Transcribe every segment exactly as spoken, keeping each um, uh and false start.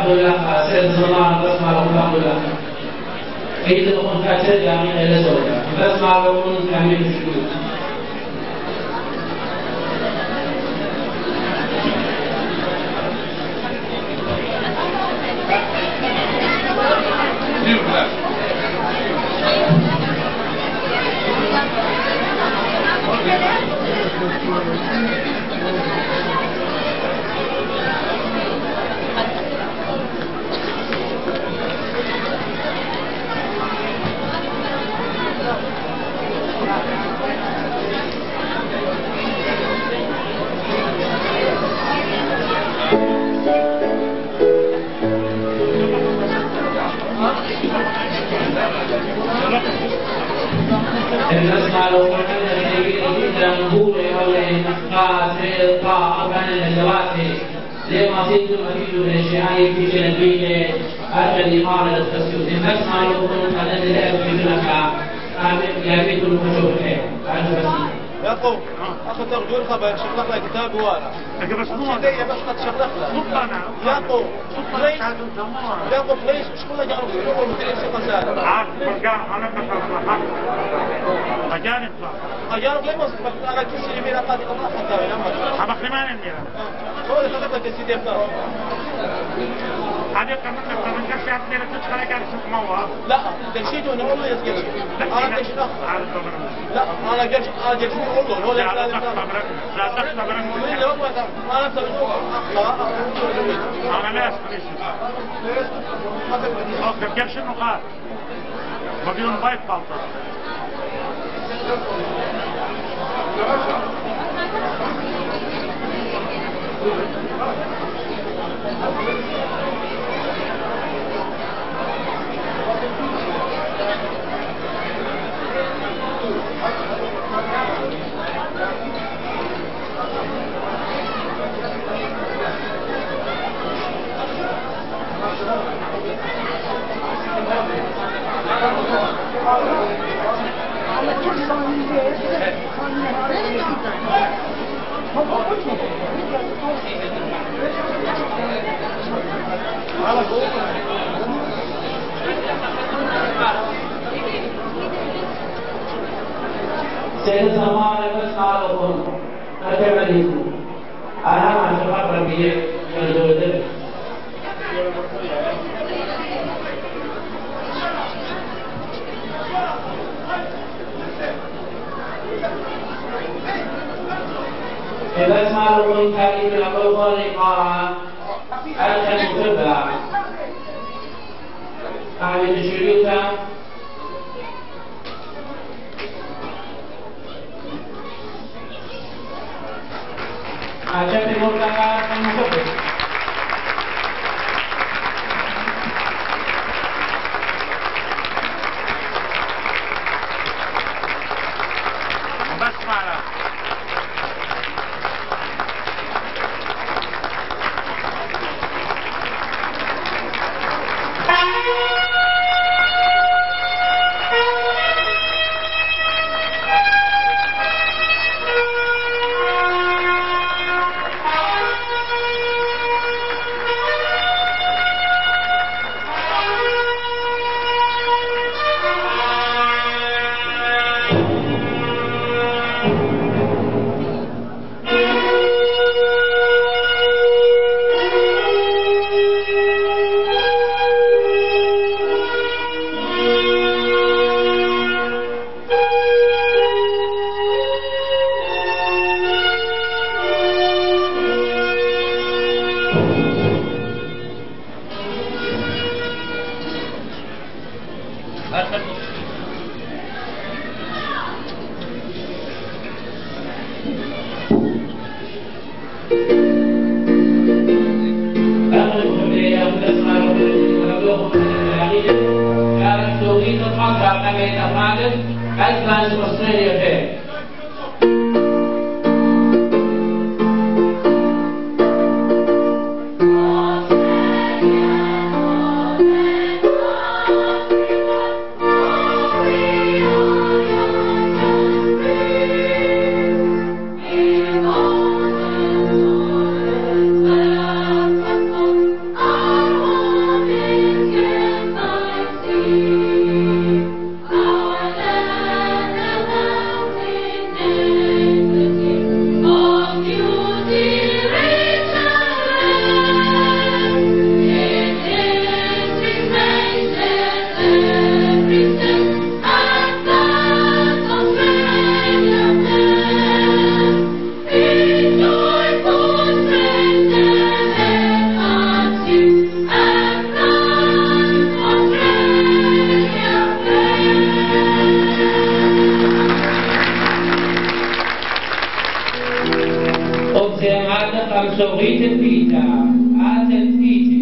Alhamdulillah, saya semua bersama Alhamdulillah. Kita pun kaca kami ada saudara. Bersama pun kami bersyukur. كتاب ورا لكن بس مو هذا بس قد شغلك لا سلطانة ياقو ليش ياقو ليش مش كل جارو يقولوا مدرس قزال عارف برجع انا بفهم مجانب اجارو ليه بس انا كسي يمين قاعد الله حتى ولا ما خلمان الميرا هو اللي خدت كسي دي بتاع هذا كمان كمان كسي عندنا تدخل على شو موها لا تشيتو انه والله يسجل انا ايش لا انا قلت انا قلت والله هو لا لا لا تخبر انا انا لا اسمع اوكي كيف شنو قال مبيون بايت بالطا Saya sama dengan salah pun, ada lagi tu. Anak masuk apa dia yang jodoh. إذا سمعوا من كلمة الأول الإقامة المتبع أهل الشريك أجل المطلقة المتبع Australia Fair. وسيمات قام سوغيت البيتا آتت فيتي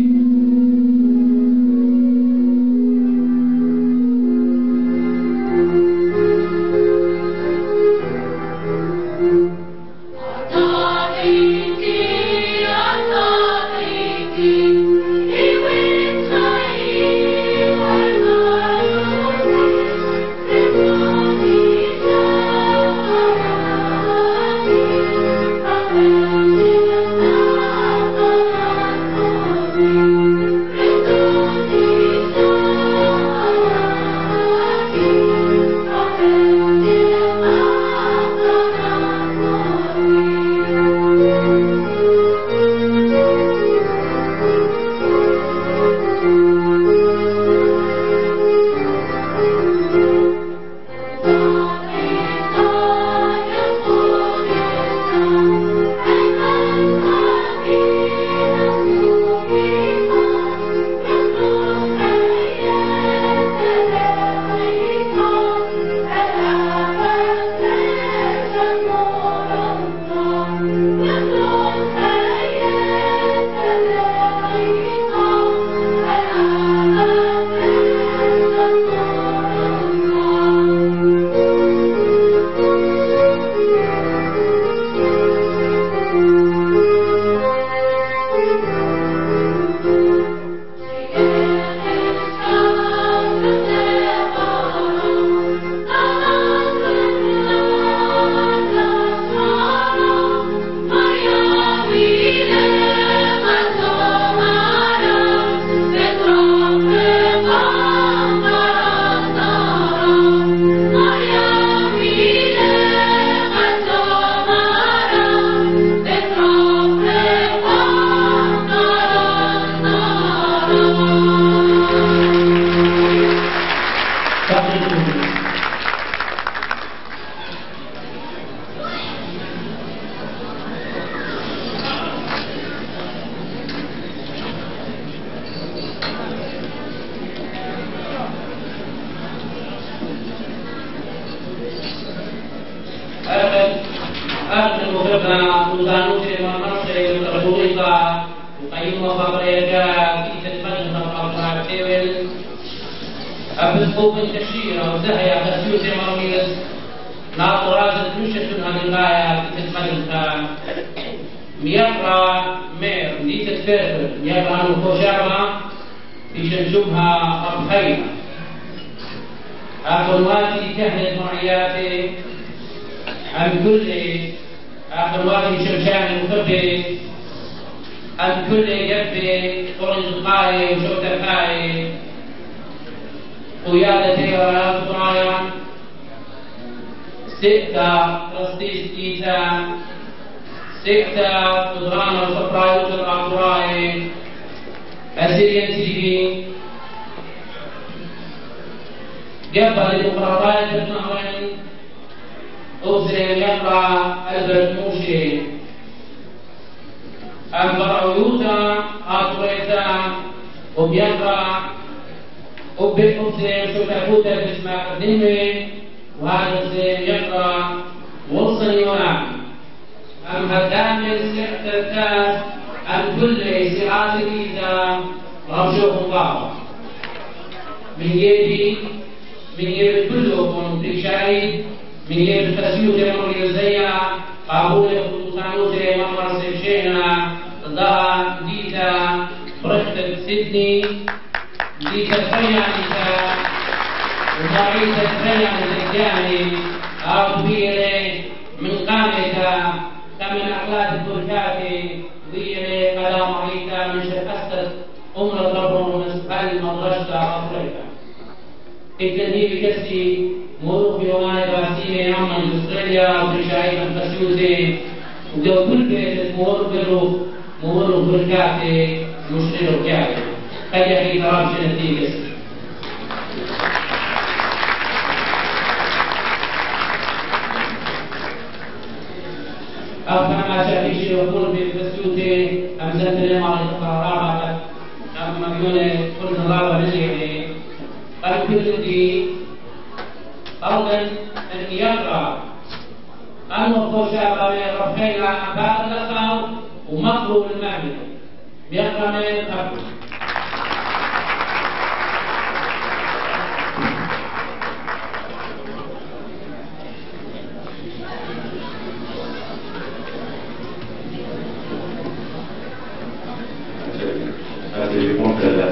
Assyrian T V قبل ديمقراطية النهرين أوزن يقرأ البرموشي البرعيوتا آتوريتا وبيقرأ وبأوزن شوكاكوتا باسم أقدمي وهذا الزين يقرأ وصل يوم أم هدامي سعت الكاس أم كل سعات الإيزا رمشوه الله من يدي من يد كلكم بشاي من يد تسيوت مري زيا قابول خصوصانو سي ممر سيشينا ضا ديتا برشت سيدني ديتا فريانيتا وضعيتا فريانيتا أربيري من قامتا كمن أخلاق التركاتي ويري قدام عيتا من شركستة أمر الربو ونسبال المدرسة أفريقيا التدريب كسي مروق يومان باسيني عمان أستراليا وبرشايد الفسيوزي ودو كل بيت مروق بروق مروق بركاتي مشرير وكاكي قد يحكي تراب شنتي كسي أفهم ما شاء شيء يقول بالفسيوزي أمزلت لما القرارات أما بيوني كل نظام رجعي الكلدي أولا أن يقرأ أن الخشب رفعنا بعد لقاء ومقبول المعبد بيقرأ أبو هذه مبتدأ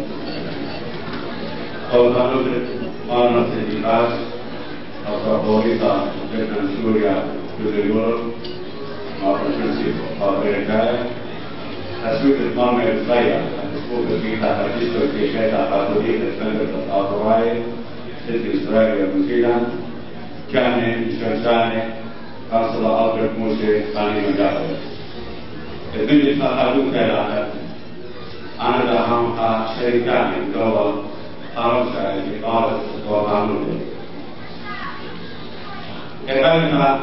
أول ما ندرك أنا سيديكاش أصابوريتا بين سوريا واليورو مع الفرنسيس أمريكا أسود المام الصغير أسود فيها هجستو في شيء قانوني تسمى الأوروبي سيد إسرائيل ونيوزيلندا كان شرشانة أصل أبرك موسى ثاني مجال البنت فهدو كلامه أنا دهم شركان دوا خمسة إقامة وقانون. كذلك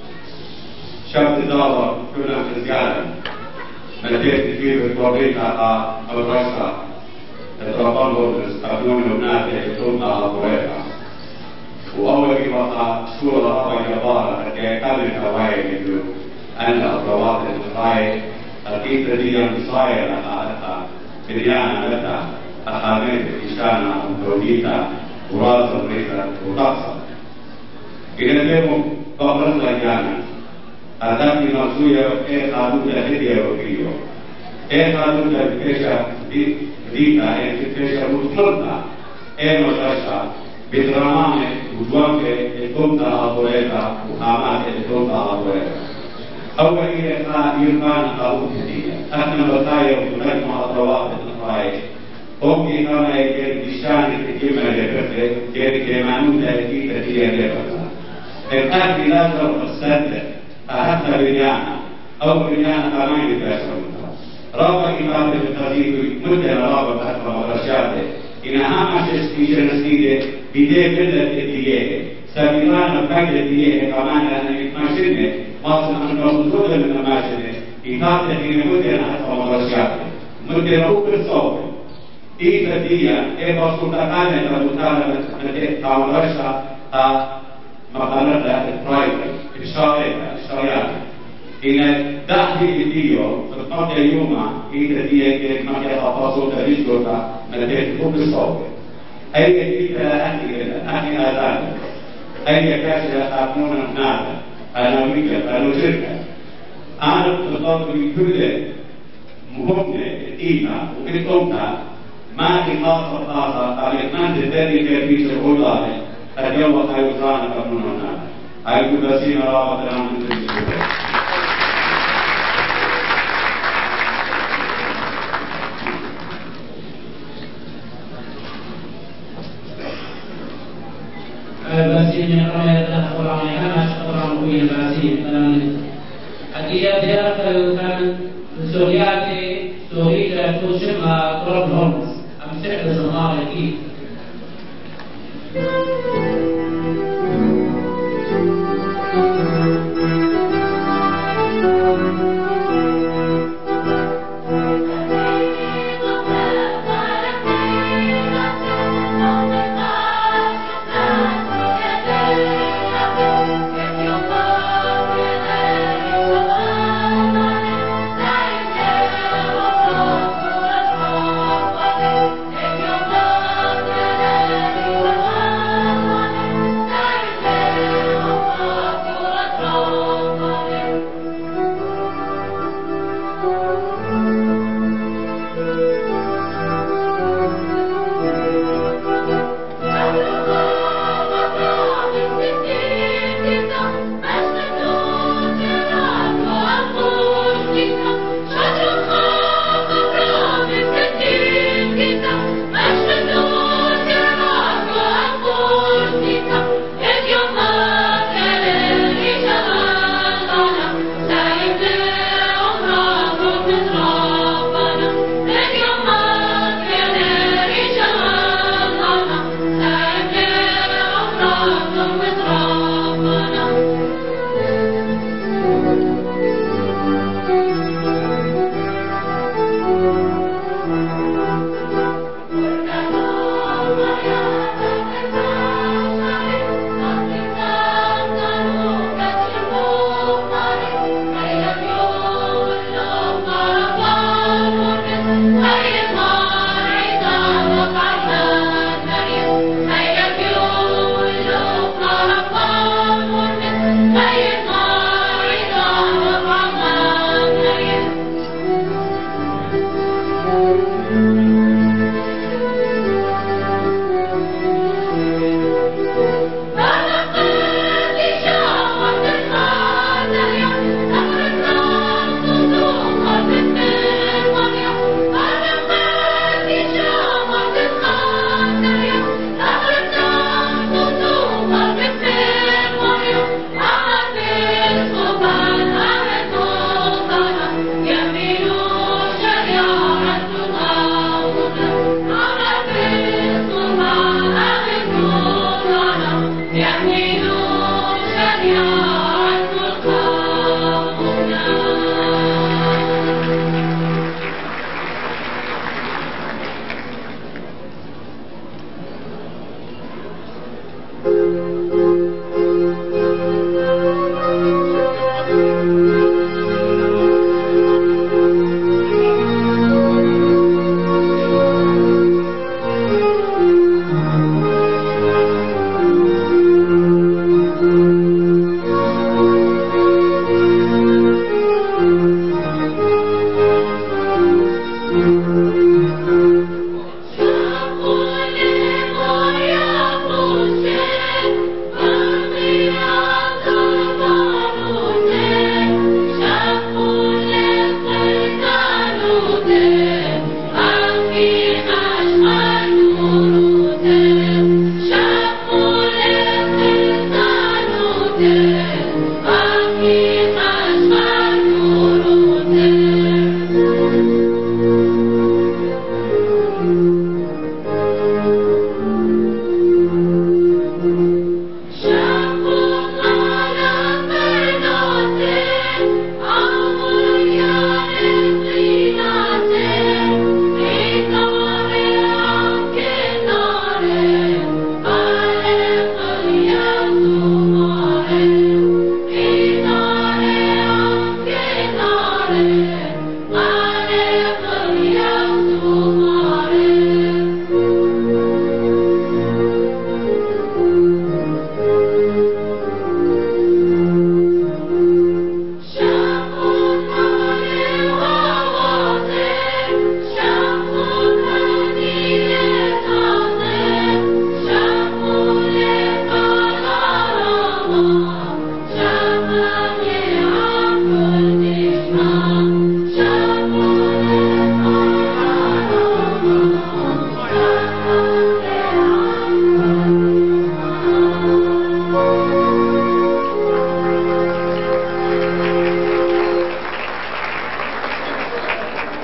شاب دوا كنا في زيادة مدير في الكوريتا أبرزها الرقم بورس أبنون لبنان يكتبنا أبويها وأول وقت سورة أبا يبارة كأكمل كواي يدو أن أبروات الغاية أكيد دي مصاير أخذتها كريانا لتا أخامات إشانا ودوليتا ورازا بريتا وطقسا إذا تبقوا قبرز لجانا أتاكي نصوية إيه خالودا هدية وكيو إيه خالودا بكيشا ديتا إيه بكيشا مطلطة إيه مطلطة بدرامانة وجوانك الكمتا أبوريتا وخامات الكمتا أبوريتا أول إلى يرفعنا قابوس هدية أحنا بطايا ونجمع الروابط الرائج أوكي كما يجب بشان الكلمة لبرفة كيف كمانون تأكيد هدية لبرفة الآن لازم أصدق أحنا بنيانا أو بنيانا كمان يتأسرون رابع إمامة القديم مدة رابع أكبر ورشاته إن أهم شيء شنسية بدي بدأ الدية سبيلان بقى الدية كمان أنا يتمشينه مصر أن نوصل من الماشينه إذا تدين مدة أكبر ورشاته مدة روح الصوت إذا دية إيه بصوت أنا لو تطالب تعورشها مقالة البرايفت الشارع الشارع إن داخل الديو تطلع يوما إذا دية ما يخاف صوت رجلك مدة روح الصوت أي إذا أهل أهل آذان أي كاشف أبنون النار أنا ويكا أنا شركة أنا تطلع بكل مهمة إيما وبالتومة ما في خاصة خاصة على إثنان تدري في شغله اليوم خيران أبنون النار أيضا بسينا رابط الأمر الجسد الباسين يقرأ يتدخل عليها شطرا قوية الباسين أكيد زيارة الكان سورياتي سوريا توشمها قرب هرمز أم سحر الزمان أكيد If you're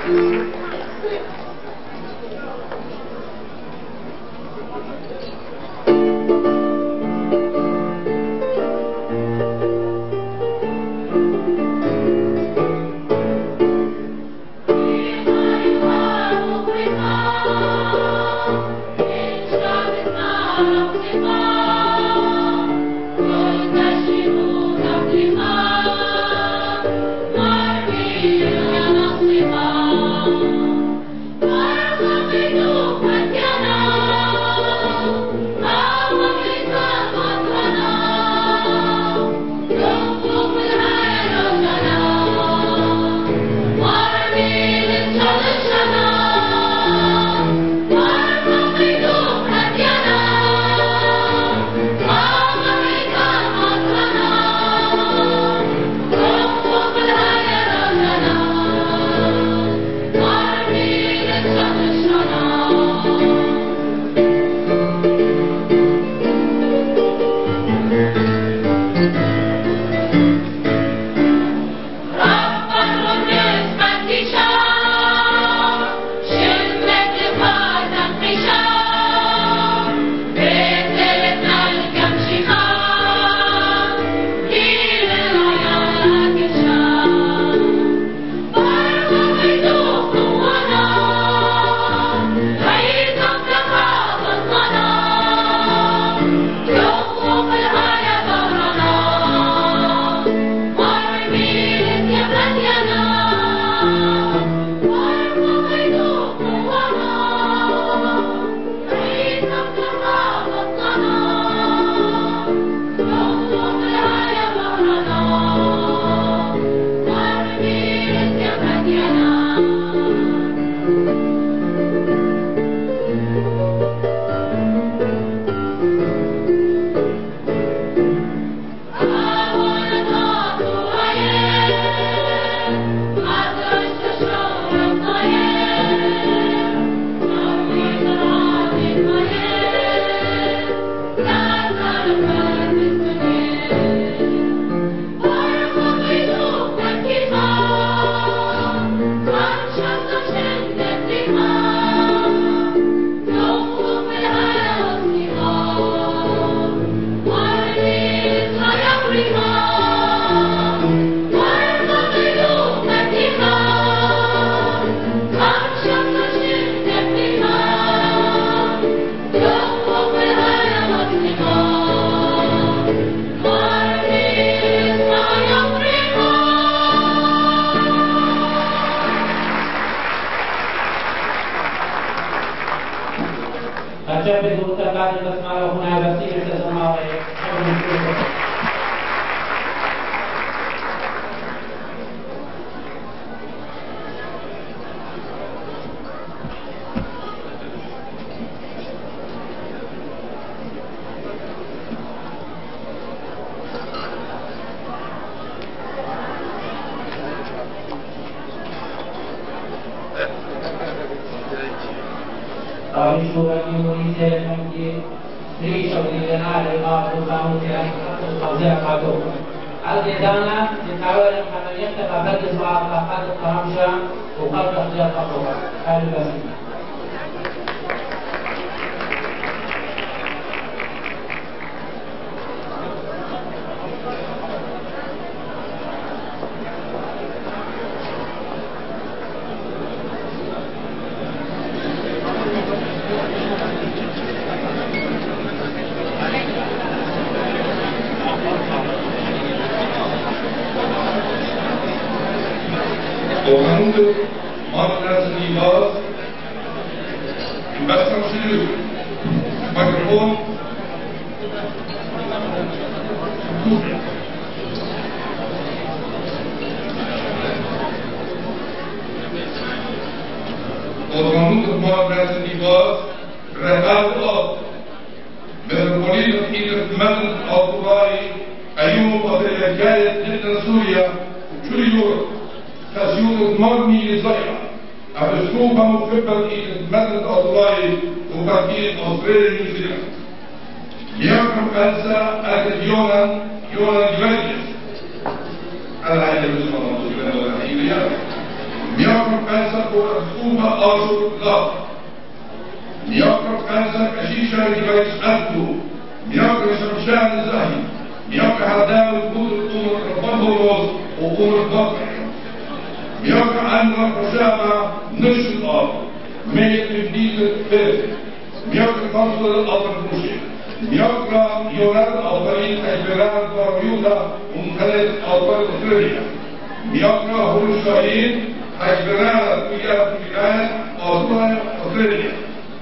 أجابه تبعد تسمعه هنا بسيرة السماوات. Shoora Michailian di Sri Shogilanare Babu Samu Tirai Khazia Khato. Al-Dana يتعاون على يكتب بعد سبعة عقد الطرامشة وقبل اختيار خطوة. هذا بسيط. وعنده مركز الإيجاز يبسم شنو ميكروفون وعنده مركز الإيجاز رهبات الأرض متروبوليت إلى المدن الأوروبي أيوب وبلجاية جدا سوريا وجوليور تسيوط مرمي لزيرة أبسطوبة مفبر إلى المدن الأوروبي وبركين أستراليا نيوزيلندا يوم أنسى أكد يونا يونا جوانيس العائلة بسم الله سبحانه وتعالى يوم pensa por uma aso lá. Miaka pensa kashisha rivais atu. Miaka shamshan zahi. Miaka hadam kudur umur rabbahumos o umur bakr. Miaka anna kashama nushul ab. Meet mit diese Fest. Miaka kansul al-Abrushi. Miaka yorad al-Barin Kajberan Baryuda umkhalet al-Australia. Miaka Hurmizd Performance ويا في أستراليا.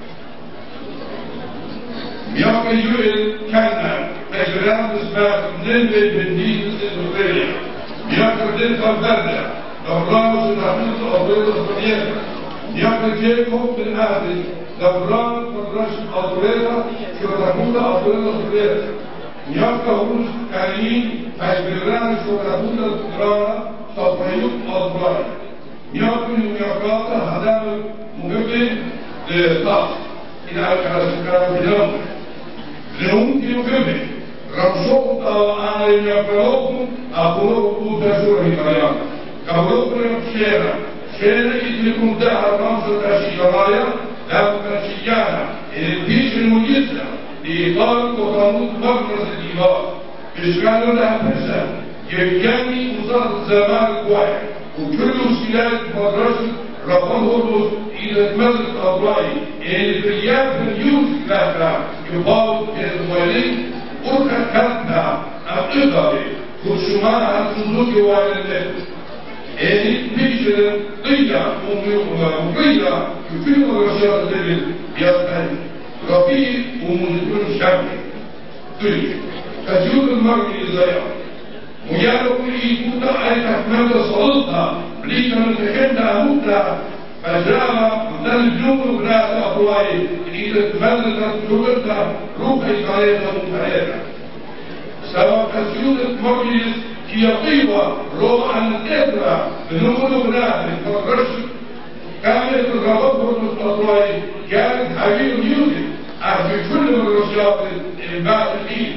Miaka Juel Canada Performance بسبب نلبي بندين أستراليا. Miaka دين فردة دبران سنحوز أطول أستراليا. Miaka جيكوب بالعادل دبران فرش أطولها شرطة أطول أستراليا. Miaka هروش كارين Performance شرطة أطولها صفيوك أطولها. Miaka Miaka هذا مقبل للطاقة إلى الكلام اليوم. اليوم يمكن رمشوق أنا يقولون أقولون بجور هكايا. كقولون شيرا شيرا إذا كنت أرمز كشيرايا لا كشيانا. الديش المجلسة لإطار وقانون مجلس الإمام. إشكال لا بأس. يجاني وزارة الزمان الواحد. وكل وسيلات مدرسة رفضه إلى المجلس الأوضاعي اللي في اليوم اليوم لها يباو الوالين أركا كاتنا أقضي خشماء سوزوكي والدين اللي بيجر قيلة وقيلة يفيد الرشاد اللي بيستهل رفيق ومنزل شامل طيب تجيب المرء إزايا ويالو كل يكون أي تحمل صلتها ليك من تكنت أموتها فجاء من الجنوب بناس أطوائي إذا تمنت جبلتها روحي طريقة متعيرة سواء كسيود المجلس هي طيبة روح أن تدرى بنمو بناس فالرش كانت الرغبة المستطوائي كانت حبيب ميوزك أعطي كل من الرشاط البعض الدين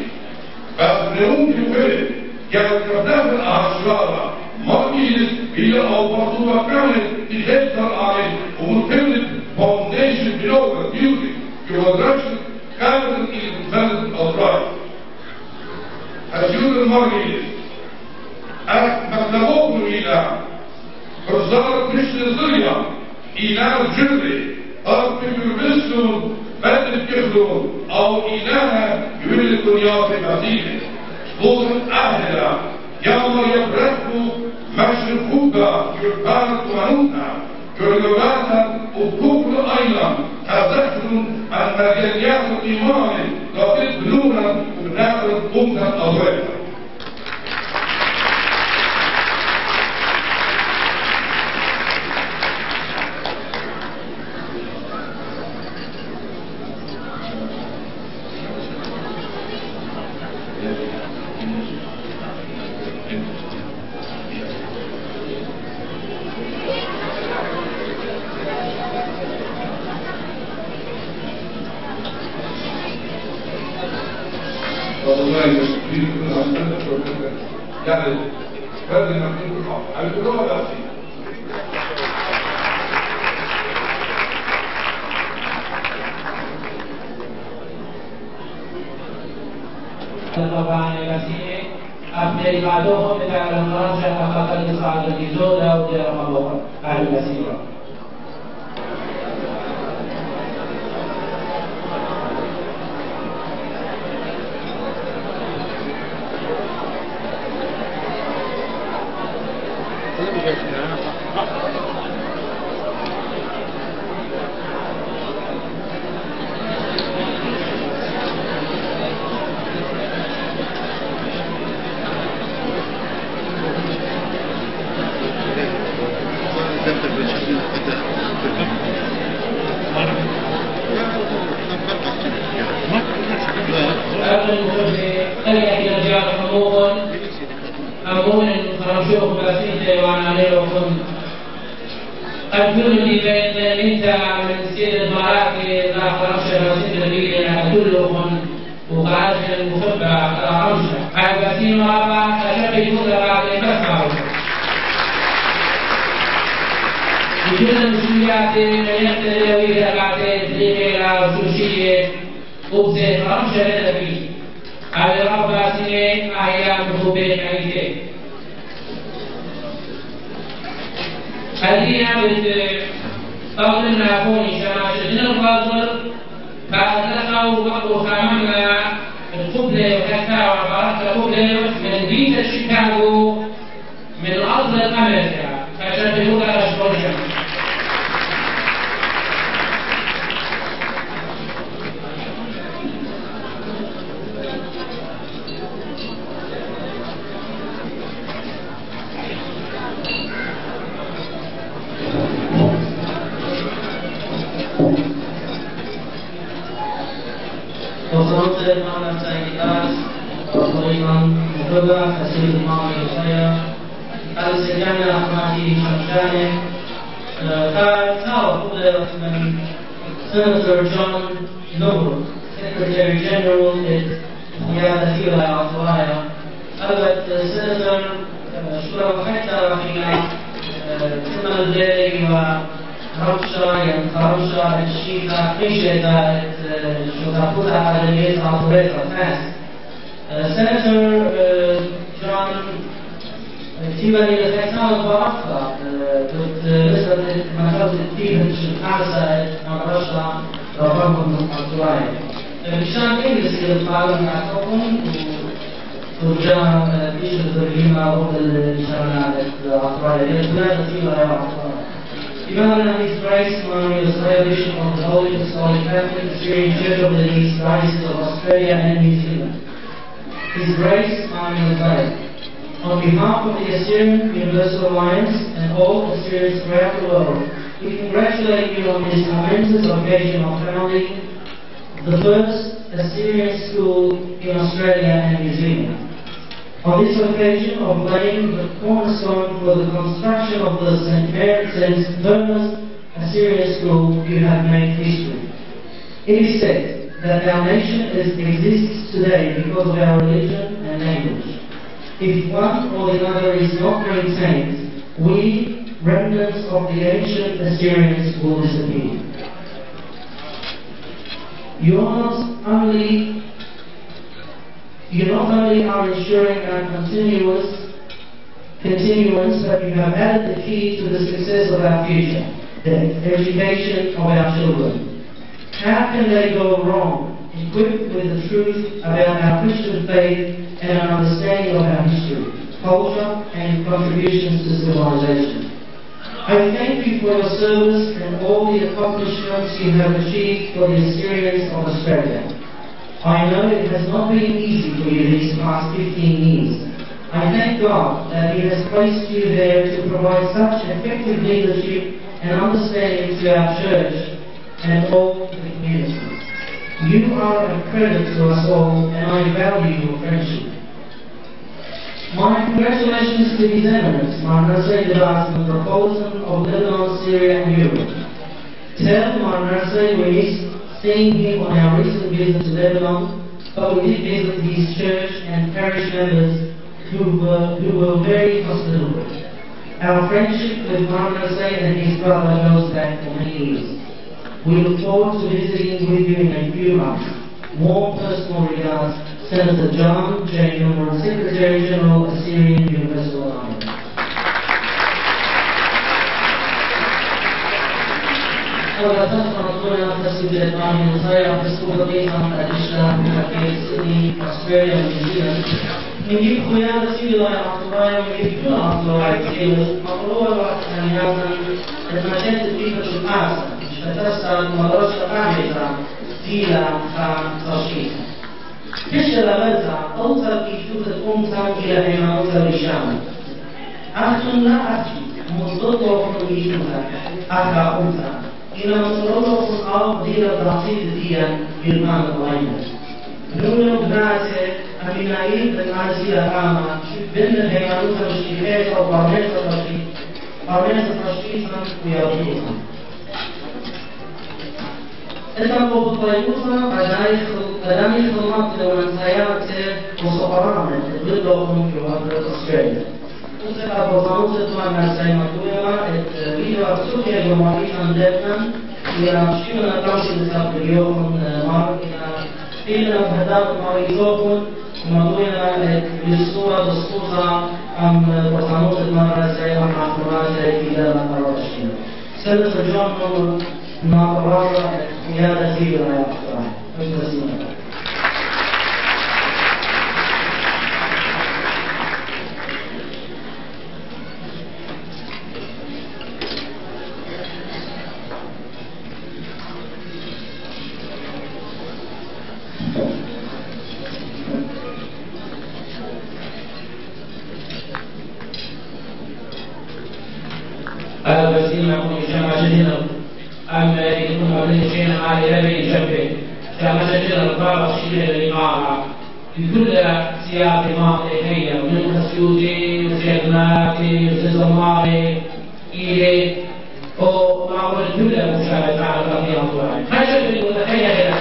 بس نوم في فرد كانت كردافة الأعشارة مجلس بلا أو برضوها كانت تجدر عليه ومتملك فاونديشن بلوغة ميوزك يودرش كانت الإنسان الأطراي هسيود المجلس مطلبوكم إلى فرزارة مش نظرية إله جري أرض يربسهم بدل كفلهم أو إله يولد الدنيا في مدينة صوت أهلها يوم يبركوا مشرفوكا يربان تمنونا كرلواتا وكوكل أيضا تذكروا أن مجاليات الإيمان لقد بنونا وبناخد أمنا أضوئها يعني هذا المحدود الحق على الكلام الأساسي طبعا الأساسي أبدأ بعدهم بتاع المراجعة فقط لصعد الجزودة ودير مبوغة على الأساسي وجود مسؤوليات رياضة الدولية لقاعدة لغيرها وسوشية وبزيت رمشة لدبي على الأربع سنين أيام مخوبين عيدين خلينا بطولنا فوني شماشة الفاضل فأتلقوا وقفوا خامنا القبلة وكذا وعبارات القبلة من بيت شيكاغو من أرض أمريكا فشبهوا لها أشبرشا وصلت معنا السيدات وطريقا مطلقة تسير الماضي الخير السجانة أحمدي شمشاني فأتعرف من Senator John Noble, Secretary General at the Australia. Albert Senator Shoora Michailian ثم الليل ورمشة ينخرمشة الشيخة قيشة شوكابوتا على اليد عطوريتا فاس Senator John تيباني لخيطان البرافة بالنسبة لمنطقة التيبن الخامسة مرشة رفضهم من أستراليا. بشان إنجلس للقانون أعتقد ورجاء بيش الزرقيمة وقت الشارع أستراليا للبلاد التيبة يا أستراليا. Even His Grace, Honorary Celebration of the Holy Apostolic Catholic Assyrian Church of the East Diocese of Australia and New Zealand. His Grace, Honorary Celebration. On behalf of the Assyrian Universal Alliance and all Assyrians throughout the world, we congratulate you on this momentous occasion of founding the first Assyrian school in Australia and New Zealand. On this occasion of laying the cornerstone for the construction of the Saint Hurmizd Assyrian School, you have made history. It is said that our nation is, exists today because of our religion and language. If one or the other is not maintained, we, remnants of the ancient Assyrians, will disappear. You not only, you not only are ensuring our continuous continuance, but you have added the key to the success of our future, the education of our children. How can they go wrong, equipped with the truth about our Christian faith and an understanding of our history, culture, and contributions to civilization? I thank you for your service and all the accomplishments you have achieved for the Assyrians of Australia. I know it has not been easy for you these past fifteen years. I thank God that He has placed you there to provide such effective leadership and understanding to our church and all the community. You are a credit to us all, and I value your friendship. My congratulations to His Eminence, my Maestro Metropolitan of Lebanon, Syria, and Europe. Tell my Maestro we missed seeing him on our recent visit to Lebanon, but we did visit his church and parish members who were, who were very hospitable. Our friendship with my Maestro and his brother goes back for many years. We look forward to visiting with you in a few months. Warm personal regards, Senator John J. Noble, Secretary General, Assyrian Universal Alliance. Allora, tanto non si vede mai in Israele, questo problema tra l'Islam e Sydney, Australia e New Zealand. نجيب خيار سيدي العطوية ونجيب كل عطوية سيدي مطلوبة وقت أن يعمل المجال الدقيقة الآسة فتسأل مدرسة أعمل فيلا خمسين كشل غزة أوصل كيشوف الأمسا إلى حيمانوت الشام أخت لا أخي مصدقه من كيشوفها أخا أمسا إلى مصدقه من أرض دير الرصيد ديا بالمان الغيمة نون بناسه أمينائيل بالناسي لأمامة بين حيمانوت الشيخات أو برميس الرشيد برميس الرشيد ويرجوها إذا بطريقنا بداني خدمات لمن سيارة وصبرانة ضدهم في وضع أستراليا musica posamos trovare sei matura e video a Suzuki Method ja širo na tavši za prijohom markina ili na vhedat marizokun madujena lisura doskuza am posanutet marase am afurase ila na taroshina sel tajon na qarara ya dasira ya afra mujtasina الوسيلة من جمع جديدة أما يكون من شيء على هذه جنبه جمع جديدة البابا الشيء الإمارة في كل سياق ماضي هي من السيوطي وسيدناتي وسيزماري إلي ومعقول كل مشاهد على القضية الطوال ما شكل متخيل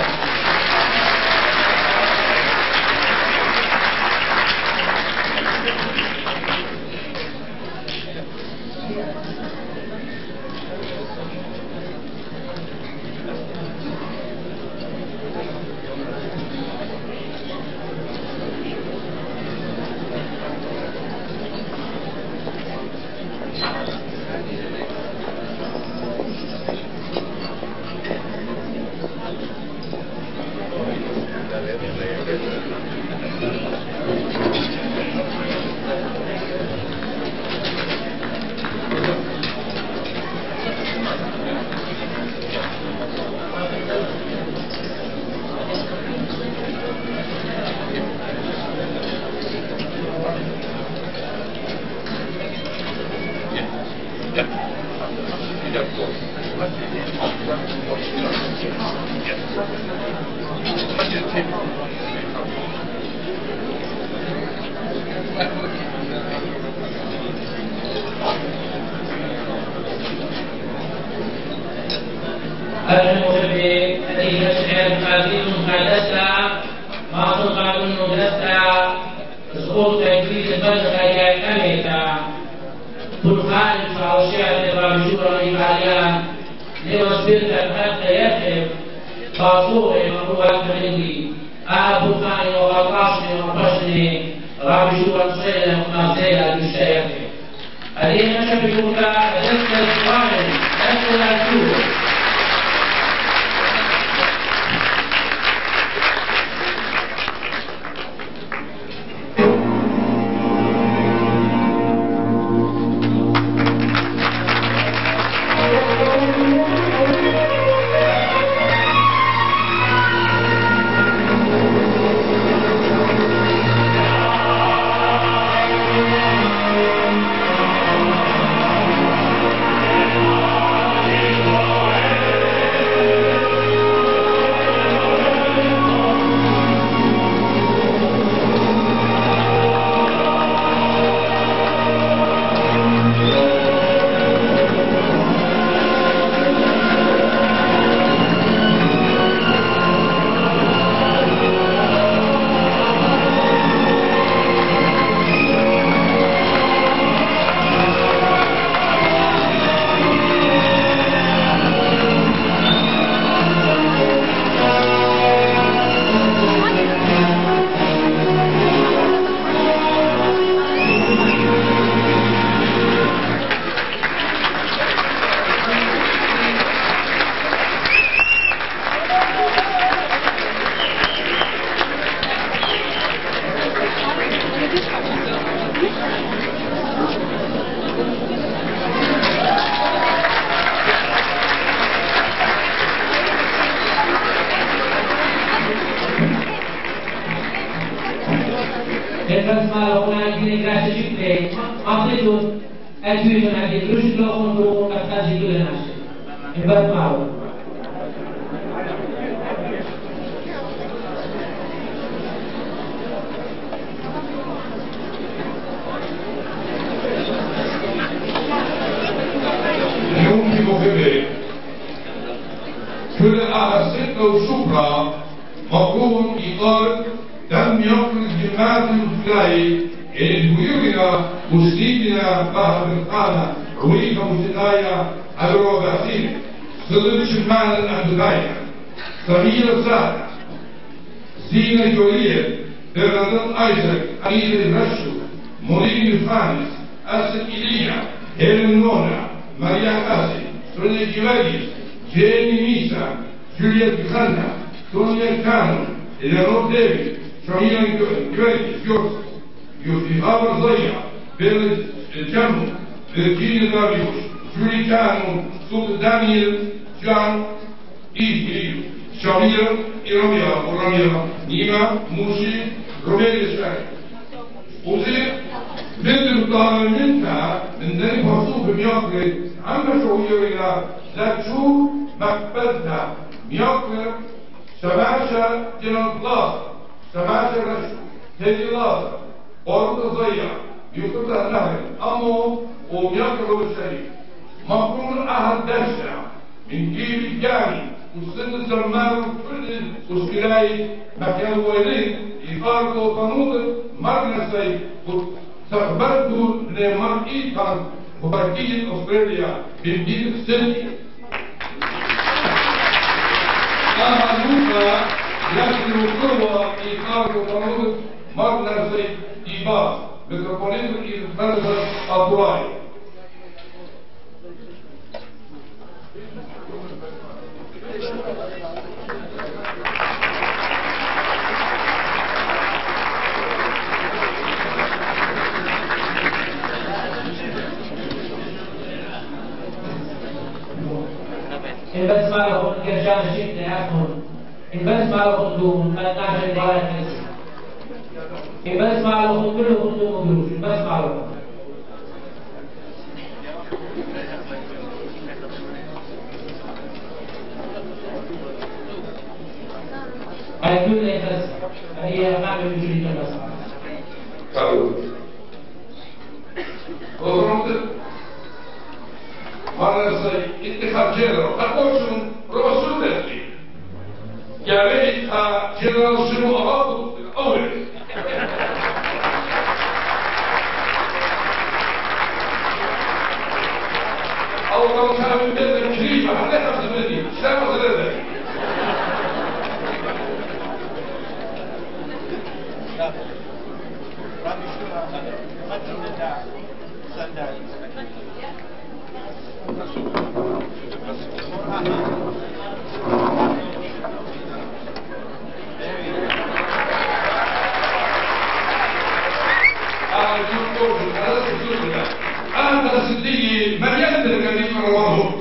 مفهوم إطار لم يخرج جماعة الفلاي بيوتنا مسلمنا بها رويك موسيقايا أدرو باسين صدر شمال الأندايا سمير الزهر زينة جولية برنادت أيزك أمير الرشو مورين الفانس أسد إلينا هيلن نونا ماريا كاسي سونيا جيفاريس جيني ميسا جوليا بخانا سونيا كانون إلينور ديفيد شميلا جواليس جوز يوفي غابر ضيع بين الجمع فيرجينيا داريوش جولي كانون صوت دانيال جان إيفيليو شاميرا إيراميا أوراميا نيما موشي روميلي شاي وزي بنت الطالب منها من ذلك مصوب مياقل عم شويرنا لا تشوف مقبلتها مياقل شماشة جنان بلاس شماشة رشو هدي لاس أرض ضيع يقطع النهر أمو ومياقل بالشريف مفهوم أهل دشع من جيل الجاني والسن الزمان كل وسكلاي مكان ويلين يفارقوا قانون مرنسي وتخبرتوا لمرئي كان وبركية أستراليا بمدينة سيدني. أما نوكا لكن القوة يفارقوا قانون مرنسي إيباس متروبوليت الفرزة الطوائي. إن بس ما له كرجال شيء نعرفهم إن بس ما له خدوم ما نعرف الوالد نفسه إن بس ما له كله خدوم وجروش إن بس ما له هاي كل بس هي أمام المجرمين بس قالوا وضربت مرة زي اتخاذ جنرال أقولون رسول الله يعني جنرال شنو أرادوا الأول أول كان من بيت الكريمة هل يحفظ مني شام غير أنا صدقني مليان بالكلمة رواه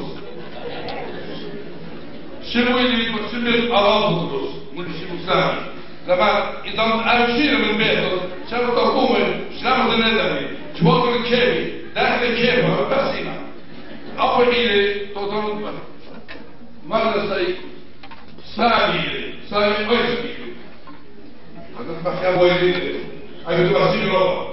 شنو اللي يسمى أراضي من شيء مسلم لما إذا أشير من بيته شافوا تقومه شلون الندمي جواب الكيمي داخل الكيمي بس هنا أول إلي تطلب مرة سي سامي سامي أيسمي هذا المكان ويلي أيضا تبصير رواه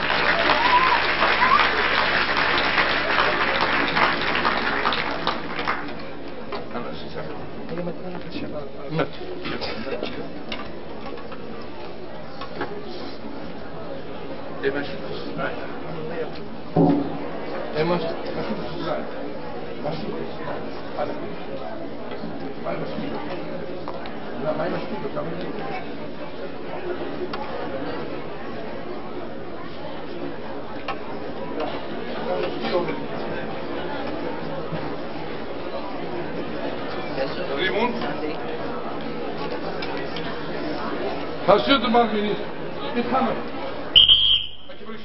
هالشد المارميني يتحمل ما كبرش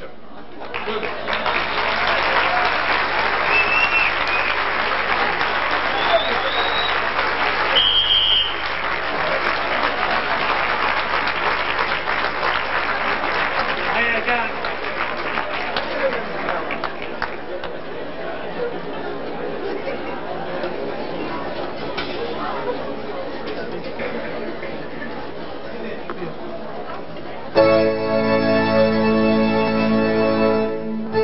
هيا كان Thank you.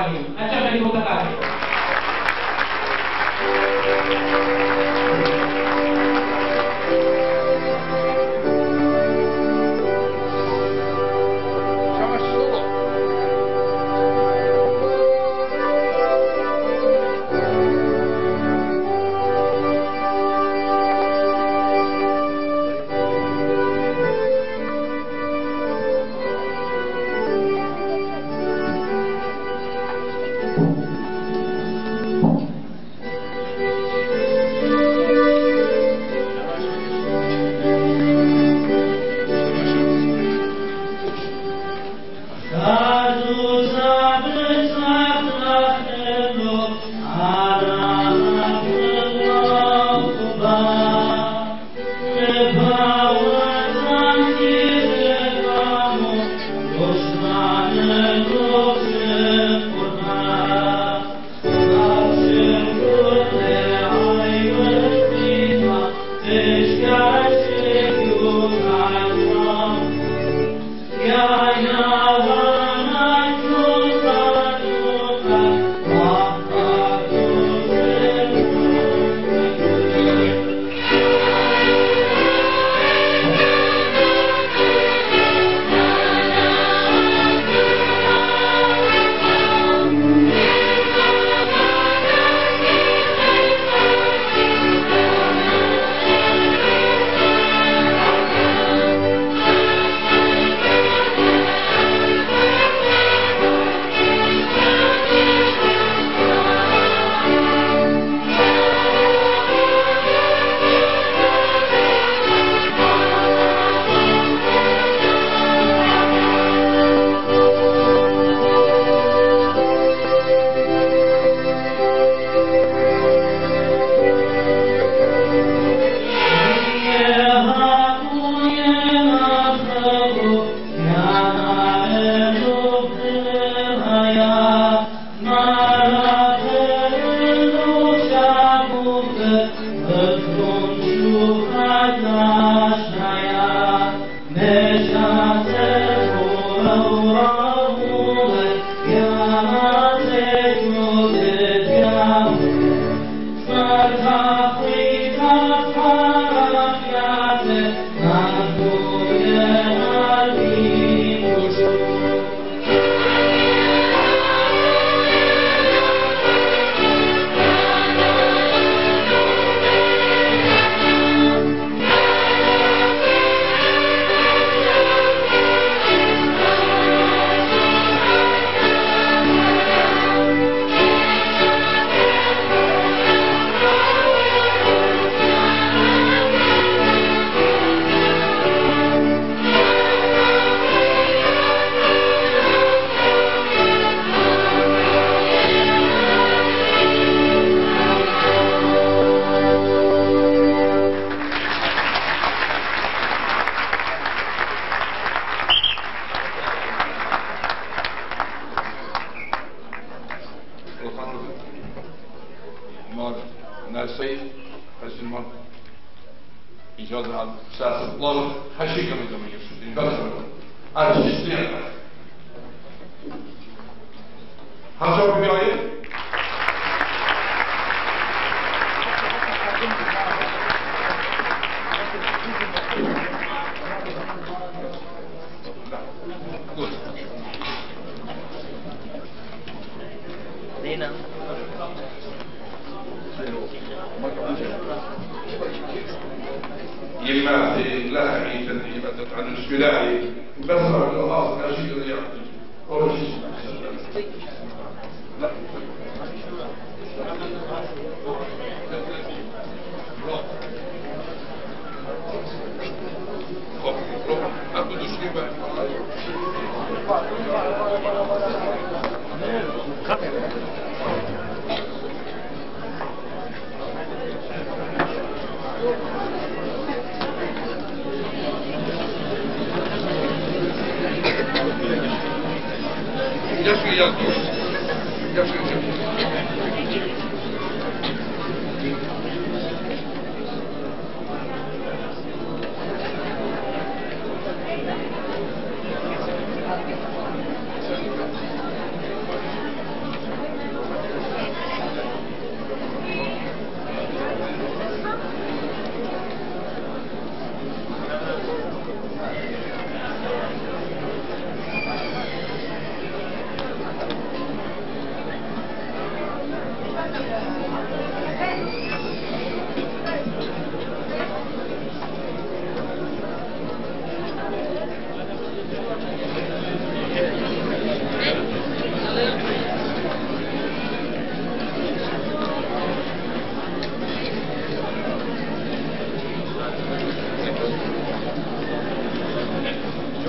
العالمين. أجمل المتقدم.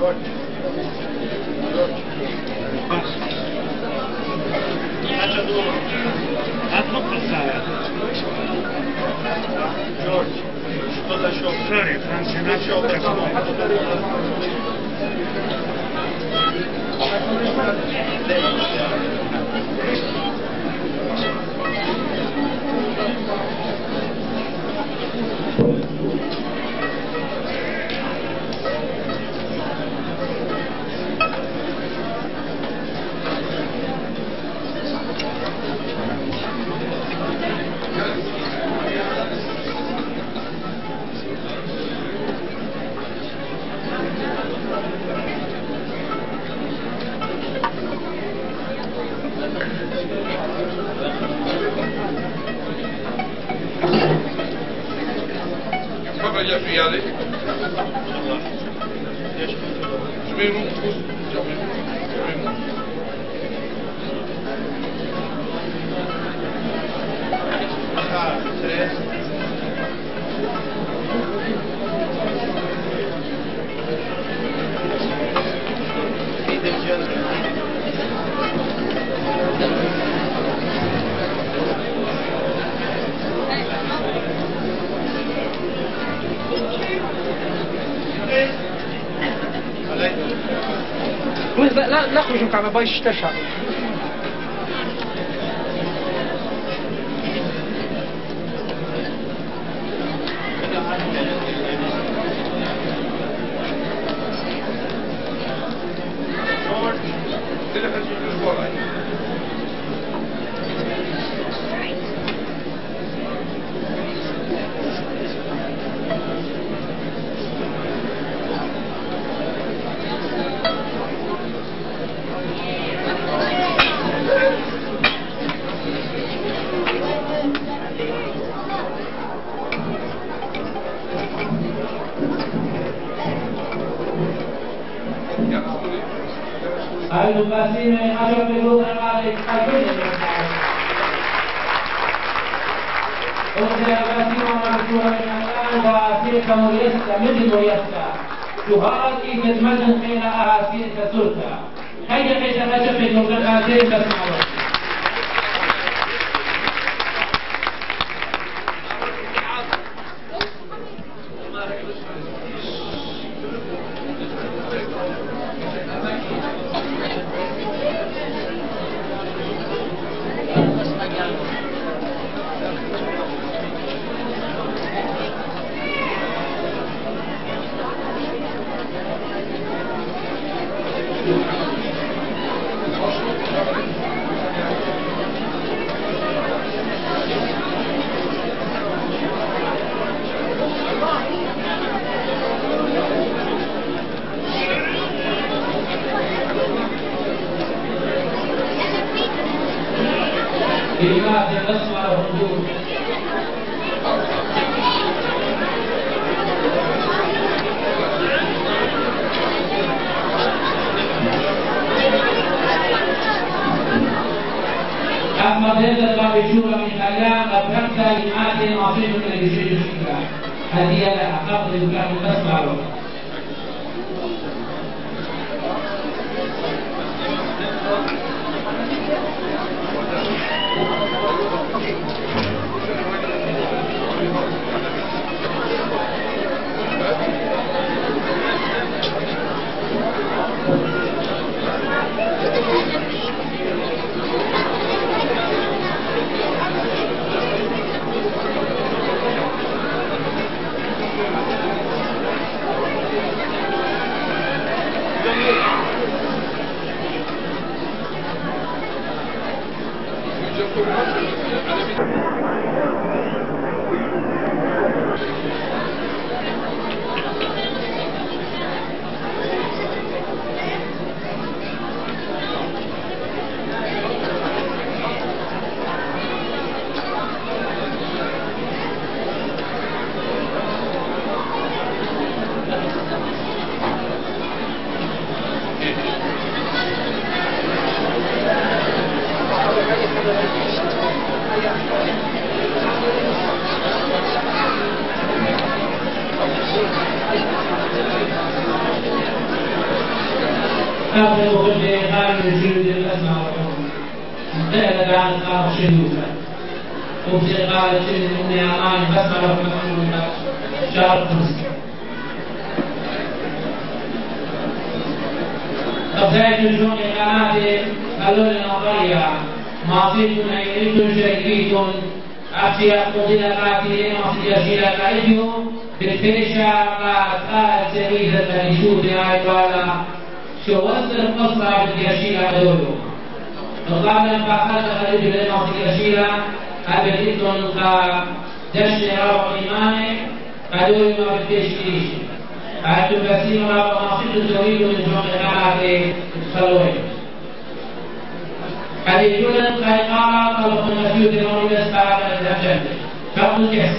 هتنط الساعة جورج طلع شوف سوري فرانسينا شوف يا في عليك جميل لا نخرج مع بايش تشع Al Basime ayo peluda male ayude o sea Basime Maestro Alexander Shoora Michailian من ويسا تهاجي تتمدن بين أهاسين كتركا هيا كيف نشوف النقطة هذه تسمعوا كلمات نسمع الحضور أحمد Alexander Shoora Michailian أبرزها كلمات عظيمة من الجيش الشكرا هدية لها قبل الكلام نسمع له آخر وخلي خارج الجلود الأسماء والحكم انتهى كانت خارج شنوفة وبزي قالت إني أماني بسمع لكم شهر خمس طب زي تنجون إقاماتي قالوا لي نظرية ما صرتم أيضاً شريكيتم أشياء قضية قاتلين وصية أشياء قائدهم بالفيشة قاتل سريزة لشوط هاي ولا شو وصل قصة بالأشياء دولهم نطلع من فاخرة خريج لنا وصية أشياء أبديتهم كدشن رابع إيماني قدولي ما بالفيش هاي تبسيم رابع ناصيب تزويد من جمع إقاماتي خلوين هذه جملة قائقة طلب المسيو دينوني بسبعة من الأجل شرط الكسر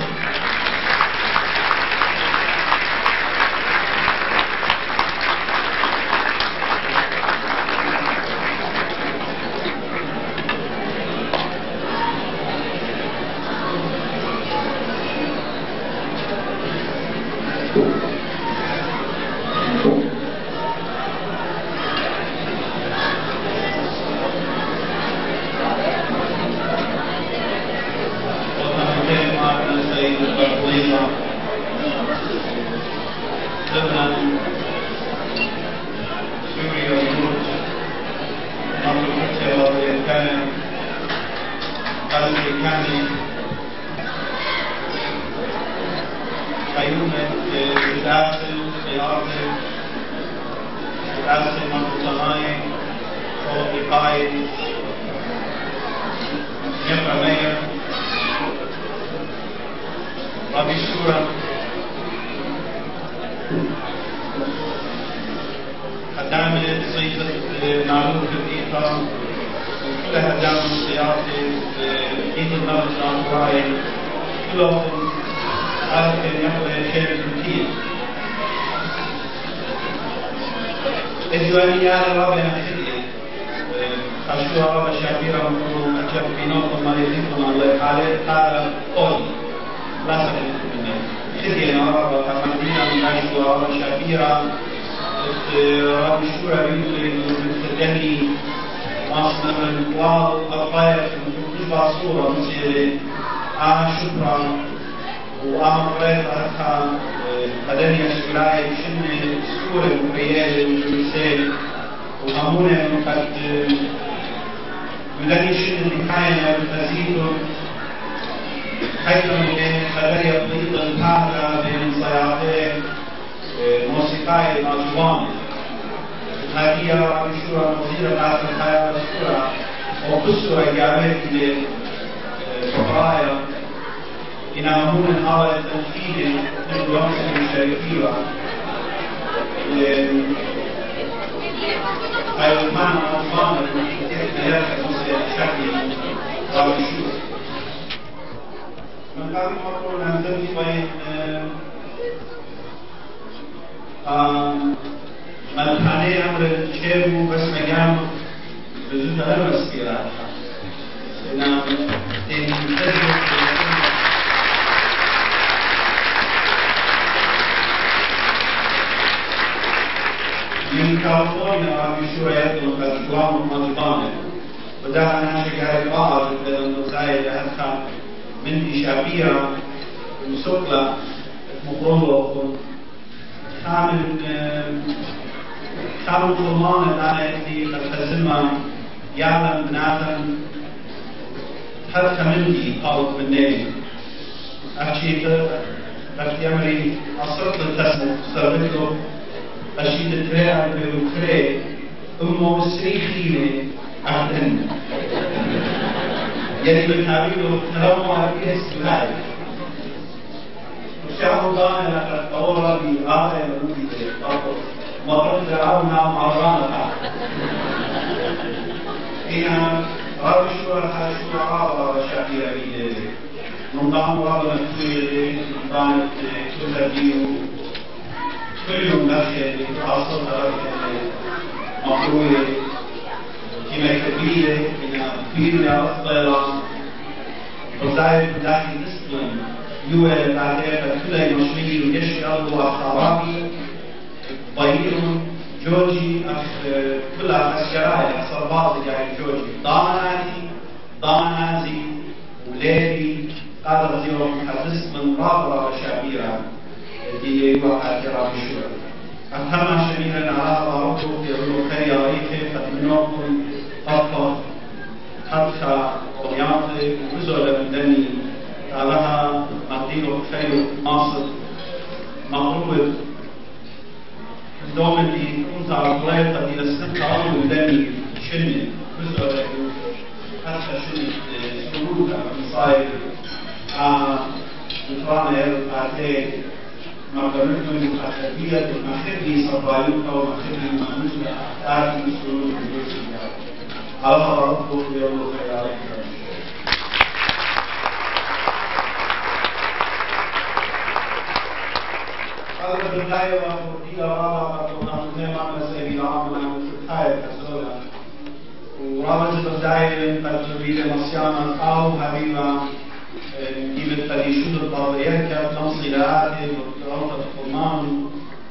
جورجي أخ كلها أسكراي أخ صرباط جاي جورجي ضامناتي ضامناتي ولادي قادر زيهم حسس من رابرة شابيرة دي واحد رابي شورا أهم شميلا على ضرورته في علو خير ريخي فتمنوكم خطة خطة ولياطي وزولة من دني علىها مقدير خير ماصر مقروبة دوم اللي كنت على الطريقة دي لسنة عمر وداني شني وزولة حتى شني سرودة مصايب نترانا يرقاتي مقدرتنا المخبية المخبي صبايوكا ومخبي مخبي أعتاد من سرود الجوزية على ربك يوم خيارك هذا بالله وفي رابع وقلنا معنا سيدي العام عن الحياة كسولة ورابع الدائرة قد تبيل مصيانا أو حبيبا جيبت تليشود الطاوليات كانت تنصيلاتي وتروضة القمان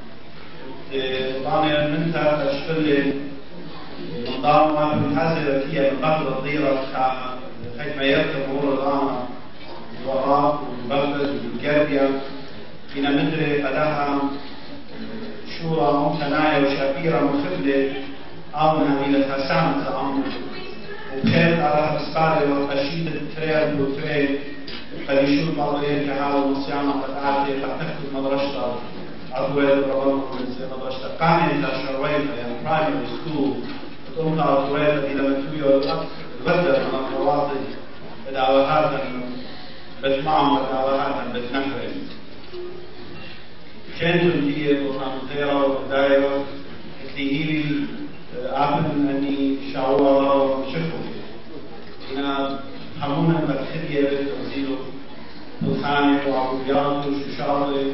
طبعا منها تشكل نظام ما بالحزرة فيها من قبل الضيرة حيث ما يركب مرور الآن الوراء والبلد والجربية فينا ندري أداها شورى ممتنعة وشابيرة مخبلة عامنا إلى تسامة عامنا وبخير على أسفاري وقشيدة تريد وتريد قد يشوف بعضين كحال المصيانة قد عادي قد تخذ مدرسة عضوية الربان ومنزل مدرسة قامل إلى شرويطة يعني برايمري سكول وتقوم عضوية إلى متوية الغدر من الرواضي بدعوهات بجمعهم بدعوهات بتنفرين كانت الجية وخامتيرة وبداية تليهيلي أعلم أني شعورها وشفه هنا حمونا بكتيريا بتوزيله الخانة وعبودياته وششارة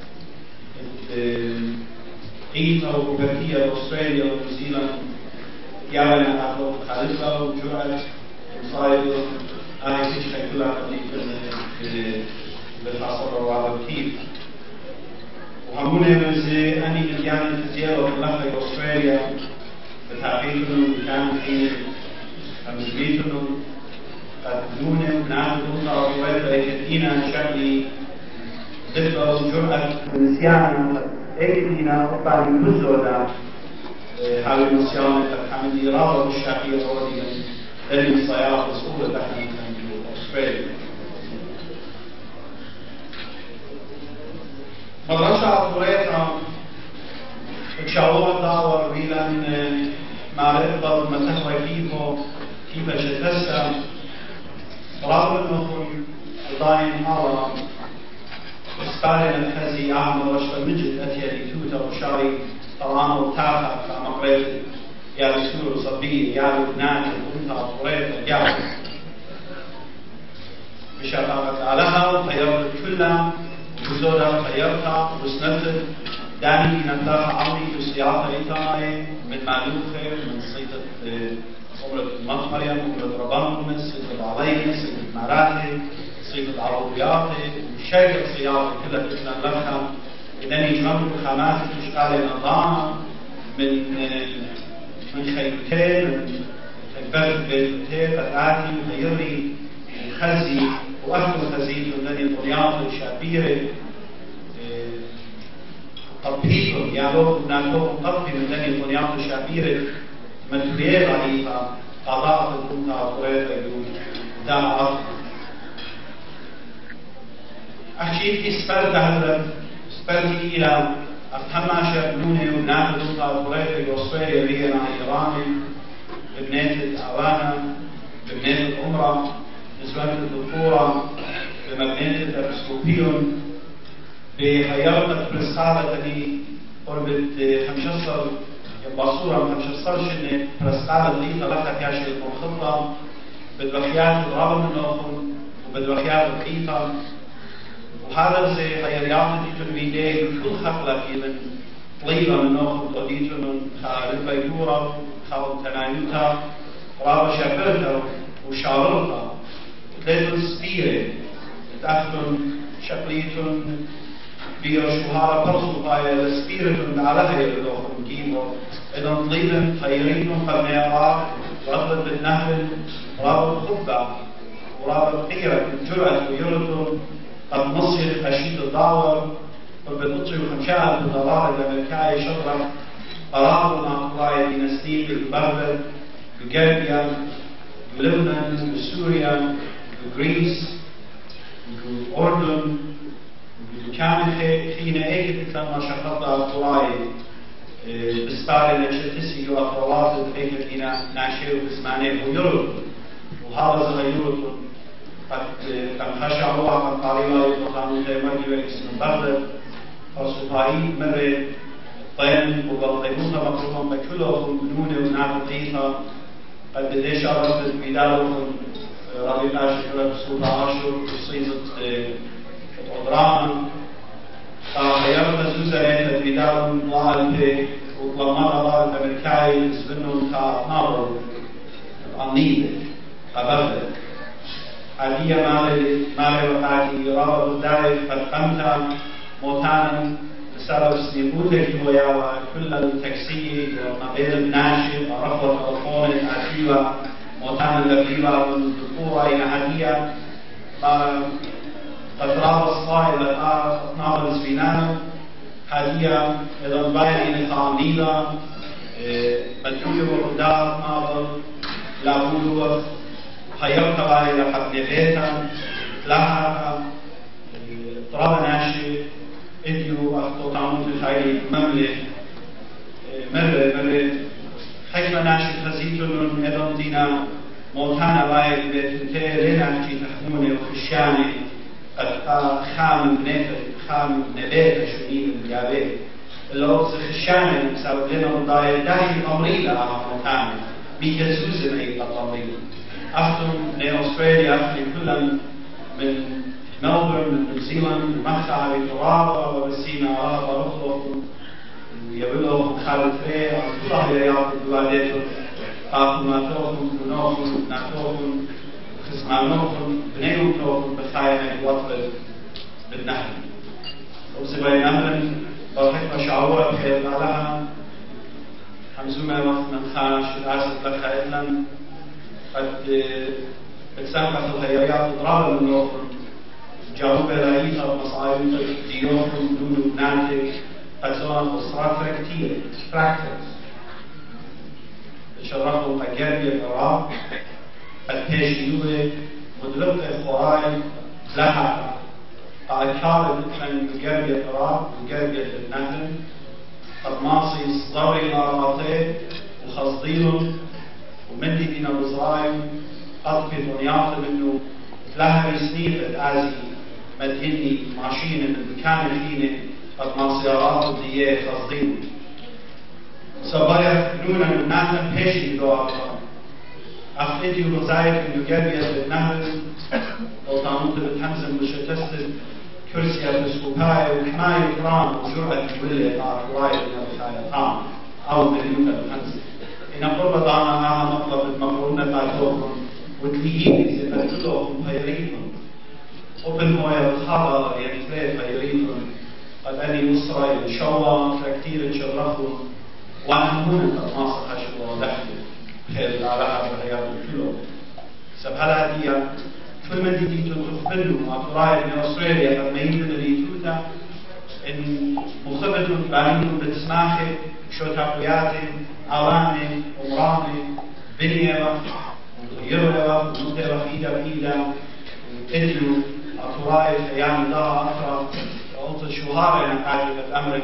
قيمة وبكتيريا أستراليا ونيوزيلاند يعلن أهل خالصة وجرأة وصايد أنا كيش كلها قديم بالحصر وعلى كيف وحمونا يمزي أني مليان الفزياء وملخة أستراليا بتعقيدهم كان حين خمسميتهم قدمونا نعم دوطة وقوات ريكتينا شكلي ضد وجرأة نسيانا اكتينا أطلع من بزودة حاول نسيانا قد حمد إرادة الشعبية وروديا لأن الصياغة مسؤولة تحمل في أستراليا مدرسة عطويتها تشعور دعوة بيلا معرفة المسحوة كيفه كيف شتسا رغم أنه الضاين حاضرا اسقارنا الخزي عام ورشد المجد أتيا لتوتا وشاري طبعا وتاخا كمقريت يا رسول صبي يا لبنان وانت عطويت يا بشفاقة علىها وخيرت كلها وزودها خيرتها وسنتت داني نتاخ عمري بسياطة إيطاي من معلوخة من صيدة صورة مط مريم صورة ربان صيدة عليه صيدة مراتي صيدة عروبياتي وشيء الصياطة كلها تسلم لها إنني جمعت خامات تشغال نظام من من خيبتين من خيبات بيتين فتاتي وغيري وخزي وأهل خزي وإنني طرياطي شابيري تطبيقهم يعني نحن نطبق من ذلك الطريقة الشعبية مسؤولية ضعيفة قضاء تكون تعطيات دعوة أحكي في سبرت هذا سبرتي إلى أفهمها شابنوني ونعمل تعطيات أستراليا اللي أنا إيراني ببنات الأعوانة ببنات الأمرة نسبة الدكتورة بمبنات الأبسكوبيون بحياتك برسالة اللي قربت خمسة بصورة من خمسة شنة برسالة اللي طلعتها كاشي المخطة بدوخيات الرابع من الأخر وبدوخيات القيطة وهذا زي خياريات اللي تنويدين كل خطلة في من طليلة من الأخر وديتو من خالد بيدورة خالد تنايوتا رابع شابرتا وشارلتا وثلاثة سبيرة تأخذون شقليتون بيا شهارة برضو باي السبيرتون على هاي اللوخم كيمو إذا طليبن خيرين قد نيرا رابط بالنهل رابط خطبة ورابط قيرة الجرأة ويرتون قد نصير خشيد الداور وبالنطي وخمشاء بالدوار الأمريكاي شطرة قرارنا قراية ديناستيك البربر بجربيا بلبنان بسوريا بغريس بأردن كان حين أجد لما شقطها قراية بسباري لشتسي وأخوات الحيكة فينا ناشير بسمانيه ويرد وهذا زغيرد قد كان خشعوا عن قارئة يتقانون تيماجي واسم بردد فصفائي مرة طين وبالقيموها مقروبا بكلهم بنونة ونعطيها قد بديش عرفت بيدالهم ربي ناشي كرة بسوطة عشر وصيزة أدرانا فخيارنا زوزة بيدالهم الله وطلما الله الأمريكاي سبنهم كنابر النيل أبدا هذه مالي مالي وقاتي رابط الدائف قد قمت موتانا بسبب سنبوتك ويا كل التكسير ونبيل الناشر ورفض الفون الأسيوة موتانا الأبيبة والدكورة إلى هدية قد رابط صائل الآن نابل سبينان هدية إذا الباين إلى خامنيلة مدعوية وردار نابل لابولو خيرت باي لقد نبيتا لها طراب ناشي إديو أخطو تعمود الخيري مملك مرة مرة حكمة ناشي خزيتون إذن دينا موتانا باي بيتنتي لنا جي تحموني وخشاني قد خام بنيتا خام نبيتا شنين الجابي اللوز خشاني بسبب لنا مضايا داهي تمريلا على موتانا بيكسوز معي التمريلا أخدم من أستراليا أخدم كلا من ملبورن من نيوزيلاند من مخا بتراب وبسينا رابا رخلق ويبلغ خالد فيه كلها يرياض الدواليتو قاطماتوكم بنوكم ناتوكم خزمانوكم بنيوكم بخايمة وطل بالنهر وسبعين أمرا وحكمة شعورة بخير لها حمزومة وقت من خاش العسل لك إذن قد تسامح الخيارات ضرابة من الأخرى جاوب رئيسة ومصايب ديوكم دون ناتج قد زوان أسرات كتير براكتس تشرفوا أجابي العراق قد تشيوه مدربة الخوراي لها قد كارب من أجابي العراق أجابي النهر قد ماصي صدري العراقي وخصديلهم ومندي دينا بزرايم أطفي دنياته منه لها سنين بتعزي مدهني ماشينة من مكان فيني قد ما سيارات ودية خصدين سبايا نونا من نهر بيشي دوارها أخذتي ومزايد من يجابية بالنهر وطانوت بتحمزن بشتست كرسية بسكوباية وحماية كرام وجرعة كبلة طار وايد من الخيطان أو مليوكة بحمزن إن قربة دعنا معها مطلب المقرونة باتوكم وتليين إذا بلتلوكم خيريكم وبالموية الخارة يعني ثلاث خيريكم قد أني مصري إن شاء الله كثير تشرفوا وأنا هنا قد ماصر حشوة ودحلي خير العلاقة بحياة كله سبحالها دي كل من دي تنخفلوا أطراي من أستراليا قد ما يمكن اللي توتا إن مخبتوا بعينهم بتسماحي شو تقوياتي أواني أمراني بنية يروى ونطيرة إيدا بإيدا إدلو أطراي أيام دار أخرى قلت شهاري نقاعد الأمر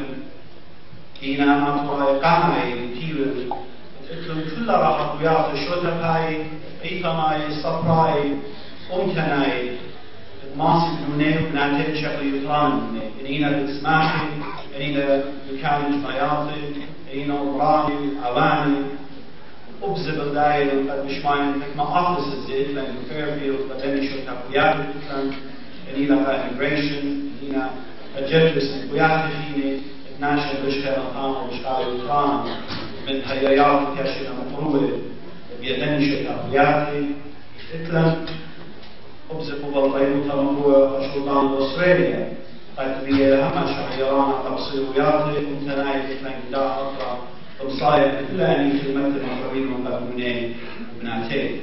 كينا أطراي قامي تيرد إدلو كل راح قويات شوتا باي إيقامي صبراي أمتناي ماسي بنوني وبنانتين شكل يطران إنينا بتسماحي إنينا بكامل جمعياتي إنينا أمراني أواني أبزب الدائر قد مشمعين ما أخلص الزيت لأن فيرفيلد قد أني شو تقويات مثلا إنينا immigration إنينا أجلس قويات فيني اتناشر بشخير الخام وبشخير الخام من هيايات كاشينا مقروبة بيدني شو تقوياتي إتلم أبزب بالغير تنبوه أشغلان بأستراليا قد بيهما شعيران تبصيرياتي ومتنايف لن لا أطرى وبصاير كلها أني خدمة المقربين ومقربونين وبناتين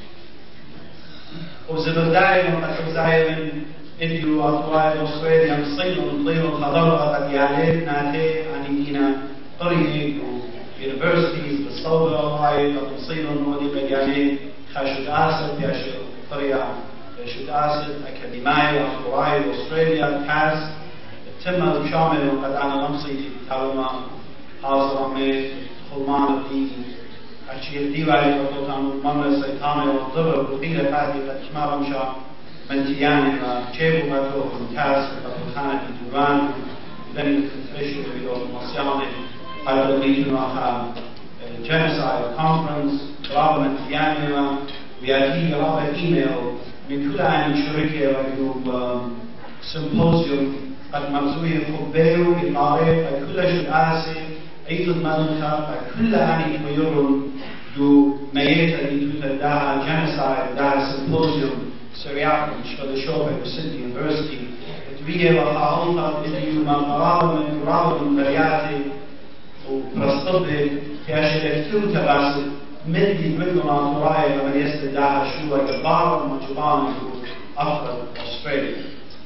وزبرداي وقد زايرن إديو أطوائي أستراليا مصير ومطير وخضر قد يعليت ناتي عنينا قريب universities بالصوبة وعي قد مصير ونودي بجاني خاشد آسد ياشي طريقة شد آسد أكاديمية أطوائي أستراليا كاس تم الشامل وقد أنا نمصي تعلم حاضر من خلمان الدين أشياء ديوالي وطوطان مملة سيطانة والضبر وطيلة فاتي قد كما رمشا من تياني وشيبو مدوخ ممتاز وطوطانة الدوان لن يتفشوا بيوت مصيانة قد رضيتنا أخا genocide conference رابع من تياني ويأتي رابع إيميل من كل عام شركة وجنوب سيمبوزيوم قد مرزوية خبيو إطارة كل شيء آسي أيضا مالخا كل عام يورون دو ميتا اللي تدعى genocide دعى سيمبوزيوم سريعا شغل شوبة بسيدني يونيفرسيتي تبيه وخاوطة إديو من قرابة من قرابة من برياتي وبرستبه في أشياء كتير تباسد مدي بدون أطراي ومن يستدعى شوبة جبارة ومجبانة أفضل أستراليا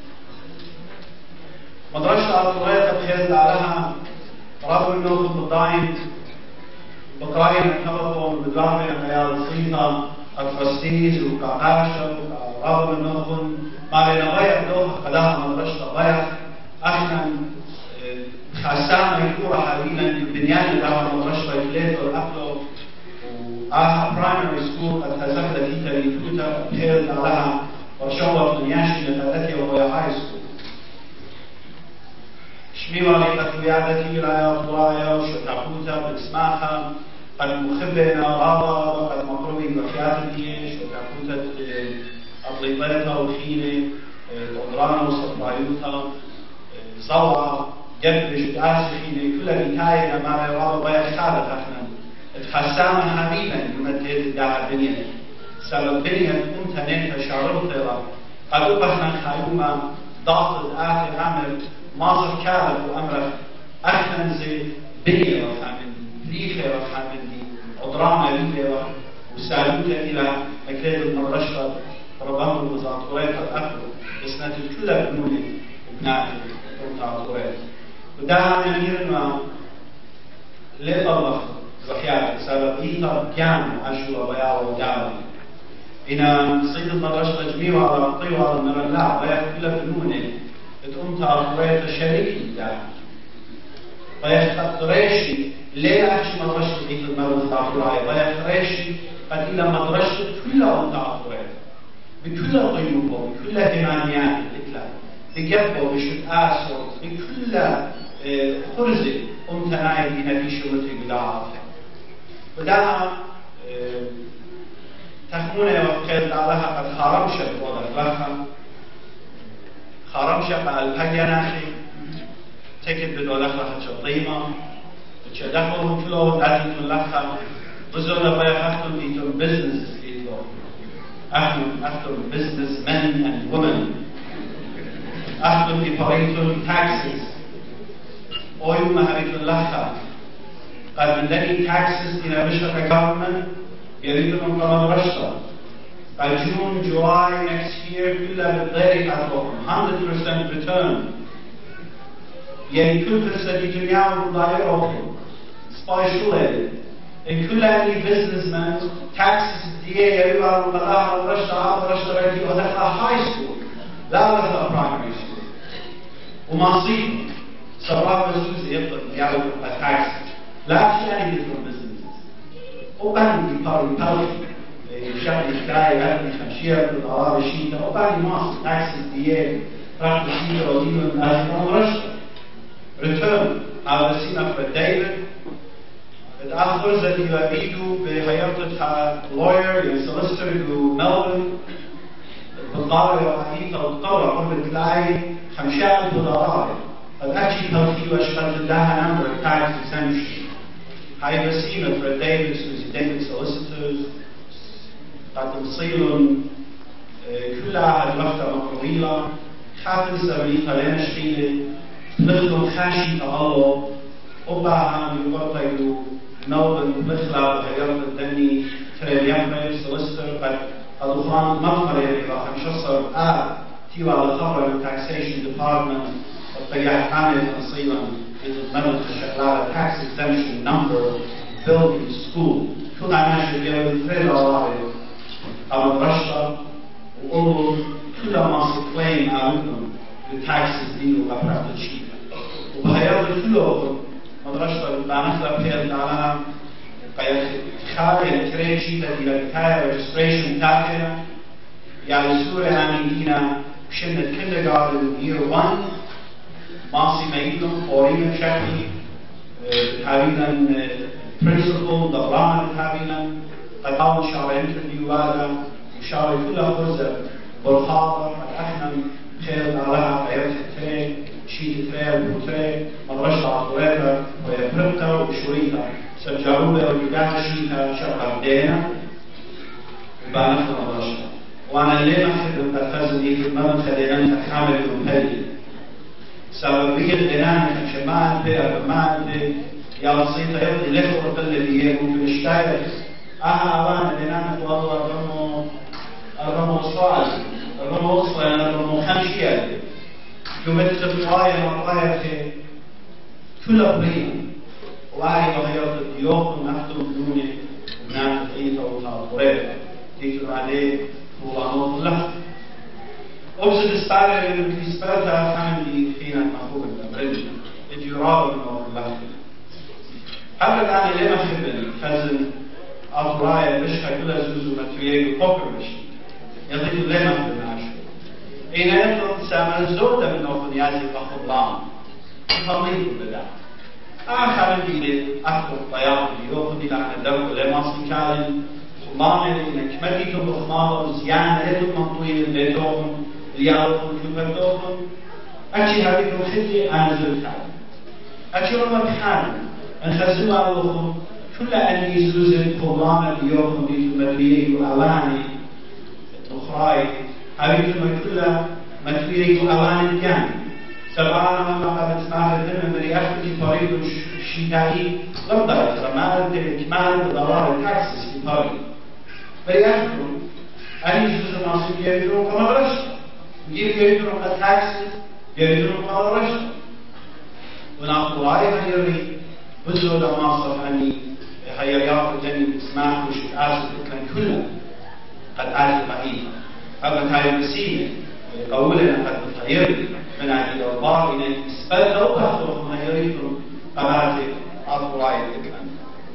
مدرسة أطراي تبحيث عليها رابو النوخ بالضاين بقراين الكبقون بدوامي الحياة الصيطة الفرستيز وكعاشة ورابو النوخ ما لنا غير دوخ قداها مدرسة غير احنا خاصة يكورا حاليا البنيان داخل مدرسة كليت والأقلو وآها برايمري سكول قد هزفت كيتا ليتوتا بحيث عليها وشوط من ياشي لتاتي وهي هاي سكول شميوالي قد ويادتي لا يطرايا وشتاقوتا باسماها قد مخبئنا غابة وقد مقروبي بخياتي شتاقوتا أطليباتا وخيني قدرانا وصبرايوتا زوعة جنب شتاسي خيني كل نتاية ما يرابا بيا خالد احنا اتخسامة حبيبا يمتد الدعا الدنيا سبب بنية كنت نيتا شعرت قد أبخنا خيوما ضغط الآخر عمل ماصر كارب وأمر أحنا زي بنية وخامن بريخة وخامن دي عدرانا ليلة وسالوتا إلى مكتب المرشد ربما المزاطورات الأخر إسنة الكل بنوني وبناتي ومزاطورات ودعا نميرنا لطلق وحياتي سبب إيطا كان أشوى بياء ودعوة إن صيد المرشد جميع على الطيوة على النار الله بياء كل بنوني تقوم تعطوية شريكي ده فيختريشي ليه أحشي مدرشة إيه المرض تعطوية فيختريشي قد إلى مدرشة كلها تعطوية بكل قيوبه بكل همانيات الإطلاق بجبه بشد آسر بكل خرزة أمتناعي بنا في شمتي قداعة ودعا تخمونة وقيد لها قد خارمشت وضع لها خارمشت على البجناخي تكت بدولخة شطيمة تشدخلهم كله داتيتون لخة بزونا بيا أختم إيتون بزنس إيتون أختم أختم business men and women أختم إيباريتون taxes أويوم هريتون لخة قد من لني taxes إلى مشرق government يريدون من رشطة by June, July next year كلها بالغير أطلقهم one hundred percent return يعني كل فرصة دي جميعهم ضايعهم سبايشولي إن كل أي businessman taxes دي يبقى مقدار الرشدة هذا الرشدة رأيتي ودخل high school لا ودخل primary school وما صيب سراب السوسي يبقى يعمل tax لا شيء يعني different businesses وبعد يبقى يبقى شغل إشتراي هذه خمسية بالأراب الشيطة وبعد ما taxes دي راح تشيطة ودينه الناس رشدة return على سينا في ديفيد الآخر الذي يريدوا بحياته lawyer يعني solicitor جو ملبون بالضارة وحديثة والقرى قرب تلاقي خمسة دولار قد أجي تلقي واشتغل لها number of tax exemption هاي بسيمة في ديفيد سوزي ديفيد solicitors قد تصيلون كلها الوقت طويلة حافل سبري خلينا شخيلة نخدم خاشي الله وبعهم يقرطيو نوبل بخلا بغيرت الدني تريد يمري سلستر قد الأخران مغمرة إلى خمشصر آب تيوى الخبر من taxation department الطياح عامل أصيلا إذا مدد الشغلات tax exemption number building school كل عماش يجيب ثريد الله أو الرشطة وقولوا كل ما سكلين أعلمهم التاكسز دي وقبرات الشيء وبهيات كلهم مدرسة البانخلة بيد على خارج التريشي الذي لكتاية registration تاكنا يعني سورة آمينينا بشنة kindergarten year one ماسي ميلهم فورينا شكلي تابينا principal دبرانا تابينا قطعوا شعر انترفيو هذا وشعر كل فرصة بالخاطر احنا خير على قيادة التري شيء تري وتري مدرسة عطويرة ويبرمتا وشوريتا سجاروا له ويقاع شيئا شرح بدينا وبانخ مدرسة وانا اللي محب التفزني في المدن خلينا تكامل المبالي سببية لنا شمال بي أرمان بي يا بسيطة يبدي لخور الذي يكون في الشتاير أها أبانا لنا والله أرمو أرمو صعد أرمو صعد أرمو خمشية يمثل طوايا وطوايا في كل أبريم وعي وغيرت الديوخ ونحن بدوني ونحن قيطة وطاطورية تيجوا عليه طولانوط الله أبسط استعرى من الإسباتة فاندي فينا المفهوم الأبريم يجي رابط من الله قبل أن لما خبني خزن أطرايا بشكا كل زوزو متوية وقوكر بشي يضيط لما خبني عشو إن يطلق سامن زودة من أخذ يازي بخبلان تفضيل بدا آخر الدين أخذ الطيار يأخذ إلى أن الدرق لما سيكالن خبلان إن كمديتم بخمار وزيان لدو منطوين بيتوهم ليالكم كبرتوهم أكشي هذه الخدي أنا زلتها أكشي رمى بحالي أنخزوا علىهم كل أن يزوزن خبلان اليوم بمدريه وأواني الأخرى هذه كلها مدريه وأواني الجانب سبعنا ما قد اسمع الدم من يأخذ طريق الشتائي غضا ترى الإكمال بضرار التاكسس في طريق فيأخذ أن يزوز ناصب يريدون كما رشد يريدون التاكسس يريدون كما رشد ونقول عليها يريد بزود ماصر أني هيا يأخذ جني اسمع وش آسف إكلان كلها قد آسف معي قبل هاي المسيح قولنا قد تغير من عند الله إن إسبال لو تخرج ما يريدون قبلات أطراء الإكلان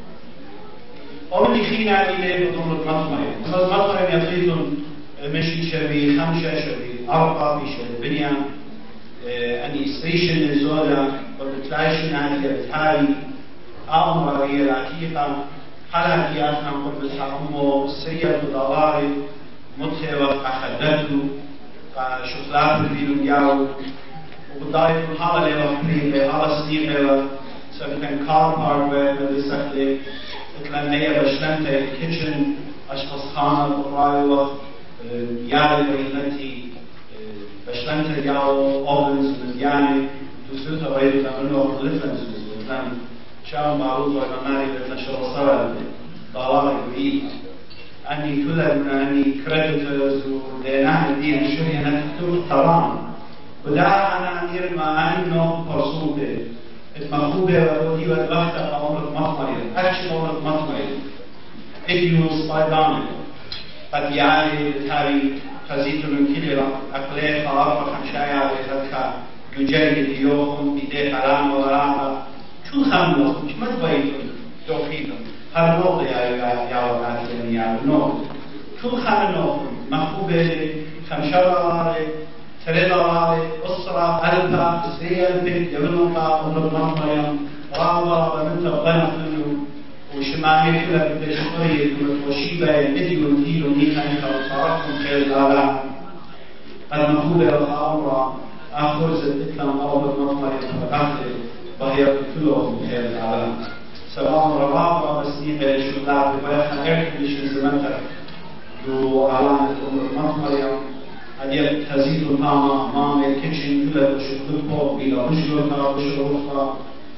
ومن خينا إليه بضم المطمئن المطمئن يطيدون مشي شبي خمسة شبي أربعة بشبي بنيان أني ستيشن الزولة وبتلاقيشن هذه التالي أمر هي الحقيقة حالة يافنا قرب الحكومة السرية الضواري متهوة أخذته شغلات الفيلم ياو وبداية الحالة اللي وحبين بحالة سنين سبتن كار بارك بالسخلة إكلانية بشلنتة الكيتشن أشخاص خانة بقرايوة يالي بينتي بشلنتة ياو أوفنز من ياني دوسوتا ويدو تمنوه لفنز وزن شاو معروض ومماري لتنشر صار ضواري وإيه أني كل أني كريديتورز وديناه الدين شوية نكتب طبعا ودا أنا أدير ما أنه برسوبة المخوبة ودي والوقت أمر مطمئن أكشن أمر مطمئن إديوس بايدان قد يعني تاري خزيت من كل أقلية خارق خمشايا ويتدخل يجري اليوم بدي كلام وراء شو خملوا كم تبيتون توفيتون هر نوع يا يا يا وقتين يا نوع شو خملوا مخوبة خمشايا تريداري أسرة ألفا سريا بيت يبنوكا ونبنوكا رابا ومنتا بنفلو وشماهي كلا بتشقري وشيبا يدي ونتيل ونيكا نكا وصاركم خير الآلاء المخوبة والآمرة آخر زدتنا مرابط مطمئن فقاتل وهي كلهم خير الآلاء سواء ربابا بسنيقة شغلات ببايخنا اير كونديشن زمنتك دو آلان الأمر مطمئن هذه تزيد الطعم أمام الكيتشن كلها بشكل بلا بشروطها بشروطها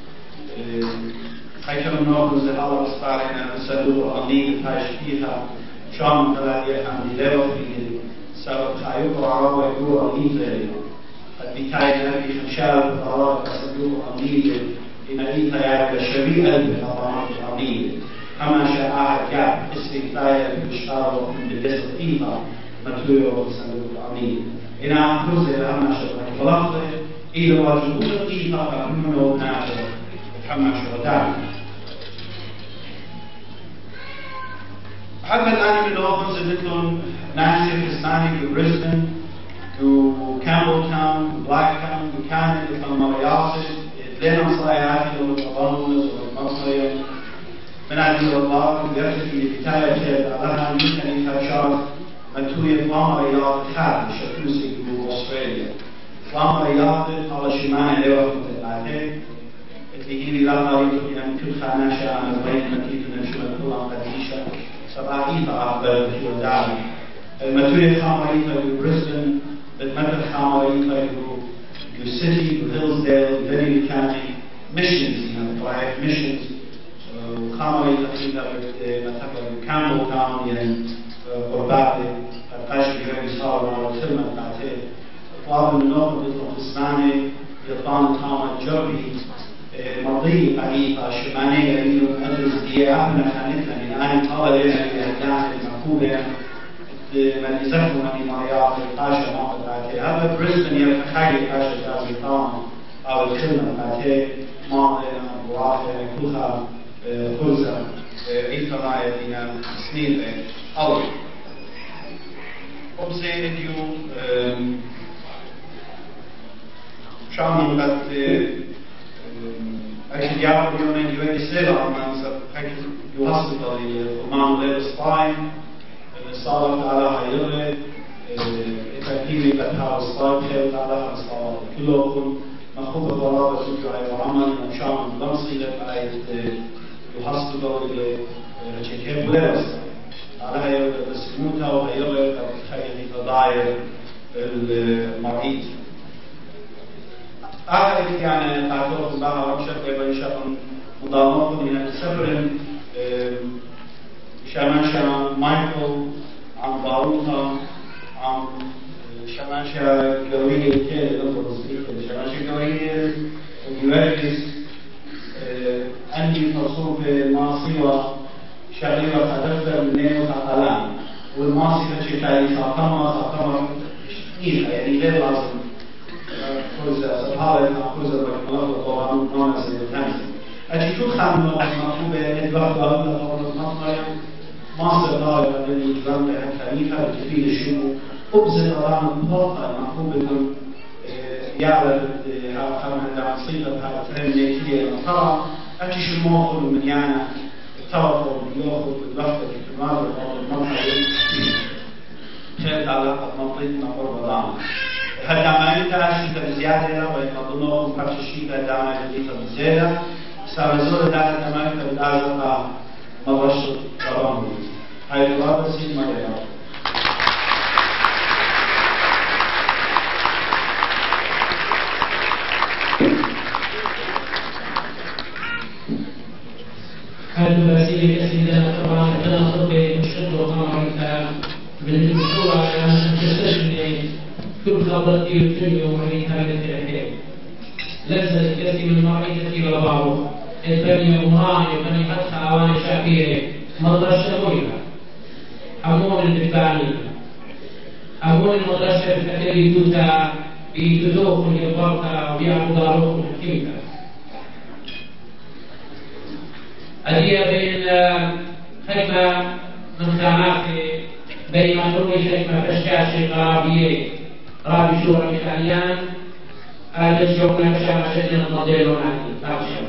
هيكل النوع زي هذا بستعرفنا نسأله أني تايش فيها شام ثلاثة عندي لو في سبب خايف وعرب ويقول أني زي البتاعي نبي خمشال بطلاب أسأله أني إن أني تيار شبيه بالطعام أني كما شاء جاب استثناء بشارة من الاستثناء ماتيريال سأله أني إن أنفذ لما شاء خلاص إذا واجبون القيمة فمنه ناجح محمد شهداء حتى الآن من الأوفنز مثل ناشر كريستاني في بريسبن في كامبل تاون في بلاك تاون في كاندا في المرياض لنا صلاحيات والتضامن والمصرية من عند الله ويرجع في بداية على يمكن إنتاج متوية المرياض خارج شكوسي في أستراليا المرياض على شمال الأوفنز الآتي اللي هي لا مريض يعني كل خانة شان بين مكيدنا شو نقول قديشة سبعين أقبل في وداعي المتوية خامريطة في بريسبن المتر خامريطة في سيتي في هيلزديل فيني كانتي ميشنز يعني فايف ميشنز وخامريطة في مثلا كامبل تاون يعني قرباتي القاشي غير صار على الخدمة بتاعتي طلاب النوم بيطلعوا تسمعني يطلعون طعم الجربي مضي قريبة شمالية إنه أدرس دياب من خانتنا من أنا طالب لنا في أهداف المقولة من يزفوا من مرياض القاشة معطى هذا بريسبن يبقى خارج قاشة تازي طعم أو الخدمة بتاعتي معطى بواقع كلها خلصة إلتماعي لنا سنين أول أبسي اليوم شامل قد actually the opportunity you had to say that man so you hospital الأمام غير الصايم الصلاة على حيرة التكليف بتاع الصايم خير على الصلاة كلهم مخوض الضرابة سجى وعمل مشام لمصي لبعيد you hospital شكل بلاس على حيرة السموتة وحيرة تخيل تضاير المريض أعرف يعني تعرفون بها وشكل بيشان مضامات من السفر شماشة مايكل عن باروتا عن شماشة قوية كده شماشة قوية ويواجس عندي تصور في المعصية شغيرة تدفر من نيو خطلان والمعصية تشتري خطمة خطمة نيخة يعني غير لازم كوزا سبحانه كوزا بكمال طبعا نوع زي الثاني أجي كل خامل مطلوبة إدراك لهم لهم المطلع مصر دار الذي يجرم لها الخليفة بتفيد الشمو أبزل أرام البطاقة المطلوبة يعرف خامل العصيدة بها فرنجيكية المطلع أجي شموخل من يعني التوقع يأخذ بالوقت الكمال المطلع خير علاقة منطقتنا قرب ضعنا هذا ما ينتهي شيء بزيادة ويقضونه فرش الشيء دعنا جديد بزيادة سأرزول دعنا تمام كبداية مباشر ورامي هاي الرابع سيد مريم هذا الوسيلة كسيدة طبعا أنا أطلب مشكلة طبعا بالنسبة أنا تستشفي كل خبرتي الدنيا ومن كانت الحياة ليس الكثير من المعرفة ولا بعض البني مراني وبني فتح أواني شاكيرة مدرسة مهمة أمور البتاني أمور المدرسة التي توتا بيتدوخ اليبارتا وبيعبد روح الكيميكا أدية بين خدمة من خانات بين مدروي خدمة فشاشة غرابية رابي شورى ميخائيليان الذي يكون مشارع شديد الموديل ونحن تابشر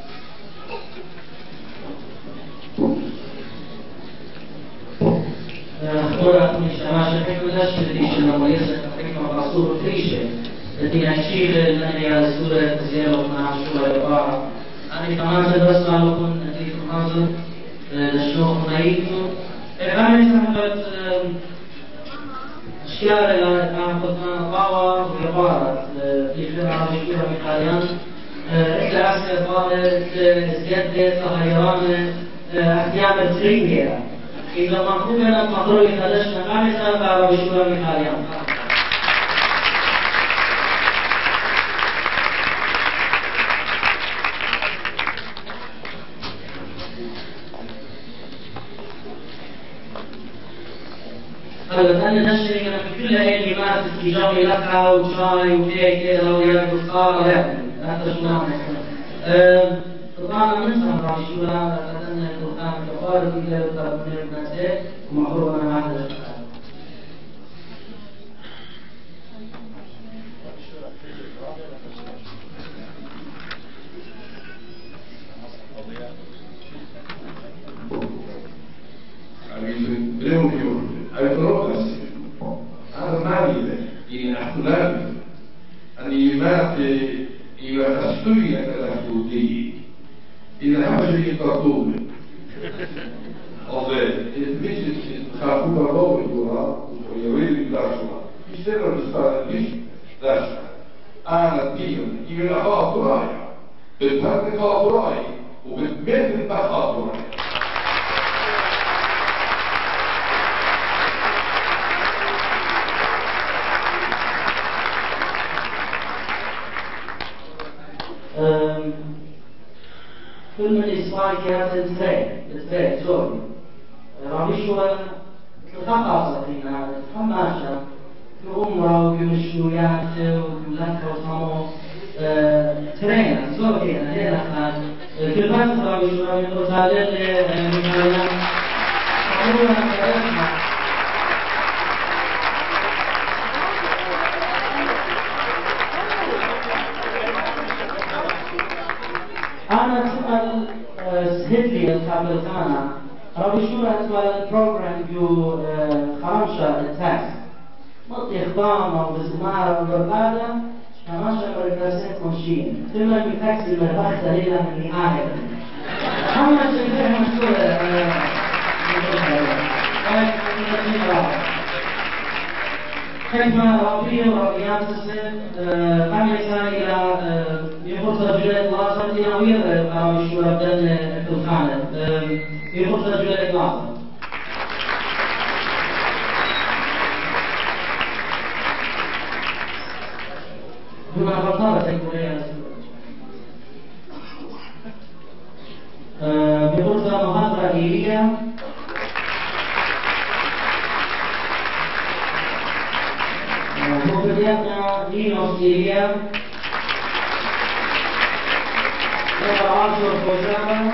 خطورة مجتمع شرحيك وداش لديش الموليسة تحقيق مقصور فريشة التي نشيل المنيا لسورة زيارة مع شورى الإبارة أنا كمان سدرس معلوكم نتيجة الحاضر للشيوخ مريكم إعلامي صاحبة اشتيار إلى خدنا قاوة ويقارة في خلال عربي شورا ميخاليان إسلا أسكى طالب زيادة صهيران احتيام الترينجيرا إذا مطلوبنا مطلوب خدشنا خامسة بعربي شورا ميخاليان هلا أنا نشري أنا في كل هاي الكلمات استجابة لك وشاي وكيك كذا وياك وصار لا هذا شو نعمل طبعا أنا نسمع بعض الشغلات لأن الدكان كفار في كل طرف من الناس ومعروف أنا هذا Hai trovato armabile in naturale, animate in una storia della studi, in la fase di torture. Ovvero, invece di fare un lavoro di lavoro, di avere il lascio, mi sembra di stare lì, lascia, alla Dio, in una fattoria, per fare fattoria, o per mettere la fattoria. كل من إسماعيل كانت الترين الترين سوري رامشوا تخصص فينا حماشة في عمرة وفي مشويات وفي لكة وصمو ترين سوري أنا هنا خلاص في البحث رامشوا من أوتالين لمكانيان أنا سؤال سهلي الخابرتانا ربي شورا سؤال البروغرام جو خامشة التاكس مطي إخبام وبزمارة وبرقادة شماشة برقاسين كونشين تملا بتاكسي المرباح دليلة من نهاية أما شكرا مسؤولة حكمة ربية وربيات السن خامسة إلى يخص رجلات العصر دينوية رامي شورا بدن الخانة يخص رجلات العصر هنا غطارة تكونية بخص محاضرة دينية وبدأنا دينو سيريا وعاشر فوجانا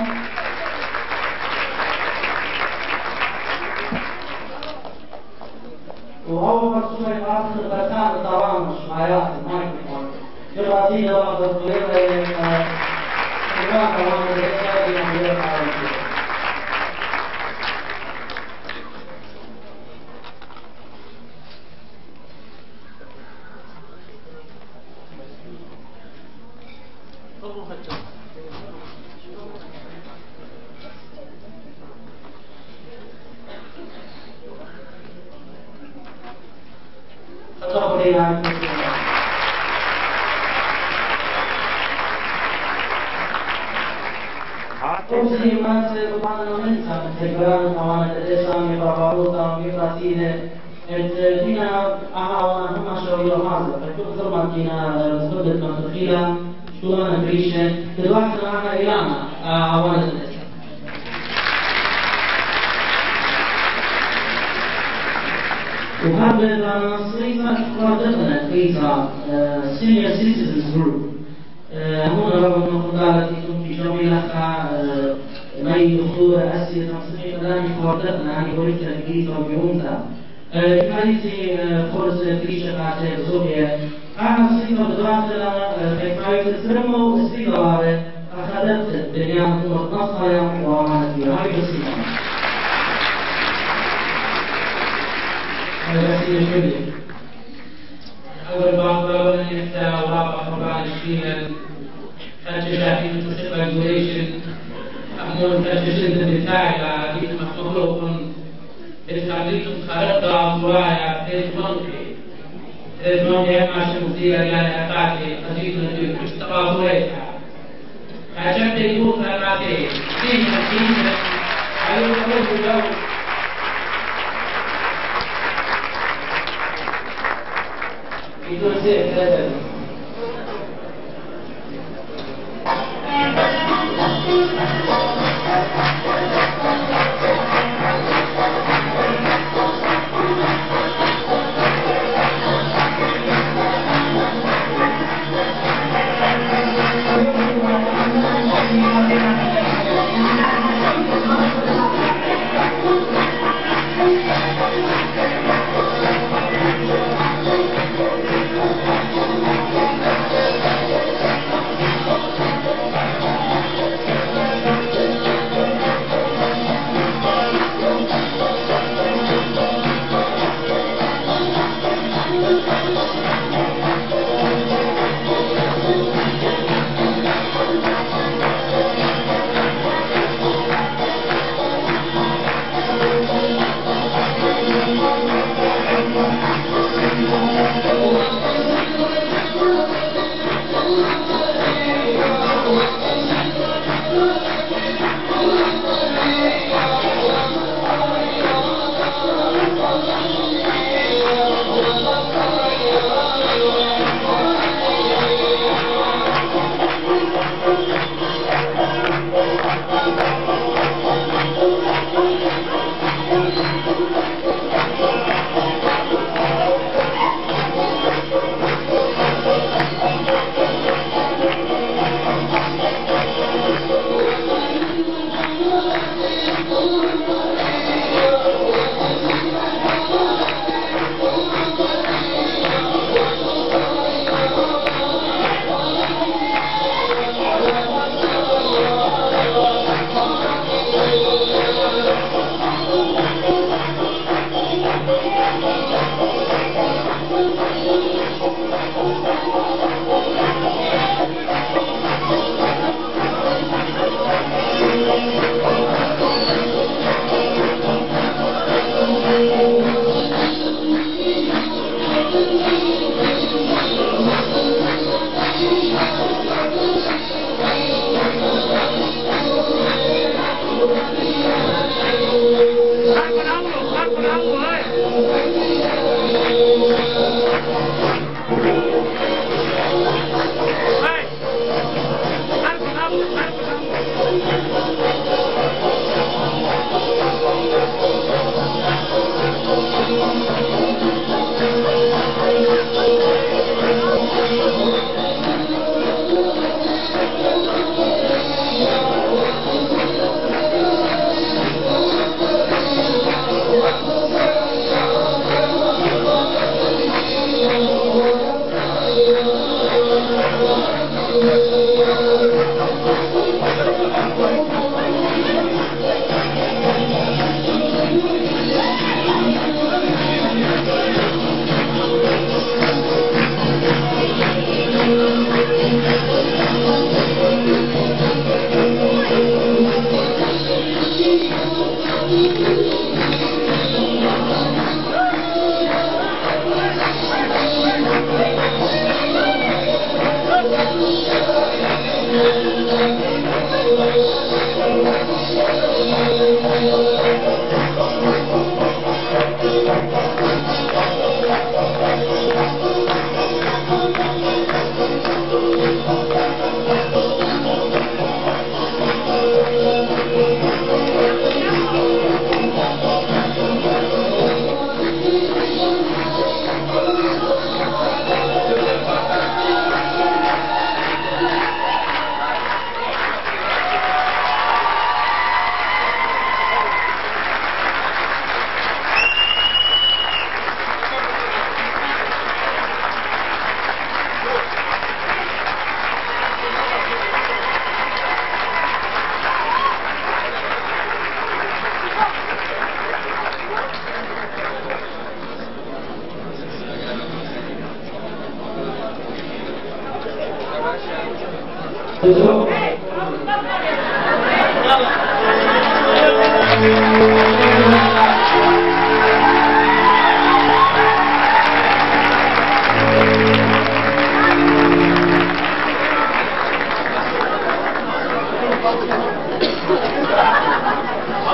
وهو مرسوم الآخر بسان طوامش حياة المايكروفون جراتين بعض الطريقة إمام طوام الرسالة يمضيها على Muslimat parlamentsa integrano طبعا الاسلام باباروتا ميقاتينه الدينا اهاوان هم شويه هذا فكل زمان دينا زودت منطقيه شو انا بريشه دلوقتي معنا ايلانا اهوان الاسلام وهذا صيغه قادتنا فيها senior citizens group هنا رغم قدرتي في جميع ما يدخل أسئلة تصنيف الآن فوردتنا عن قولك الجديد وبيونتا كاليتي فرص فريشة عشان زوجية أنا صيغة بدراسة حكاية السرمة والصيغة هذا أخذت بنيان نصها وعملت فيها هاي الصيغة هذا سيد شبه أول بعض أول نفتح ورابع أربعة عشرين كانت شايفين الموسيقى الجوريشن أمور كانت جدا بتاعي لكن مخلوق اتخليتم خرقت عضوايا ازمنكي ازمنكي هم عشان مزيرا يعني أقاتي أزيد نديو كشتقاطويتها عجبت يقول فرماتي فيها فيها أيضا قلت اليوم يقول سير ثلاثة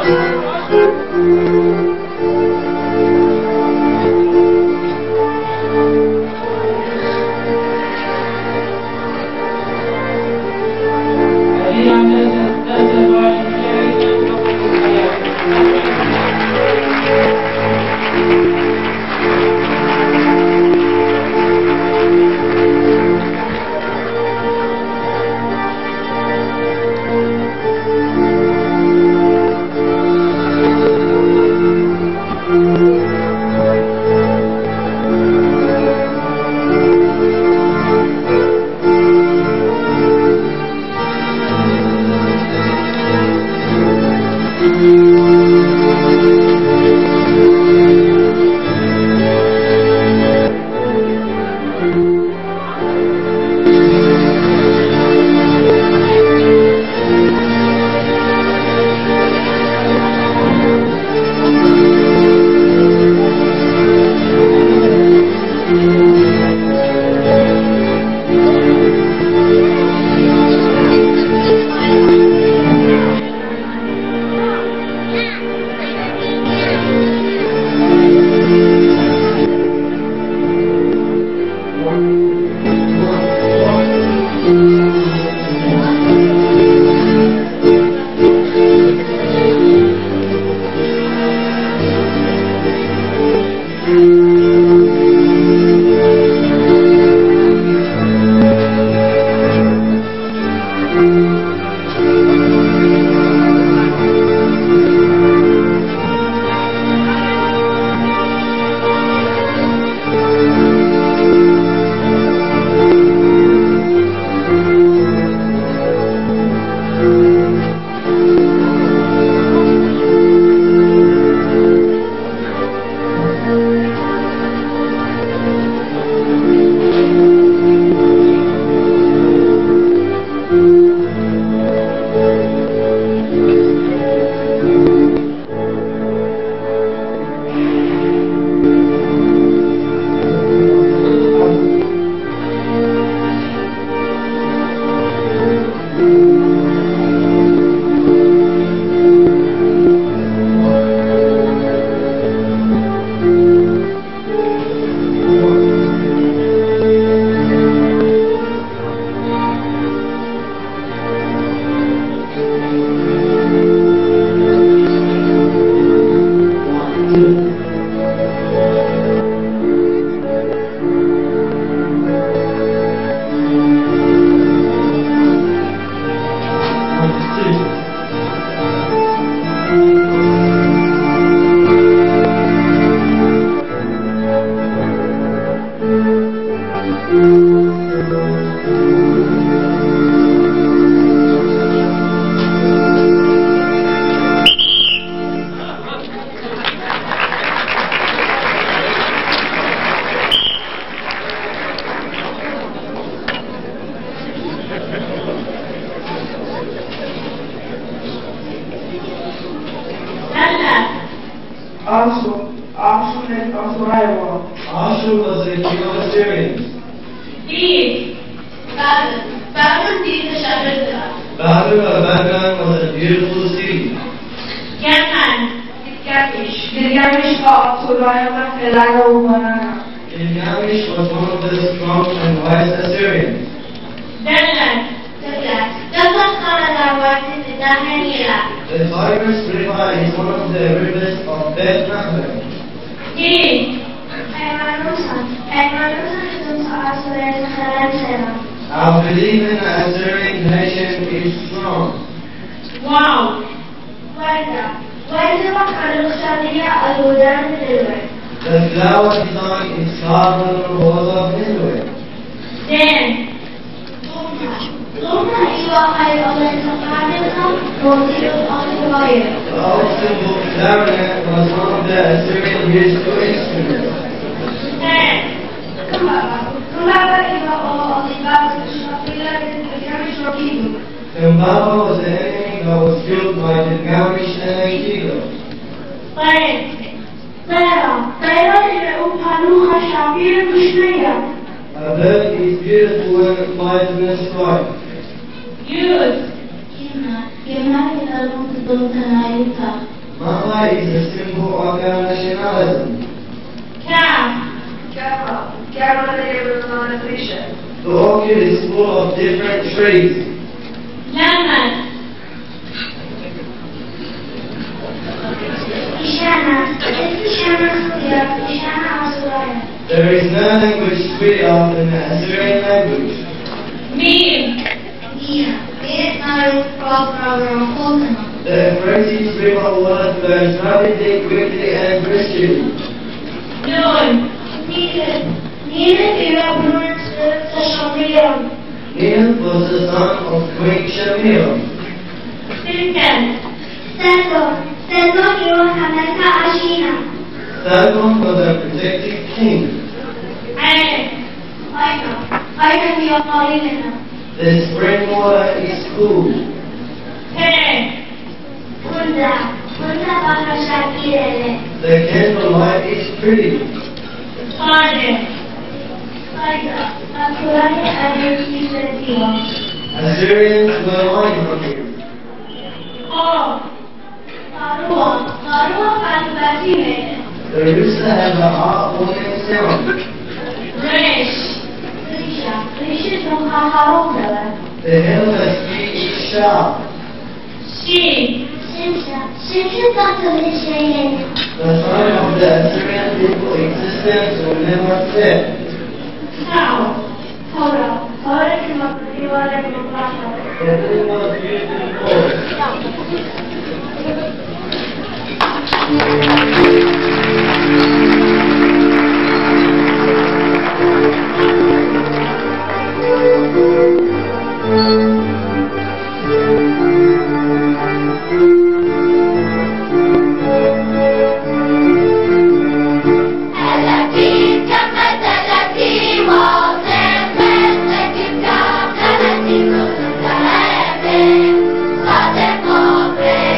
Also, also and also rival. Asher was a king of Assyrians. These, Babylon, these are Shabbat. Babylon was a beautiful city. Yaman, Gilgamesh. Gilgamesh also rival and rival banana. Gilgamesh was one of the strong and wise Assyrians. Dalan, Dalan. Dalan Khan was in the Dahan The Tigris River is one of the rivers of Bethlehem. These, Our belief in the Assyrian nation is strong. Wow. The flower design is carved on the walls of Israel. Then, The oxen clarinet was one of the Assyrian musical instruments. then, Timbaba was the enemy that was killed by Gilgamesh and Enkidu. then, A bird is beautiful when it flies in the sky. use, Mama is a symbol of our nationalism. The orchid is full of different trees. There is no language sweeter than the Assyrian language. The Euphrates River water flows rapidly, quickly, and briskly. Neil was the son of Queen Shamir. Sargon was a protected king. The spring water is cool. The candlelight is pretty. Assyrians were lion hunters. The rooster has a heart-warming sound. The hill has speech is sharp. The throne of the Assyrian people existence will never fit. The hill was used in force. Thank you.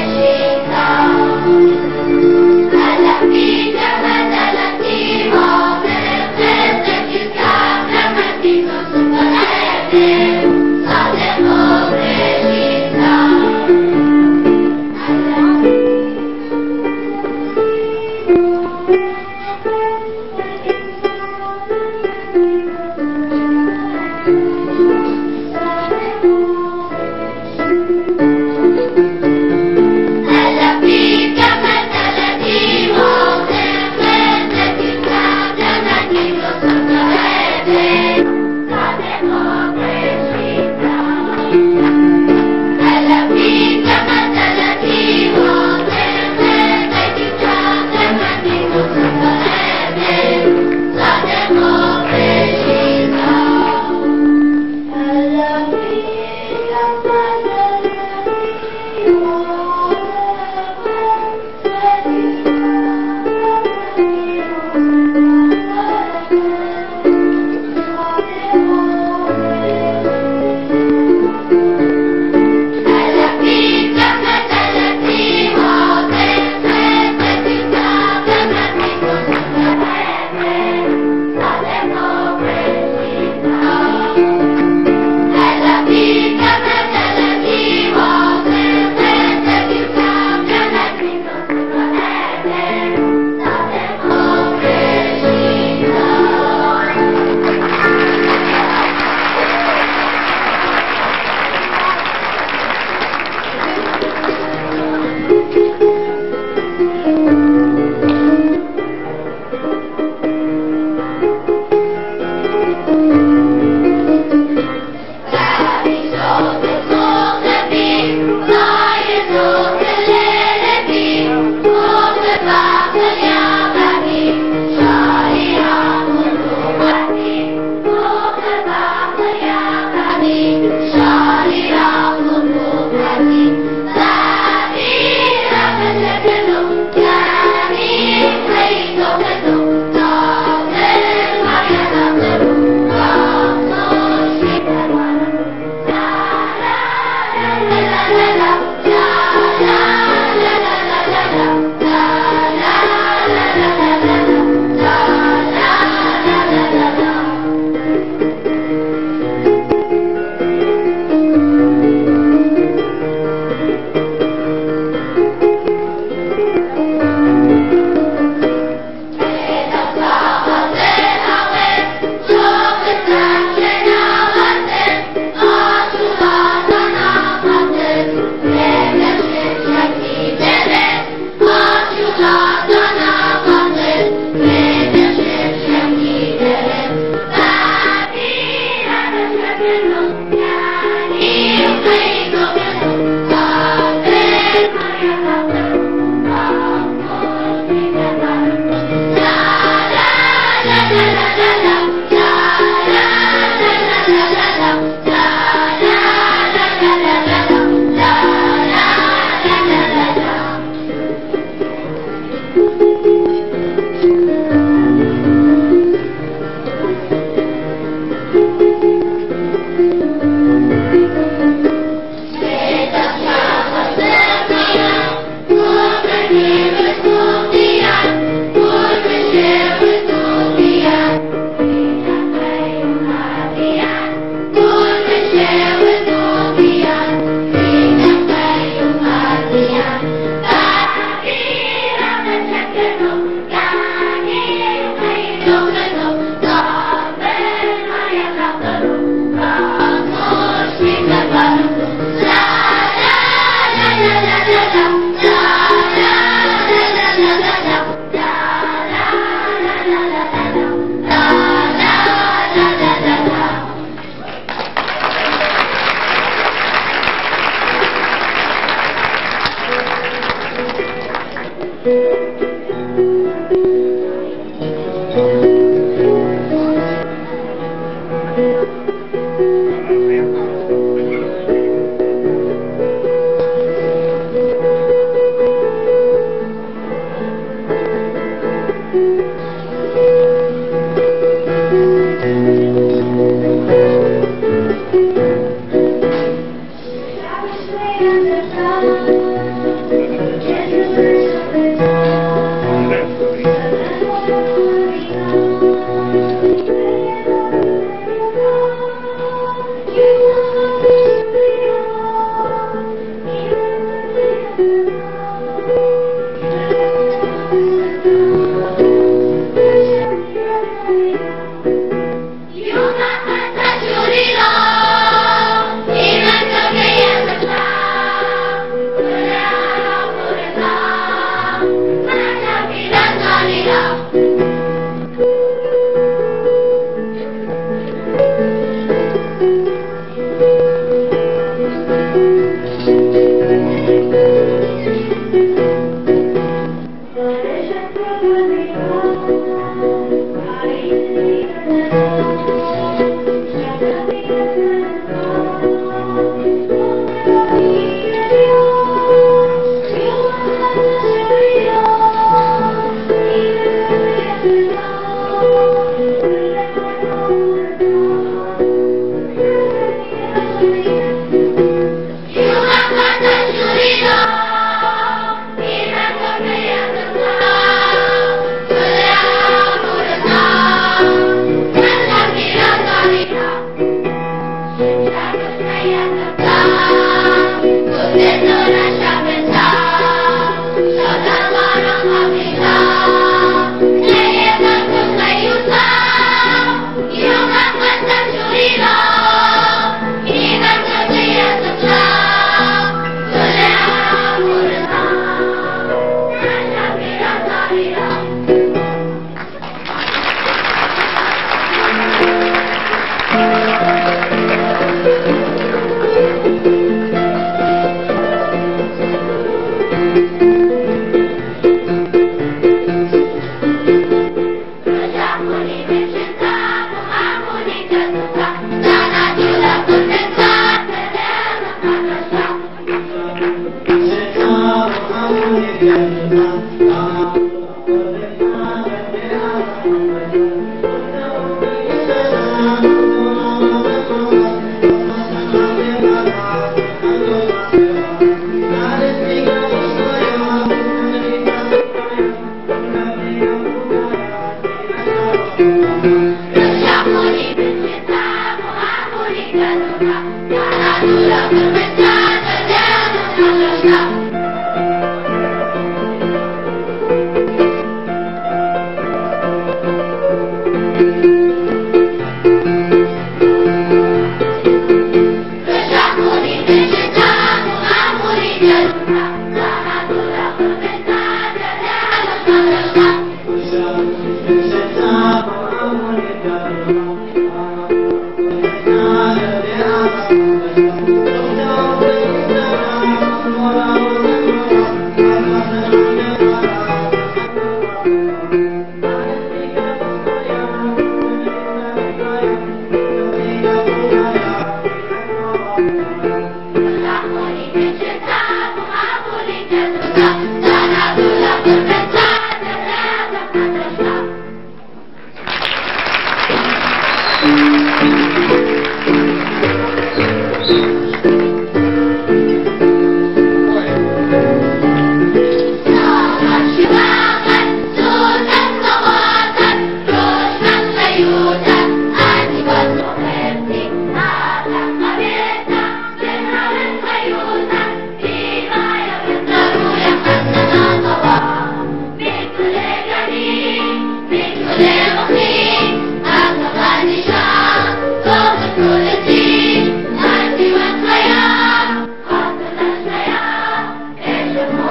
Thank you.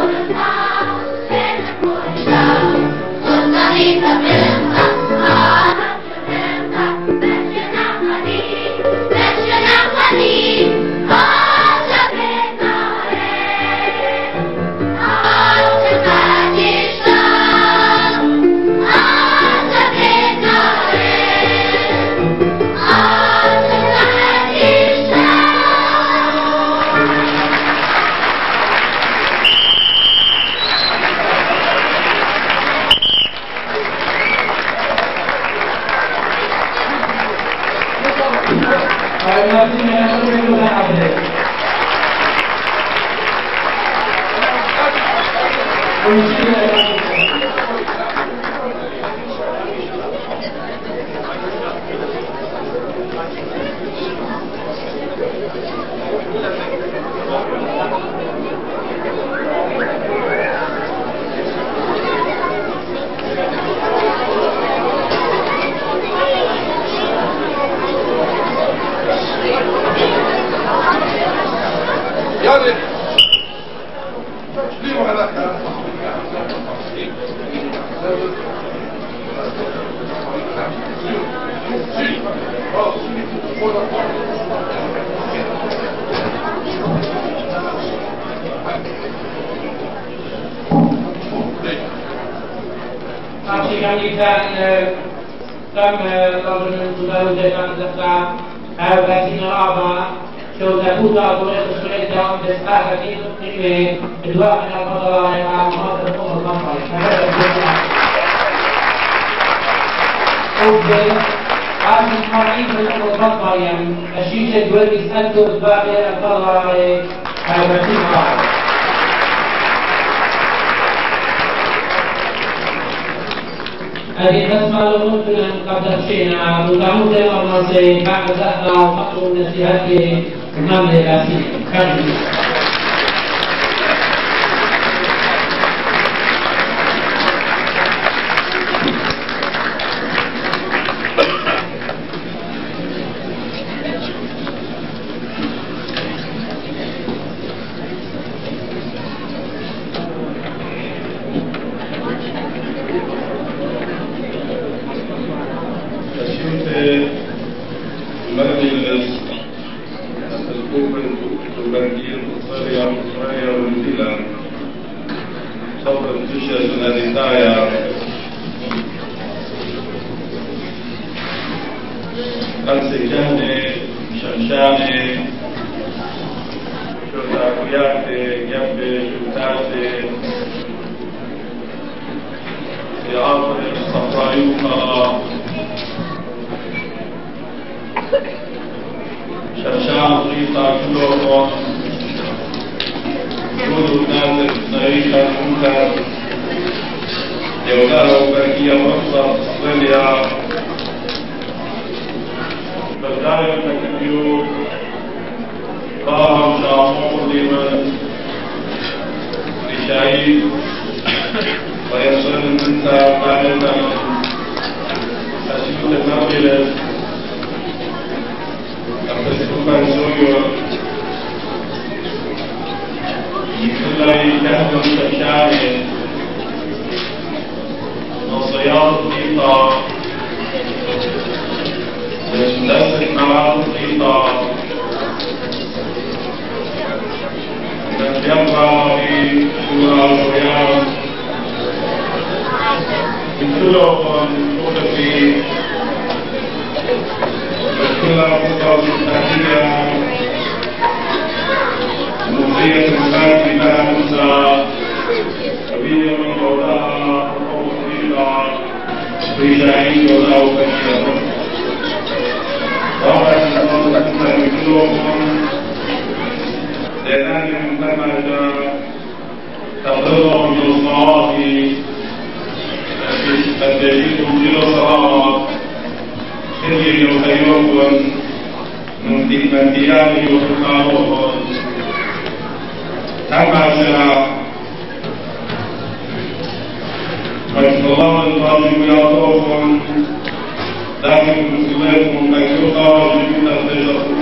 هذه الأسماء لو ممكن أن قد شينا متعود أمر سي بعد ذلك ومقصود نسيهته المملكة الأسيرية.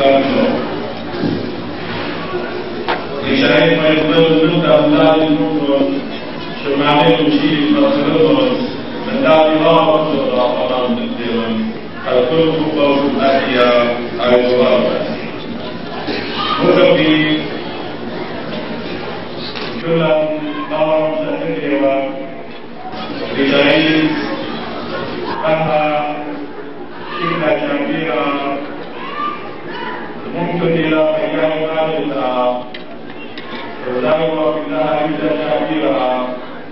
لشاهد ما يقبل المدة أبناء النور عليهم شيء مصرهم من دار الله وصدر أمام الدين الكل فوق الأحياء الجواب مربي كل نار سهلة بجعيد أنها شكلة كبيرة ممكن إلى مكان مالها ولا يوافق لها إلا كبيرة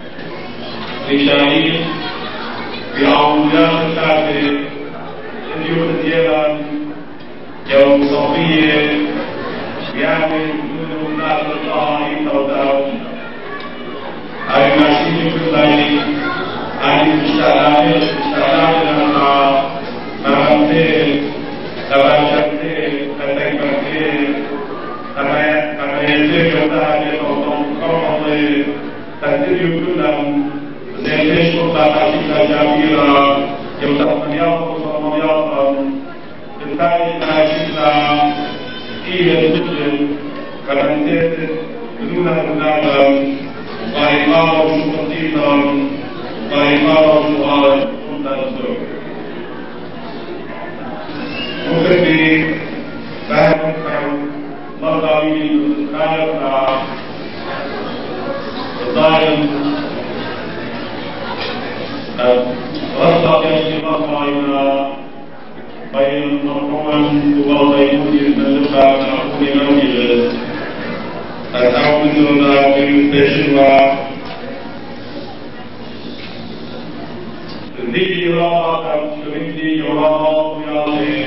لشعيد بعودات الكافر اليوم ديالا يوم صفية بيعمل بدون الناس الطاهرين توزعوا أي ماشيين كل ليل أي مشتغلين مشتغلين لما مرمتين تباشرتين تتكبرتين كما يزيد يوضع لتوضع مقرمضين تهديد كلهم زي ليش قلت عشيقة جميلة يوضع ملياطة وملياطة بالتالي عشيقة إيه الدخل كمنتين بدون المنادم وقائمة وشقطيطا وقائمة وشقال كنت أنصر مخبي فهم مرضى من الخالق الظالم رصد يشتي مطمئنا بين مرحوما وبين من لقى مرحوم موجود أتعودنا بالبشوى ذي راقة شريدي يراق يالي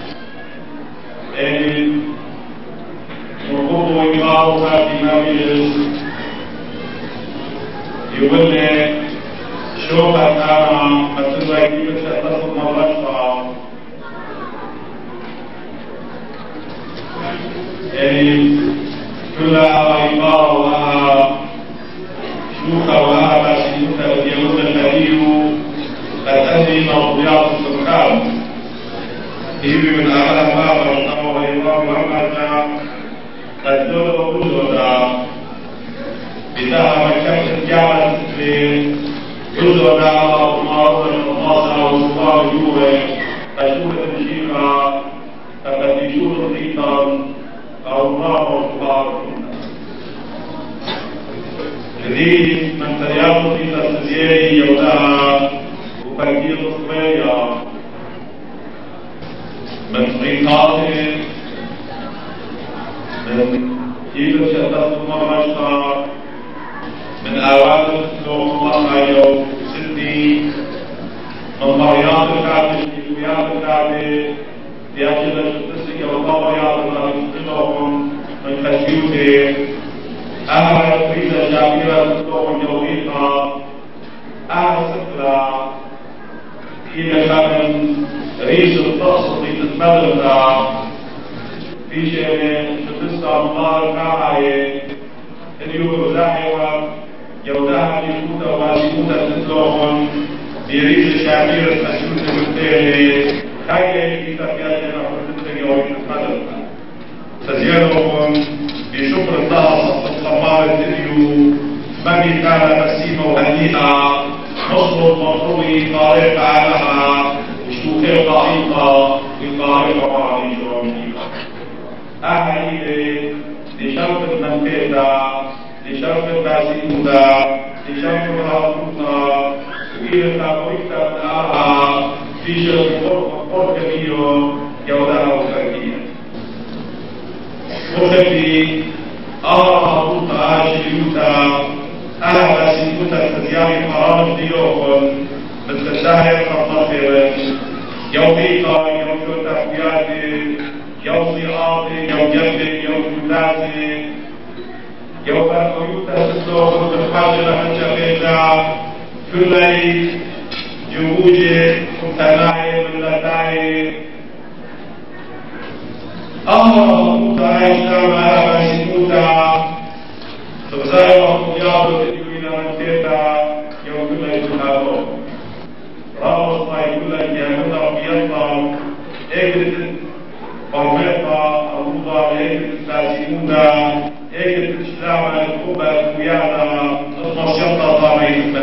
أمين مرحوم وإمارها في موجود يولي شوفة كاما مثل كيف تتصل مرشفة يعني كلها عبارة ولها شيوخة ولها باشيوخة اليهود الكبير تأتي موضوعات السكان هي من أعلى ما برشفة وإمام محمد تدور وجودا بتاع مكتبة جامعة السليم وجودا ومعروض المصاصة وشفاء الجوع تشوف الشيخة تفتشون الخيطان أو نار وكبار جديد من ترياض في تسجيل يودا وفكير صبية من خيطات من كيف شتت المرشة من أوائل السلوك الله يوم ستي من مريات الكعبة شكويات الكعبة لأجل الشتسك والطبيعات التي تطلقهم من خشيوته أهل الفريدة جاميرة تطلق جوهيقها أهل سكرة إلى كان ريس التصل تتبلغ في شيء شتسك الله الكعبة اليوم زاحوة يوداها لشوطة واسموطة تطلقهم بريس جاميرة خشيوته بالتالي هاي اللي تفياتنا فرصتك يوم القدر تزيارهم بشكر الله الصمار الدنيو مبي كان بسيمة وهنيئة نصر المطروي طارق علىها وشوكي ضعيفة والطارق وعلي جرامية أهلي لشرف المنفيدة لشرف الباسيمودة لشرف الرابطة وإلى تقويتها بنارها في شرف قرب كبير يودها وفرقية مخبي أرى هبوط عاشيوتا أهل سيوتا تزياري حرام ديوكم مثل الشاهر خطافر يوميقا يوم تحبياتي يوم صياطي يوم جنبي يوم جلاسي يوم أرقيوتا تسلوخ بالحاجة من شقيقا كلي جوجي متناعي من لتاعي أمر متعيشنا مع باشموتا تغزاي وقضياته تدوين منفيتا يوم كل يتنابو رابط طاي كل يتنابو ربيطا اجرد قوميطا أبوضا اجرد باشموتا اجرد الشلامة الكوبة الكويانا نصمر شرطة طامي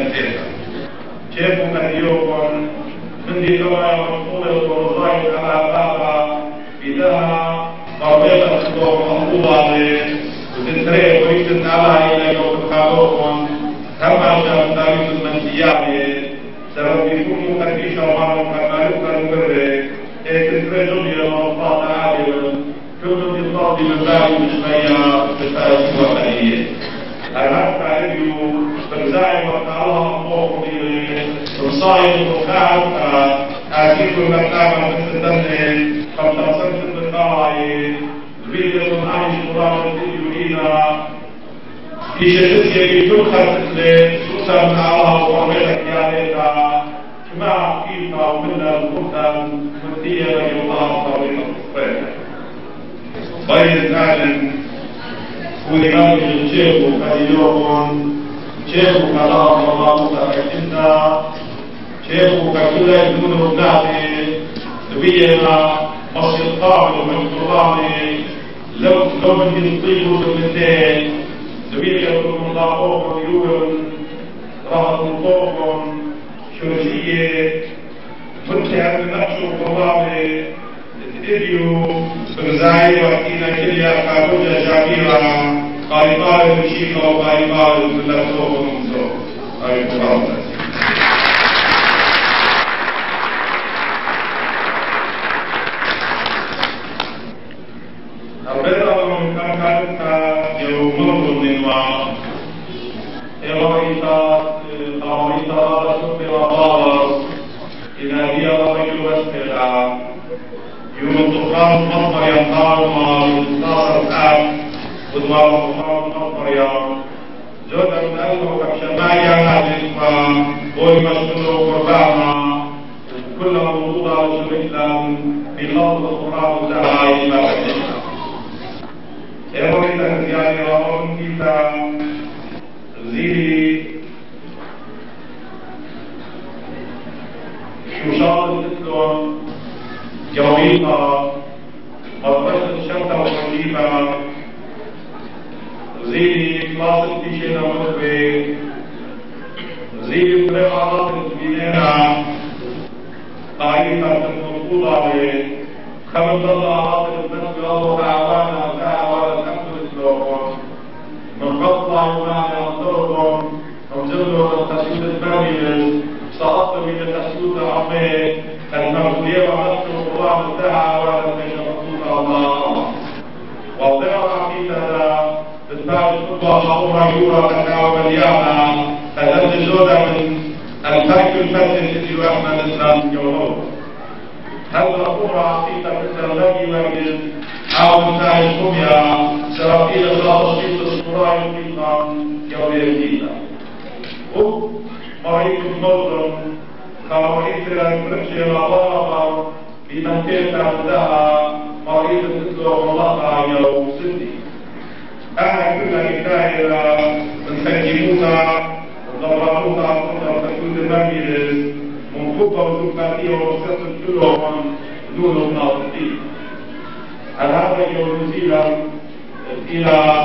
يعني سبب يكونوا تكريشة ومعهم كمالوكا المبرك تترجم إلى مرفات عادلة كل يطاضي من باقي بشوية بفارس وطنية الهدف عليه برزاعي وتعالى أموكم بصايد وخاعد أكيد المكتابة بستدني قد تصدت بالقاعي الفيديو عايش قرآن يرينا في شخصية في كل خلق سوسة من الله وعملك يا ليتا كما فيها ومنا الخطة مدية لك الله طريقة الصفات بين تعلم ولمن الشيخ كاليوم شيخ كلام الله متحكمنا شيخ ككل يكون النعمة بينا مصر الطاعم ومن الطاعم لو لو من يطيب بالمثال زميل يكون مضاعوكم يقول راحة مطوكم شرشية فتح من نفسه وطلابه الفيديو برزاي وقتنا كلها كابوجة شاكيرا قاربار المشيخة وقاربار الملتوه ومنزوه هاي القرآن البدء من كان يوم من ما إغريتا إغريتا سبب وقارس إذا هي رجل وسكلا يوم الطفران مصر ينطار ما ينطار الآن ودوار الطفران مصر ينطار جودة من أنه كشمايا نعجزها قول مشهور وقربانا كل موضوع شبكلا في لفظ الطفران وزهاي ما بدينا إغريتا زيادة وقوم كيتا زيري شوشان تتلون جويطة مطبشة الشمسة وخليفة زيري كلاس التيشينا مطبي زيري طريق علاقة الزبينينا قايمة المنقوضة خمس الله علاقة الناس الله تعوانا تعوانا الحمد لله من قطع يمانع أنصرهم ومزلوا التسيود المالي سقطت من التسيود العمي المغلية ومسلوا الله متاعا ولم يشرفوك الله وضعوا عقيدة بالفعل الخطوة حقوها يورا تكاوى مليانا فلن جودة من الفك الفتح الذي وحنا الإسلام يومه هل نقول عقيدة بالترلقي وجد أو متاع الكمية سرقيل الغاصيب الصراع يقيقا يوم يجينا أب مريض الموضن كمريض المرشي الغضابة بمن كيف عندها مريض تطلق الله يوم سدي أنا كل إكاية من سجمونا وضربونا قدر تكون المجلس من خطة وزكاتية ووسط كلهم دون الناطقين هذا يوم زيلا إلى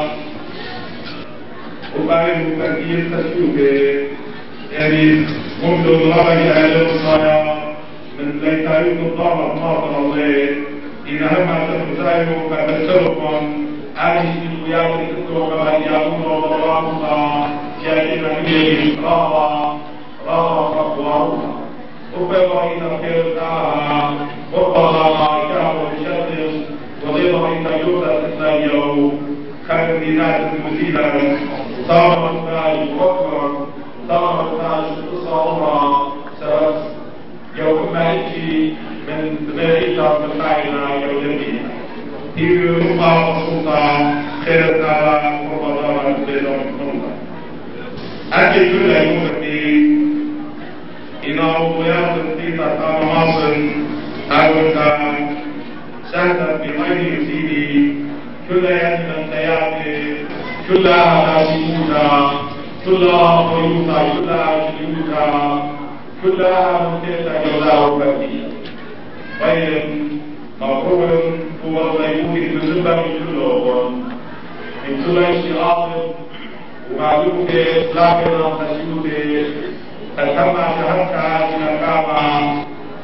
وبعدين تغيير تسلوكه يعني منذ الغرب إلى الصلاة من ليتاريخ الضرب ناظر الله إن هم تفزايوا كتسلكم عايش في القيام لتكتروا كما يقولون وضربونا جاهلين به راضى راضى فقوارونا ربما إذا خير تعالى ربما ما يكافر بشدس وضيضا إن يوتا تسايو كان دينات المزيدة صار الناج أكبر صار الناج قصة أخرى سبب يوم ما يجي من دمائيتا بالمعينة يوجدين هي ربما مصوطة خير تعالى ربما بيضا مصوطة أكي كل يوم إن أولويات الطيطة كان مصر أول كان سهلا بغير يزيدي كل يد من تياتي كلها ناسيوتا كلها قيوتا كلها شيوتا كلها ممتازة جوزاء فردية بين مقرور هو الغيبوت بالنسبة كلهم من كل اشتراط ومعلوم لكن نسيوتي تسمى شهادة من الكعبة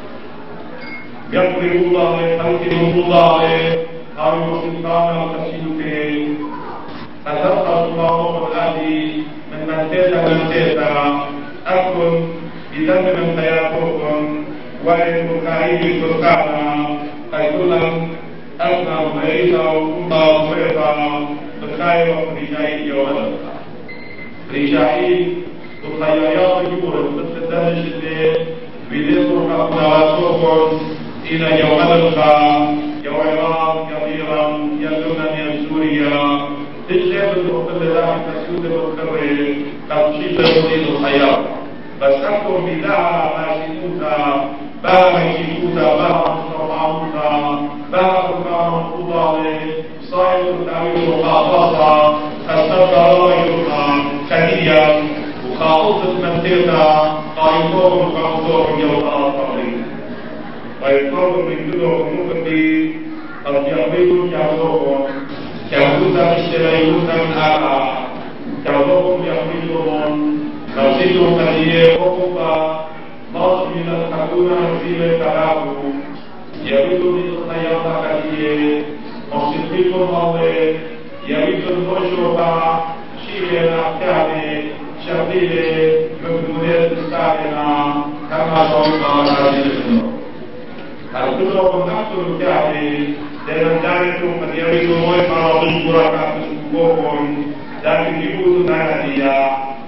يقضي الله يقضي الله أو سلطان وتسيوته فتبقى الله الذي من منتدى منتدى أكون دم من خياتكم وإن بخاري بركانا قيتولا أبنى ومعيسا وكوطا وفريطا بخاي وفريشاي يومنا فريشاي وخياريات يقول مثل الدهش اللي بيديروا قنواتكم إلى يومنا الخا يا عراق يا إيران يا لبنان يا سوريا تجلب المقلدات تسود بالقرية تمشي تبديل الخيار بس أكثر بداعة ماشيكوتا بها ماشيكوتا بها مصرعوتا بها بركان قضالي صاير التعويل وخاطاسا استطر رجلنا كهيا وخاطط منطقة قايتوهم وخاطوهم يوطا الطريق ويطلب من كلهم ممكن دي الجميع يعطوهم يعطوهم اشتريهم من آلاء يعطوهم يعطوهم نرسلهم هدية وقفة نص من الحكومة نرسل تلاقوا يريدوا من الخياطة هدية مصدقكم الله يريدوا الخشوبة شيء الأحكام شرطية مكمولات السائلة كما صوبة هذه الكتب نقصر الكعبي لأن داركم قد يريدوا مويقا بالبركة تسبقوكم لكن يقولوا نهدية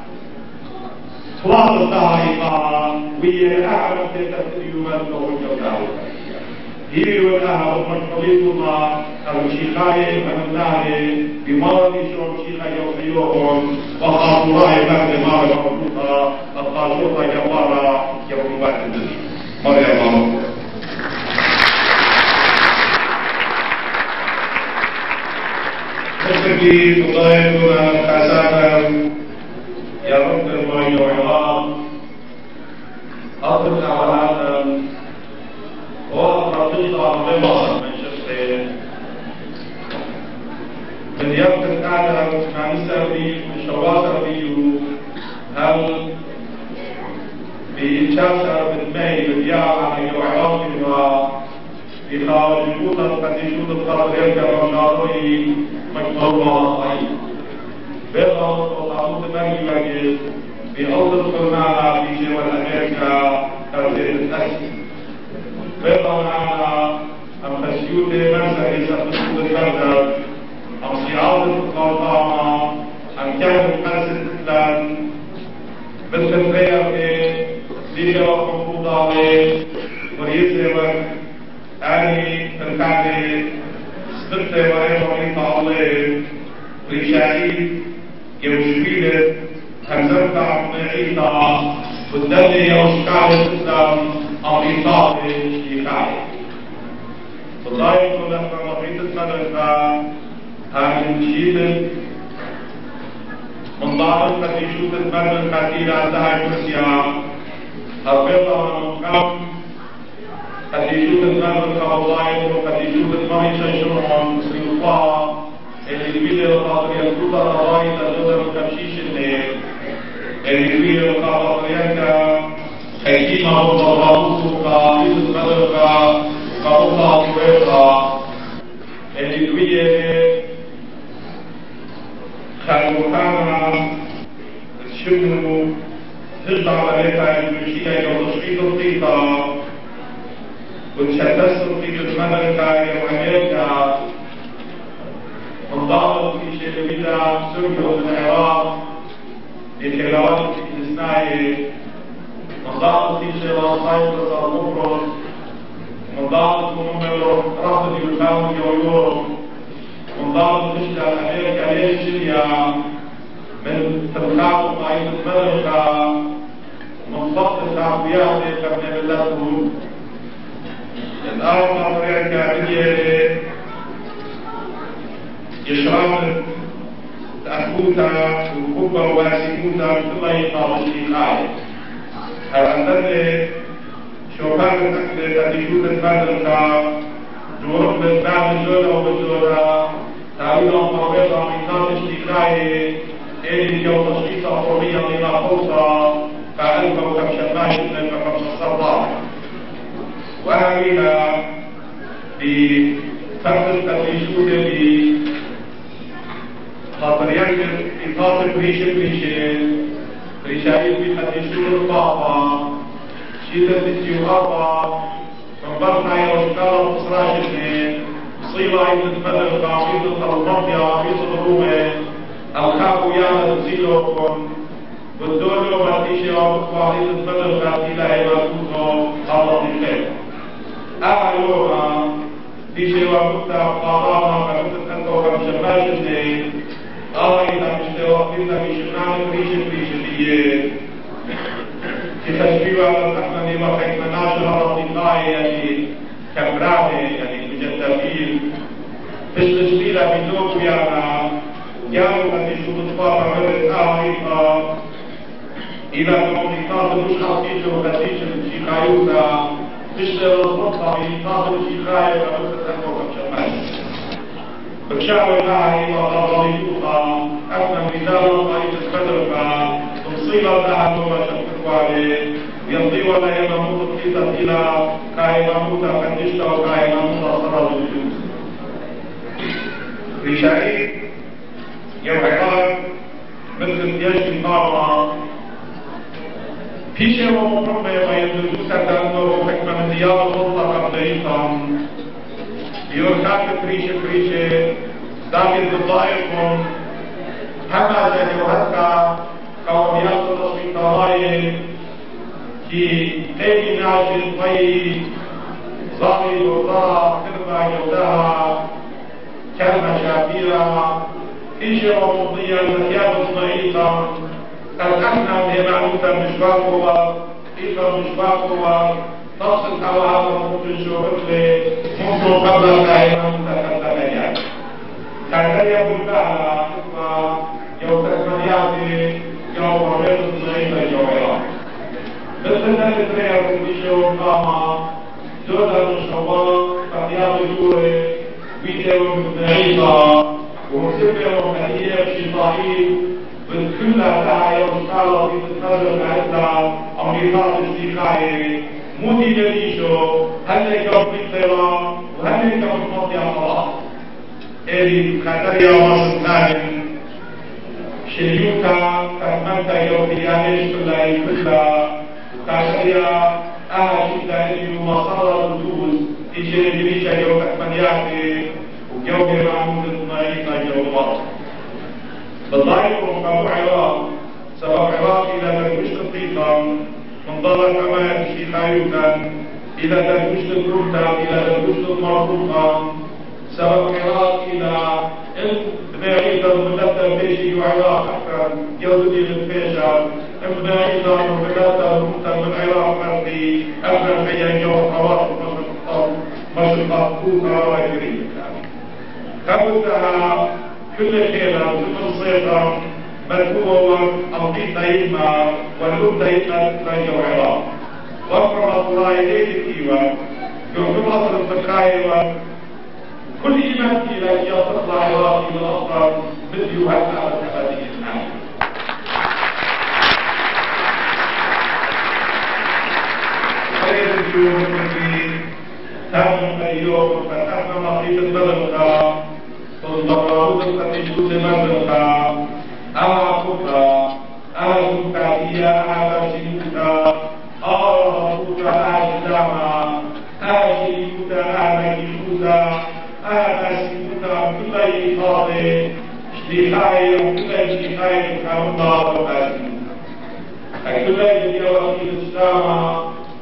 خلاص الطائفة وهي الأعلى في تسليم الجوزاء هي والأهل المشغولين الشيخاية المنزالة بمرض شرم شيخا يوصيوهم وخاطراء بعد ما يقولوها الخاطرة جوارا يوم بعد الدنيا مريم Seperti Tuhan Tuhan kasakan yang terbaik Allah, atur kawalan, orang berdoa bebas mensyukur. Mendiam terkadang kanisa di syawasa biu hal بإنشاء بالماء بالياء على يوعظ بالواء بخارجون القديسون القادرين كرمشاطي مجموعة أي بيضا وطاوت مالي وجد بأرض القرنانة في شمال أمريكا كرزين الأسي بيضا معنا أم تسيوت مرسى يسأل البلد أم صياغة القرطامة أم كان المرسى الإسلام مثل الخير ليجا وقفوضا وريسيبك أني تنكاتي سبتة وريبا ويطا الله وريشاهيد يوشويلة خمسمتا عمعيطا والدنيا يوشكال الإسلام أمريطا بشيكاي والله يقول لك مرحيط المدرسة هذه المشيدة من ضعف قد يشوف المدرسة الكثيرة عندها كرسيا البيضة والمقام قد يشوف المدرسة كوضايد وقد يشوف المعيشة شرعا سيطاع اللي يبيل القاضي يكتب الروايد الجزر وتمشيش الليل اللي يبيل القاضي يكا حكيمة وضرابوه قائد المدرسة كوضا طويقة اللي يبيل خلوحانا الشمو تجمع عليها المشيئة وتشغيل الطيطة وتشتت الطيطة المدركة وأمريكا منضبط في شلبيدا سوريا والعراق لخلال الاستثنائي منضبط في شلال سايبرس والمفرد منضبط من رفض يوكاو يويورو منضبط في شلال أمريكا ليشيا من تبقاط قائد المدرسة من ضبط التعبيات كمن الله الآن أمريكا كاملية يشرب تأكوتا وكوبا واسكوتا مثل يطاب الشيخاية هرأندن شوكان تأكد تأكيشوت المدرسة جورب بالبعض الجودة وبالجودة تعويضا مربطا من طاب الشيخاية إلي جو تشخيص أفرمية لما فوضى فألف وكبشتاش من كبش الصرطان وهذا بفرق التفريشون اللي خاطر يكتب إطاف بريش بريشين رشايد بتفريشون الطاقة شدة تجي وأربعة فنبرنا يا وشكالة تصراش اثنين صيلة عيد المدرسة عيد المنطقة عيد الرومة الخاف ويانا تزيلوكم بالدولة ما تيجي وقفوا عيد المدرسة إلى يبقوكم الله بالخير أعلوها تيجي وقفتا قضانا فكنت أنتوا كم شمال اثنين الله إذا مشتي وقفتا بشمال ريش ريش ديه تشبيه على الرحمن وحيث مناشر الرضيقاء يعني كبراته يعني مجدفين تشتشبيلا بدوك يعني يعني قد يشوف الطاقة مرد آخرة إذا كمونيكات مش حقيقة وخديش الشيخايوتا تشتغل الضبطة بإنقاذ الشيخاية وعلوكة أنه كمشمال بكشاوي معي وضروريوها أثنى مثال طريق الفدركة مصيبة تعلم شكوى يمضي ولا يموت الخيطة إلى كاي يموت فندشتا وكاي يموت صرد الجوز في شعير يوحيان مثل يجب النار في شيء ومقرمة ويندوز كتنه حكمة من ديار الغلطة قبليتا يوركات فريشة فريشة داخل ضائقهم هما جاني وحتى قوميات التصويت طوائل في أي ناشد طيب ظاهر وضاء تربع يودها كلمة شابيرة إشرة مضية المكياب الضعيفة قد أحنا من معلومة مشباكها إشرة مشباكها تصل حوالي ممكن شغل ممكن قبل الآية متكلمة كان يقول لها يوم تكملياتي يوم رميت الضعيفة الجوهرة مثل ذلك رأيه بشيء قامة دولة المشروع قضيات الجوهر فيديو ضعيفة ومسبة ومحية شيطاني بالكل داعي ومشكلة في تتنظر بعدها أمريكات الشيخاية مودي جديشو هل يكون بيطيرا وهل يكون مطيع صلاح إلي خطر يا مصر نايم شريوكا كرمانتا يوكيانيش كلها كلها خطر يا أهل دائري ومصارى الدوز إجري جريشا يوكا كمانياتي ويوكي رامود المعيقة يوكا بالضعيف ومقابو عراق سبب عراق إلى تنوش تطيقا من ضلع كما شيخايوكا إلى تنوش الكرتا إلى تنوش المرفوقا سبب عراق إلى إبنائيطا المدتة بيشي وعراق حتى يوزدي للفيشة إبنائيطا المدتة المدتة من عراق مرضي أبنى الحيان يوم حواس مشرقات كوكا وإجرية قبلتها كل خيرا كل صيغة مذكورة أمضي طيبنا واللوب طيبنا ترجع عراق وفرنا الله إليه الكيوة يوم أصل الفقاية كل إيمان إلى أن يطلع عراق إلى الأصل مثل يهدنا على هذه الناس خير اليوم الذي تم اليوم فتحنا مخيط البلغة والضرورة التي تجوز مدرسة أما كفا أما كفاتية أما شنوكا أما كفا أما داما أما شنوكا أما شنوكا أما شنوكا كل إيقاظ اشتخاية وكل اشتخاية كأمنا وفاسنوكا كل يجب الإسلام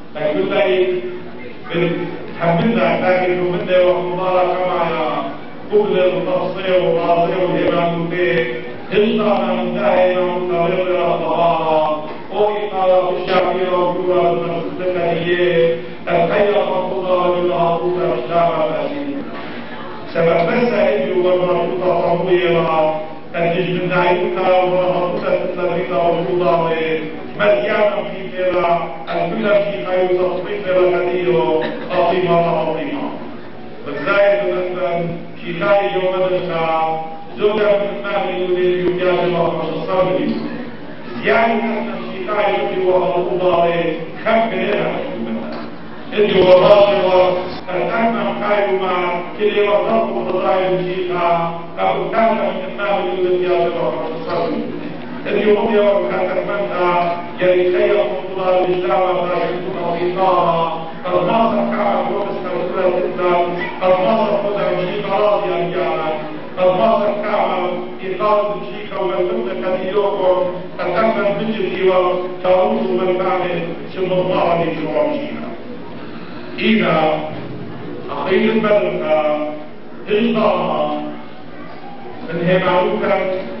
كل حملنا لكن منا ومضارة كما قبل التصفير والراضي والإمام به إلقى من دائما متغير الطهارة وإقارة الشعبية وجوة المسلمية الخير مقضى للعطوط الإسلام الأسير سبب مسائل والمربوطة طويلة تجد من دعيتنا والمربوطة الذين وجودا مليانا في كلا الكل في ما يتصفيق لكثير عظيمة عظيمة والزايد مثلا شيخاي يوم الخا زوجة من المال يريد يجاز الله الصبر زيادة أن الشيخاي يبدو وغضوضة خم بينا إني وضاطر الأمن خيرما كلي وضاط وضاطر الشيخا أو كان من المال يريد يجاز الله الصبر إني وضي وكانت منها يلي خير مقضى الإسلام فاشلتنا في إطارة المصر كعب ومستوى جدا المصر مدرجين راضي أيانا المصر كعب إطارة الشيكة والدولة كديوكم أتمنى بجري وتعود من بعد ثم الله لجوامشينا إذا أخير المدرسة إجبارها من همعوكا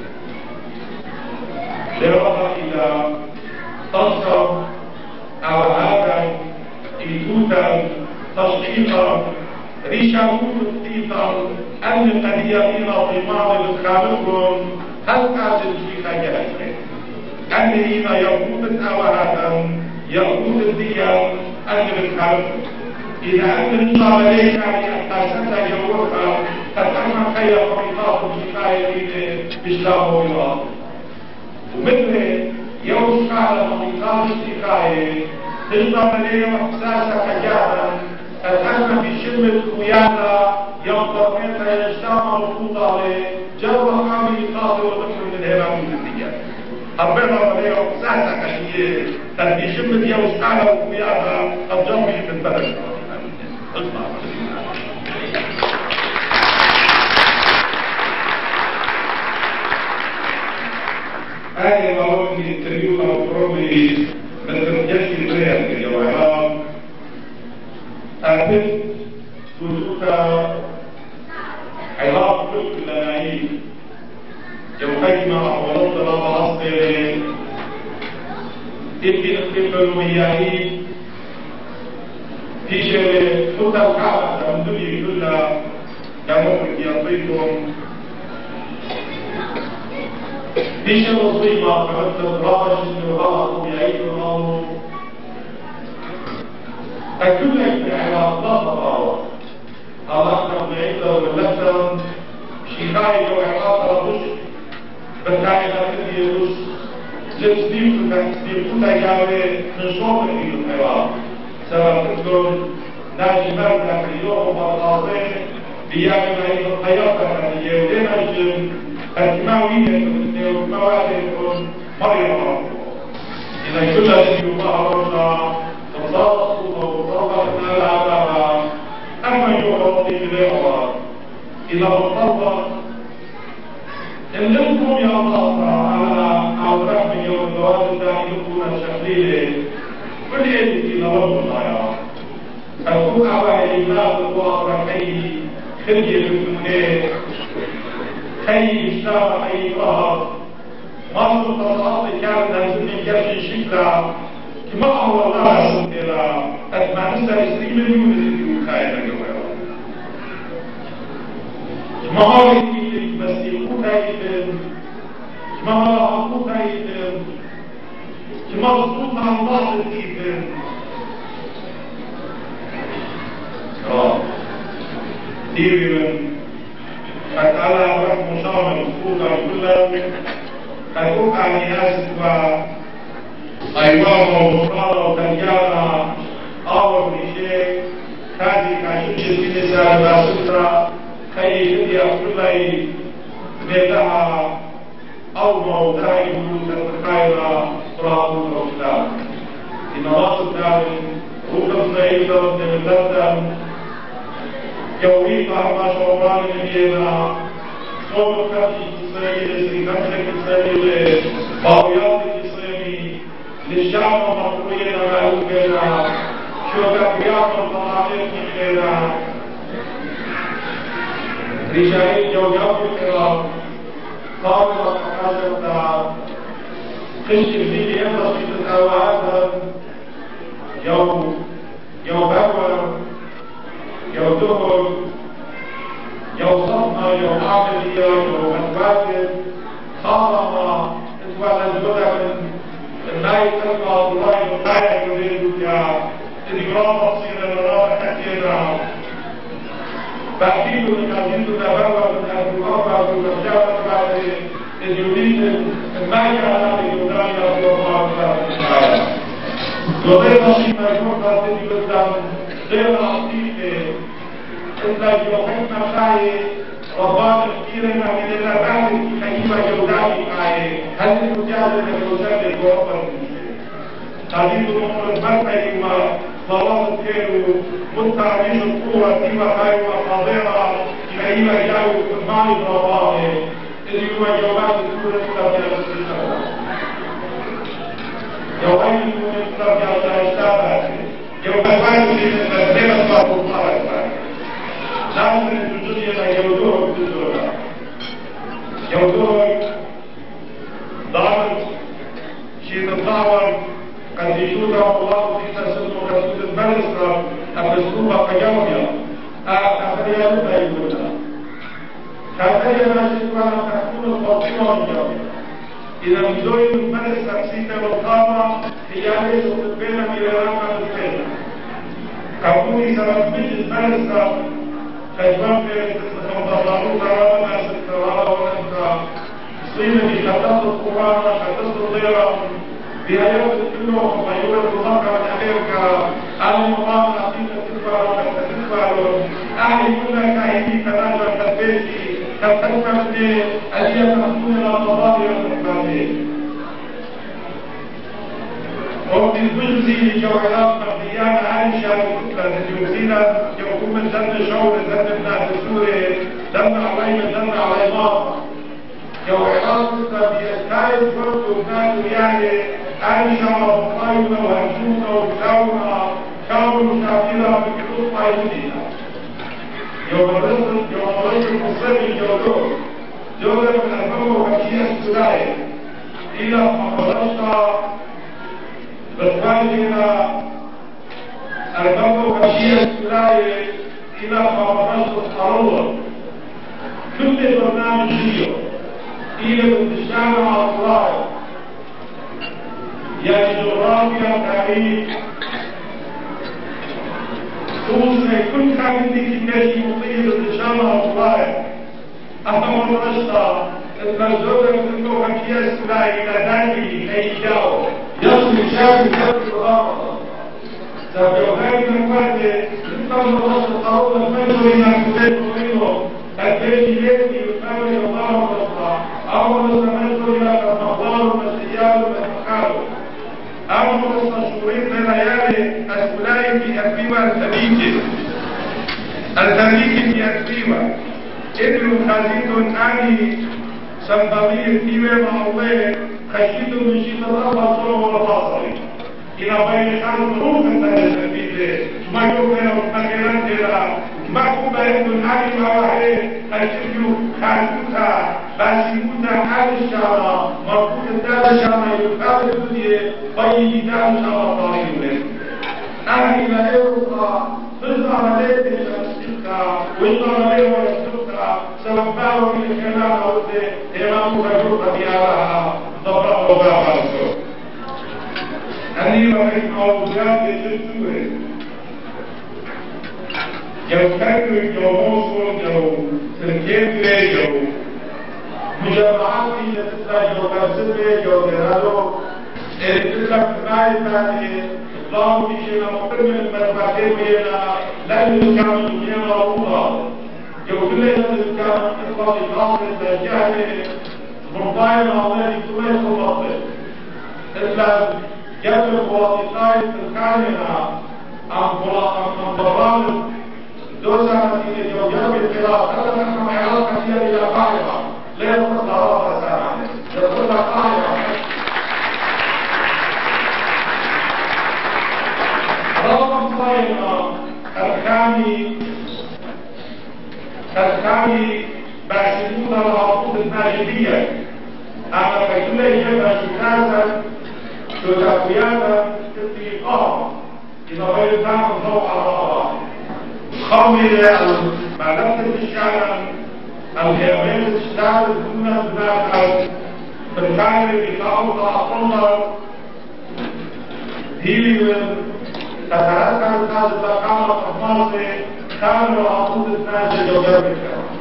لرضا إلى تصر أو هذا إيتوتا تشقيقا ريشاكون التيطا أن قدية إلى ضمان الخالقون هل قادر في خيالك أن إذا يقود أو هذا يقود الديان أن الخالقون إذا أن الله ليس على أساسا يوقع تتعلم خير خطاب الشفاية بإسلام الله ومثل يوسع على خطاب الشفاية تلقى مليه وإحساسا كجادا تتعلم بشمة قيادة ينظر منها يجتمع الخطاب جو حامل قاضي وذكر من الهرام الدنيا أربعة مليه وإحساسا كشيء بشمة يوسع على القيادة الجوي في البلد آية مرات من التريوم أو برومي مثل جشن البريد في الجوائرات أعتقد وجودها علاقة كل اللاعبين يوحيما ونظر بعصر تبقى الطفل وياهين في شيء خطة الكعبة من دنيا كلها كمخرج يعطيكم في شيء مصيبة كمثل الرابش وغلط ويعيد الأمر أكل العلاقة لا تطاوى علاقة بعيدة واللسن شيخاية وعلاقة رشد بالتالي لا تدي رشد لتصديق تصديق تجارب من صوت الحوار سواء تكون ناجمات اليوم والغاضين بيعمل هذه الحياة الحقيقية ولنجم الكيماوية والمواد مريضة إذا كل شيء ظهرنا وصارت وصارت العذاب أما يعطي بالإعراض إذا اضطر إن لكم يا الله على الرحم يوم الزواج الثاني يكون شخصيا كل يجب إلى رب الحياة أكون أبا إله الواقع كي خلي الكونين كي يشتغل أي ظهر ما سلطة كانت لازم يجري شكرا كما هو الله سبحانه أتمنى سيستيم اليوم خير الجواب كما هو يجب بس يكون أيضا كما هو يكون أيضا كما مضبوط مع الله الكيفن اه ديري من أتعالى رحم شامل الخطوطة كلها أتوقع عن ناس أيوة ومصارة وتنجارة أول بشيء هذه كاشوشة سنسة باسوسة خي يدي أفضل بيتها أو موضعي بلوث الخيرة صراط الأسلام إن الله سبحانه روح سيدة وتنبتا يومي طعما شعبان الجينا صوب كاتي كسيري سيكاتك كسيري باوياتك كسيري للشعب المطروية معلوكينا شوكا بيات الضمانير كينا رجالي جوجات الكرام قاموا وتحاسبتا خشي فيه يمضي تتواعدا يوم يوم بكر يوم دخل يوم صدمة يوم عملية يوم متواجد خاصة اتولى الجدع من الماء تلقى الله يطلع يريد يا الإجرام مصير الرابع كثيرا بعدين الكثير تتبرع من أهل الأربع والمشاعر بعد إذ يريد الماء على يدعي الله تعالى وغير نصيب يكون قاتل بالدم غير عصيب إلا يوحنا خاي ربان كثيرا من الأبعاد كيف يودعي خاي هل المجادلة يوجد الوقت هذه الأمور المرأة صلاة كانوا متعبين القوة فيما خير وحاضرة كيما جاءوا معي ضربائه اللي هو جواب السورة التابعة للسنة جواب السورة التابعة للسنة جواب السورة التابعة لازم الجزئية يودوه بالدولة يودوه ضعف شيء الضعف قد يشوده الله في تسلم رسول المرسل أبسطوبة قيامية أخريا لبا يقولنا خاطريا ناشدوانا تكون الفاطمة إذا مدوي المرسل سيدة والقامة هي ليس تبين ميرانا بالبين كوني سبب من المرسل كجوان في تتخمضرون ترانا سترانا ونسا صينة خطط القرآن خطط الضيرة بهيئة الدنيا وغيرة المقر الأمريكا المقام نقيمة تكبر وتكبر أعيننا كاهدي تناجر تبيتي تتكبر لي أن يتخذون الأطباء والمقامين وفي الجزء جوهرات مبنيان عائشة وكتلة الجوزينة يقوم الزن شعور الزن ابن سوري زن علينا زن علي ماطا جوهرات بيستعيد برضو كانوا يعني عائشة وطيبة وهجومة وكاونة كانوا مشاكلة بكتوب طيبينة يوم الرسل يوم الرسل المصري جودور جودور من أربعة وخمسين سلاية إلى مقرشة بسوالنا أربعة وخمسين سلاية إلى مقرشة الحرورة كل برنامج فيه إلى الانتشار الصلاة يعني جغرافيا تاريخ خصوصا كل حاجة تكتشف مطير الانتشار الصلاة أهم الرشطة المرزوطة من الوحكية السلاة إلى ذاتي أي جاو يصل شاكل كبير الغامضة سبيوهاي من فاتح نتطلب الرشطة قرون المنزل إلى كتاب مطيره البيت يبني ويفاوي الله والرشطة أول المنزل إلى كالمقدار والسيال والمحال أول التصورين لليالي السلاة في أكبيوة التبيكي التبيكي في أكبيوة ابن خزيد آني سنبغي فيما معوضي خشيد من شيط الرب صلى والباصري إلى بين خان روح التنسبيل ما يوكل ومكيران إلى محبوبة ابن آني مواحي الشيو خانوتا باسيوتا آل الشارع مربوط الدار الشارع يقابل الدنيا بين دار الشارع طريقه آني لا يوقع تظهر عليه الشمسكة ويظهر عليه ورسولك سوفاه من الكلام أوده إمام رجوك بيارها ضبط وضع رسول أني وحيد موضوعات الجسوري جو كانوا جو موصول جو سلكيبري جو مجمعات في تسلا جو كرسبري جو درادو تسلا كناي تاني الله بيشينا مقرم المرفاتين وينا لأنه كان الدنيا مرفوضة جو كل يوم كان إطلاق إطلاق الزجاج مرضاين الله يكتوه الله إلا جاب الواسطات الكاملة عن ضرام دوسة في جوجاب الخلاف هذا نحن علاقة هي إلى قاعدة لا يتصل على سنة يتصل قاعدة رقم صايمة الكامي الكامي باشدون العقود الماجدية أما كل يجب شكاسا شتاقياتا تطبيقات إذا غير دعم ضوء على خوي معلومة الشارع الهيئات الشارع دون البناء بالفعل بقاء تعطلنا هي تتركز الناس بقامة الناس كانوا عقود الناس جوجابك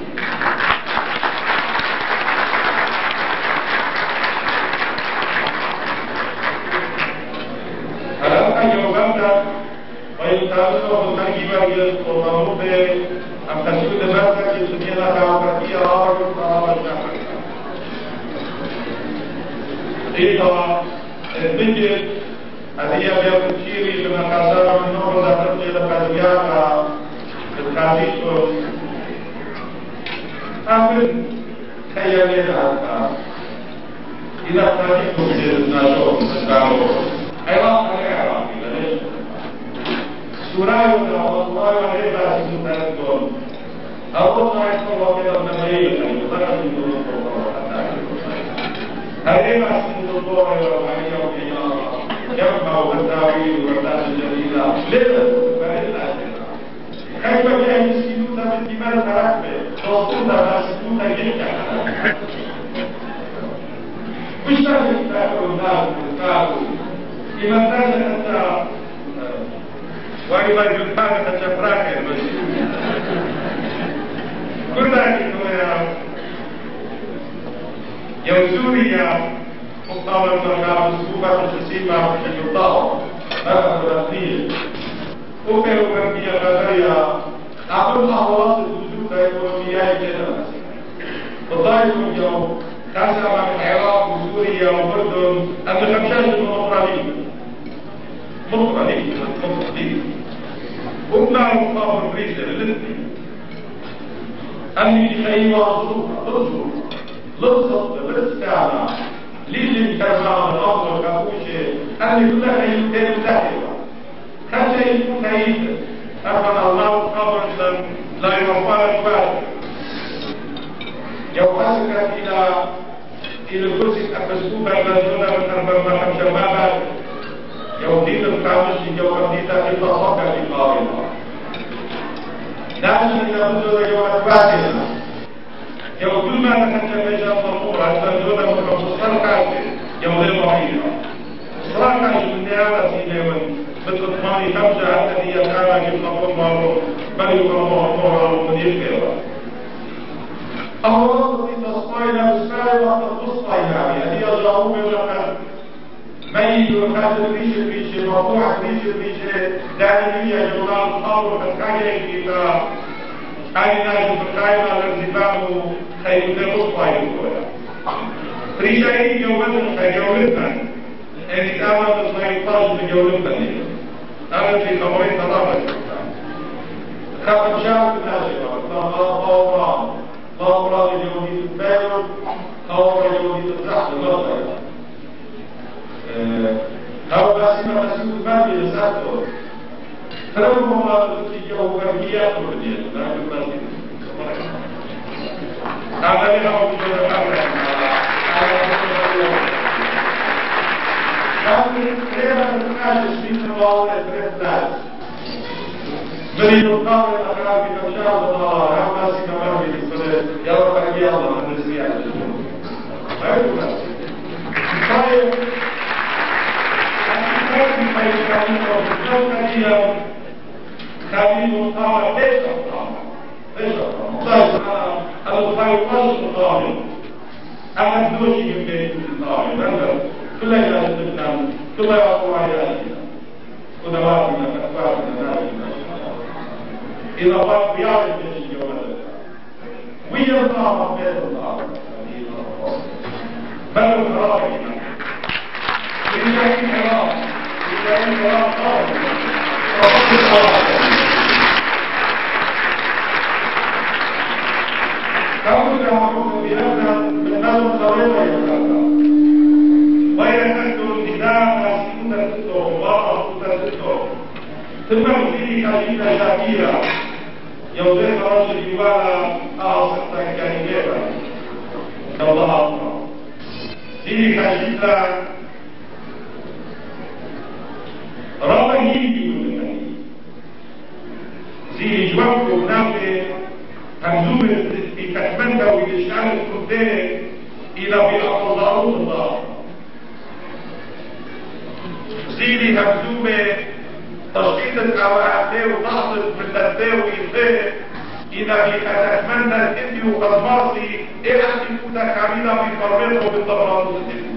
هذا جوجابك ويتعلق بالمجيبة للقرآن أم تشهد ذاتك يسمي لها عقدية رابع الطراب الجامعة إذا البنجل هذه بيوم تشيري لما كسر من نور ذات إلى كذيانا الكاذب أمن خيالي هذا إذا كذب تجد نشوف نشوف عراق عراق ليش سورة الله عليه وسلم تقول أول ما يقول كذا نبيه يقول هذه ما سنت الله وعليه وعليه يجمع التاويل والناس الجديدة لذا فإلا كيف بأن يسكنون بالدماء الرحمة توصلون ما سكنون جدا مش لازم تأكل الناس بالتاويل إما تاجه أنت وإما يجبان تجفراك المسيح كل ذلك يوزوريا مقاومة الرجال السوبة الجسيمة في الضوء هذا الرسمي وكيف كان غدريا أقول أهواس الوجود الإيكونومية كذا الضائع اليوم كاسة من العراق وسوريا والأردن أن خمسة مفردين مفردين مفردين وما مقاومة بريسل الاثنين أني شيء ورسول رسول لصق بالاستعانة للي كرمان الأمر كابوشي أني كل شيء كان داخل كان شيء متعيد أفن الله قبرا لا يوفى الجوال يوحسك إلى إلى الجزء أفسكوبا الرجل من أربع ما خمسة ما بعد يوحيد الكامش يوحيد إلا صفا في قائمة نحن نقول يوم الفاتحة يوم ما تحدث بيجا الضمور حتى نقول لهم صلاة يوم المعينة صلاة من نعمة يوم بالإطمئنان خمسة حتى هي كان يطلق معروف بل يكرم الله ومدير كذا أمراض في تصطينا بالسائل وقت تصطينا هي جاءوا من الأقل ميت وخاتم ريش ريش مقطوع ريش ريش دائمية جولان الخمر فتكاية كيتا أين ناجم فتكاية الارتفاع خير تصطينا كولا ريشاين يومن خيولتنا إن كان تصطينا طاج بجولتنا أنا في خبرين تضافة خاتم شاك ناجم الله خاورا لجودي البيض خاورا لجودي الزحف الأخضر خاورا سيما مسيوط المادي لساته تربهم الله تسيجه وكرهيات وردية لا يبقى هذا لنا وجود الأمر هذا كيف تتعاش من الله الثلاث من يقال الأخرى في مشاهد الله هذا سيما مرمي بالصلاة يا رب أكي الله من نسمي على الجنة ما يقول طيب أكيد ما يشكالين وبالجنة هي كامل مقامة ليس مقامة ليس مقامة الله خير قصد مقامة أنا دوشي من بيت مقامة كل إله الإسلام كل أقوى إلهنا ودواتنا أكبرنا نائنا إذا الله بيعرف الشيء ومدد ويرضى مقبل الله بل الرائنا وإذا كنت رائع إذا كنت رائع فقد الصلاة كونك معروف بأن بالنظر طريقة يتكلم ويتكلم النداء سنة الدور وراء سنة الدور ثم فيه كلمة شاكيرة يوضح رجل يوالا آصفة كلمة يوضح فيه كلمة رأيي زي جواب ونافع همزومة في كتمنة ويشعر الكتاب إلى بأقل ضعوه الله زي همزومة تشخيص الأوعاء وضغط من الداء وإنتهى إذا بأتمنى الإنتي وقد مارسي إيه أن يكون كاملة في فرمته بالطبرات والسلم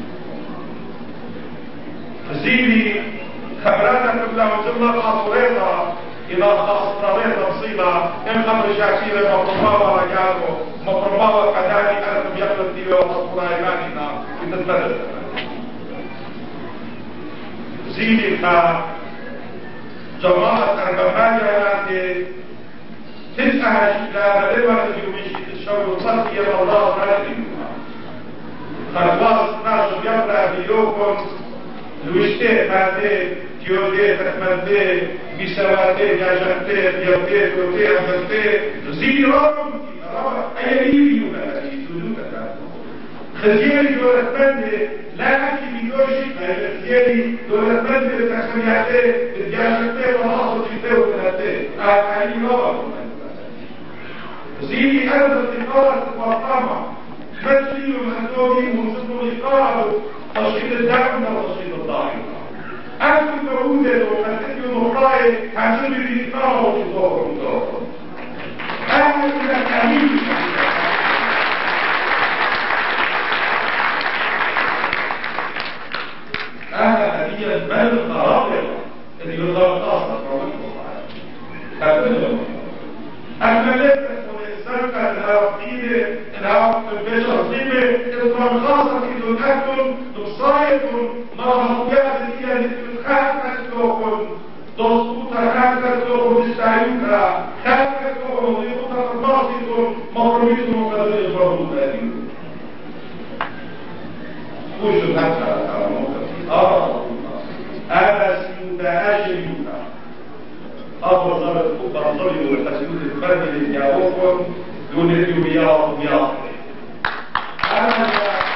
زيني خبراتك قبل وجملة أصوريطة إذا أصطريت مصيبة إن خبر شاكيرة مطرباوة رجاله مطرباوة قداني أنا بيقل الديوة وتصفر إيماننا في تتبدل زيني خا جماعة أربعة تسعة لا ربما يمشي الشر وصلي يا الله عليكم خلاص ناس يبرأ بيوكم لوشته ماده كيوده تكمده بسواده جاجته بيوده كوده عمته زيرام أي يبيو بقى يسولو بقى خزيري دولت مده لا أكيد بيوشي خزيري دولت مده تخمياته جاجته والله وجيته وثلاثه أي يوم زيني أرض الإقارة والطمع تسليل المهدومي ومسلم الإقارة تشغيل الدعم وتشغيل الضعيف أنتم تعودوا وتسليل المطاعي حسب الإقارة وتظهر الظهر أهل إلى الأمين أهل هذه البلد الخرابة اللي يظهر الأصل أبدا أكملت سرقة العقيدة العقد البشر طيبة إطلاق خاصة في دولتكم تصايبكم مرحبيات التي تتخافت لكم تصوت خافت لكم تستعيوك خافت لكم ضيوطة الماضيكم مطربيتكم وقدر الفرد ذلكم وشو حتى آه أنا سيوتا أجيوتا أفضل ضرب الكبرى الظلم والتسليل الفرد اللي يجاوبكم دون اليوميات ومياه أنا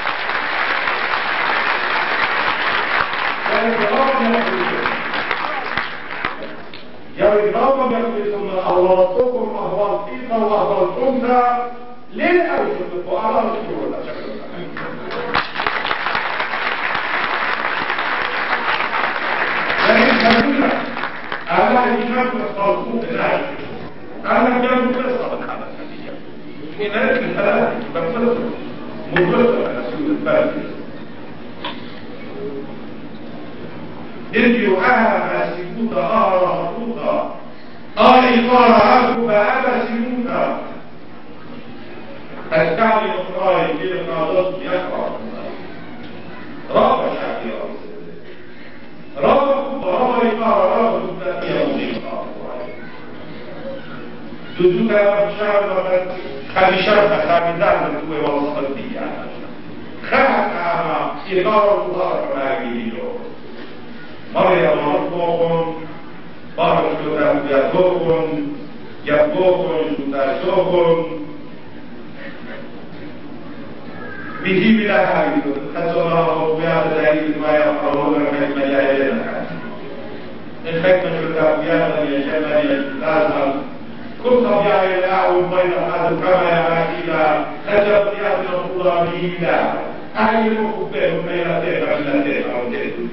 يا رجال يقولون أهوالكم أهوال فينا وأهوالكم لين أرجوكم وأرى الشهور أنا إمام الصالحون الآن أنا جاب قصة الحالة في نهاية الحالة بقصة مبرزة على سيول البلد إذ يعاها سيبوتا آرى هطوطا آي قارى عقبا أبا سيبوتا التعلي أخرى يجيب الناظر يقرأ رابع شاكي رابع رابع يقرأ رابع تأتي موسيقى دودوك شعر خلي شرفة خامدان من توي والله صدقي خاك أنا إقارة الله راقيلو مريم مرقوكم بارك شوتا يدوكم يبوكم شوتا شوكم بيجي بلا هاي حتى الله وبيعد دايد ما يقرون من مجاهدنا الخدمة شوتا بيعد يجمعني لازم كل طبيعي يلاعب بين هذا كما يعاكينا خجب يأتي الله بيلا أي مخبئ بين تيبا إلا تيبا وتيبا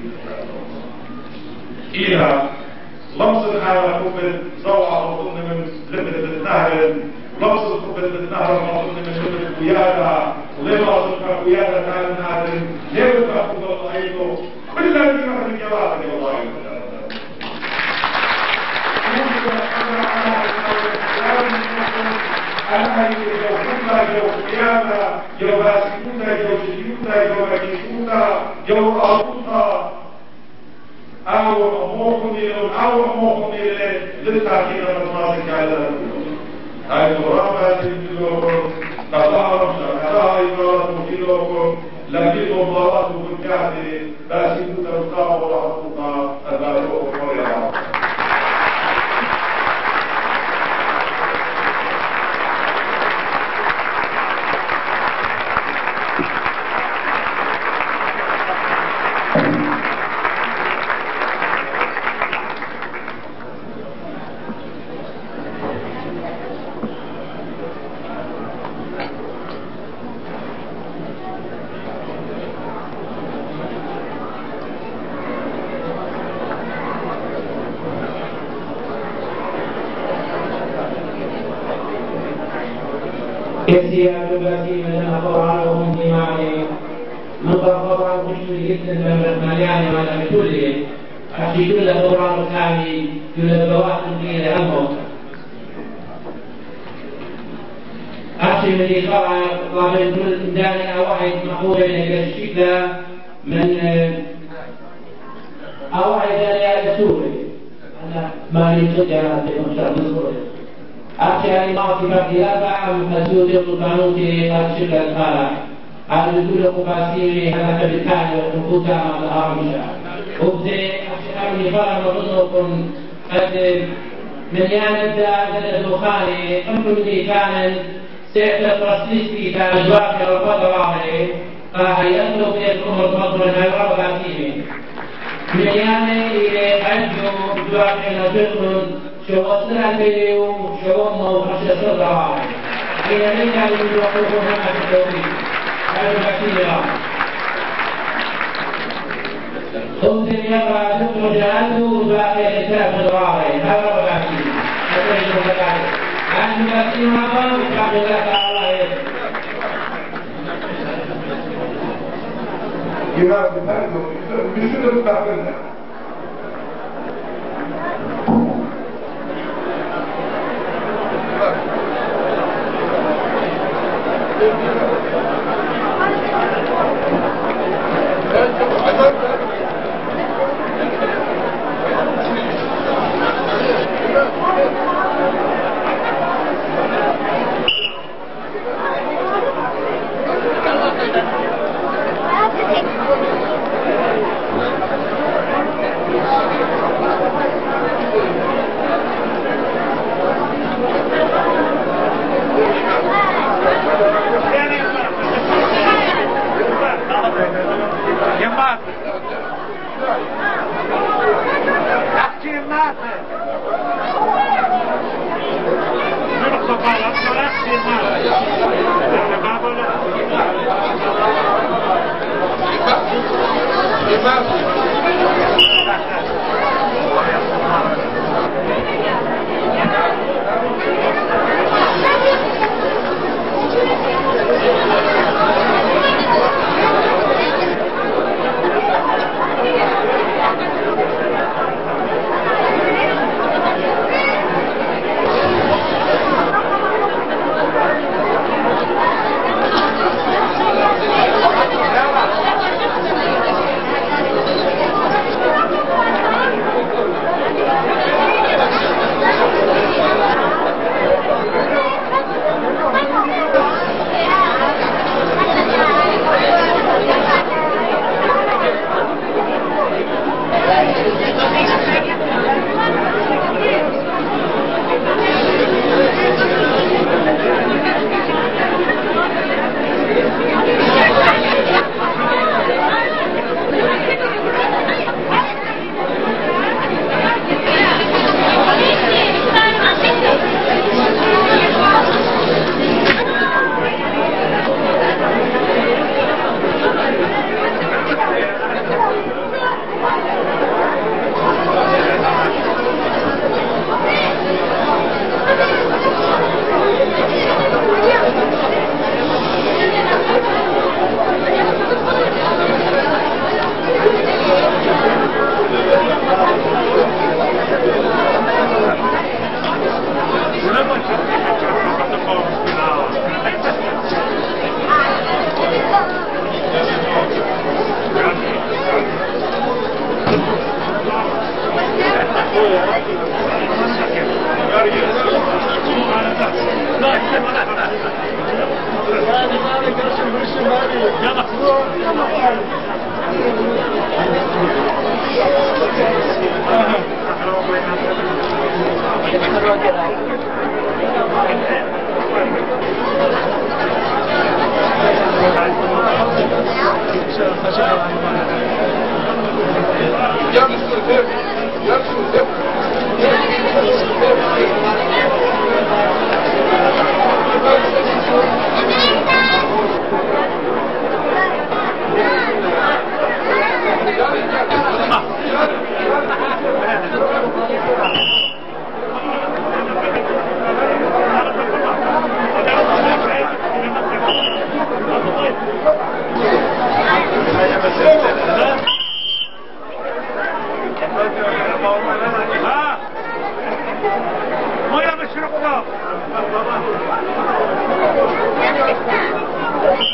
إلى لمس الحالة مخبئ زوعة وطن من لبنة النهر لمس الخبئ بالنهر وطن من لبنة القيادة ولما صدق القيادة كان النهر ليبقى خبئ أيضا كل الذي يحب الجواب والله أنا يوكوتا يوكيانا يواسكوتا يوشيوتا يوكيشوتا يوكاوتا أو أموكني أو أموكني للتأكيد من الماسك على الأرض هاي مرابة تنجلوكم تظاهروا شكرا إبارة مجلوكم لكنهم ضرات بالكاتي باسكوتا وطاوة وحطوطا أداروا أخرى كالسياق التي بدأ قرآنهم في معنى مطبق عن كل جدا من مليان ولا بكل أشي كل قرآن كامل كل البواحث غير أمه أشي من يقرأ ومن كل داني واحد محور إلى الشدة من أو عيدان سوري أنا ما يمكن أن تكون شرط سوري أخشى ما في فقيرة مسؤول القانون في أرشد الفرع على كل قباسيري هذا بالتالي وحقوقها مع الأرمشة وبدي أخشى أن يفرع مظنكم قد مليان الدار الدخاني أنتم اللي كان سيتفرسيس في تجواب الفضل عليه فهيأتوا بيتكم الفضل من الرباطين مليان إلى أجو جواب نجدهم شو أسرع بيو شو أمو خشى صدر إلى من كانوا يوقفون هنا في التوقيت الرباطين خبز يقرأ دكتور جلاله وباقي الإسلام الراعي هذا الرباطين هذا الرباطين أن الرباطين هذا وكان لك على يده You have the title, we should have started now.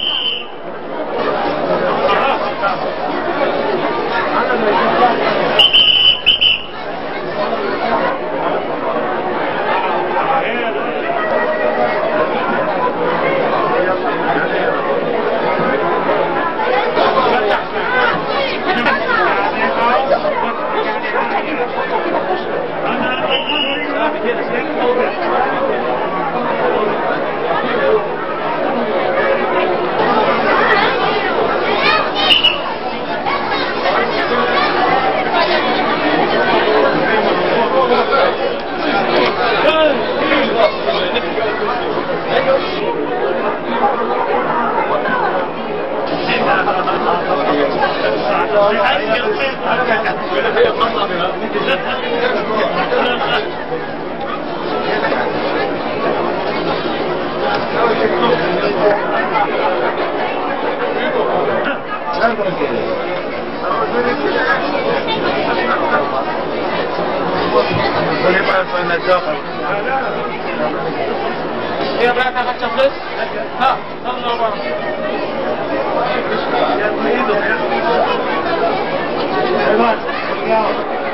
أنا هي بقى تاخد شخص ها يلا بقى يا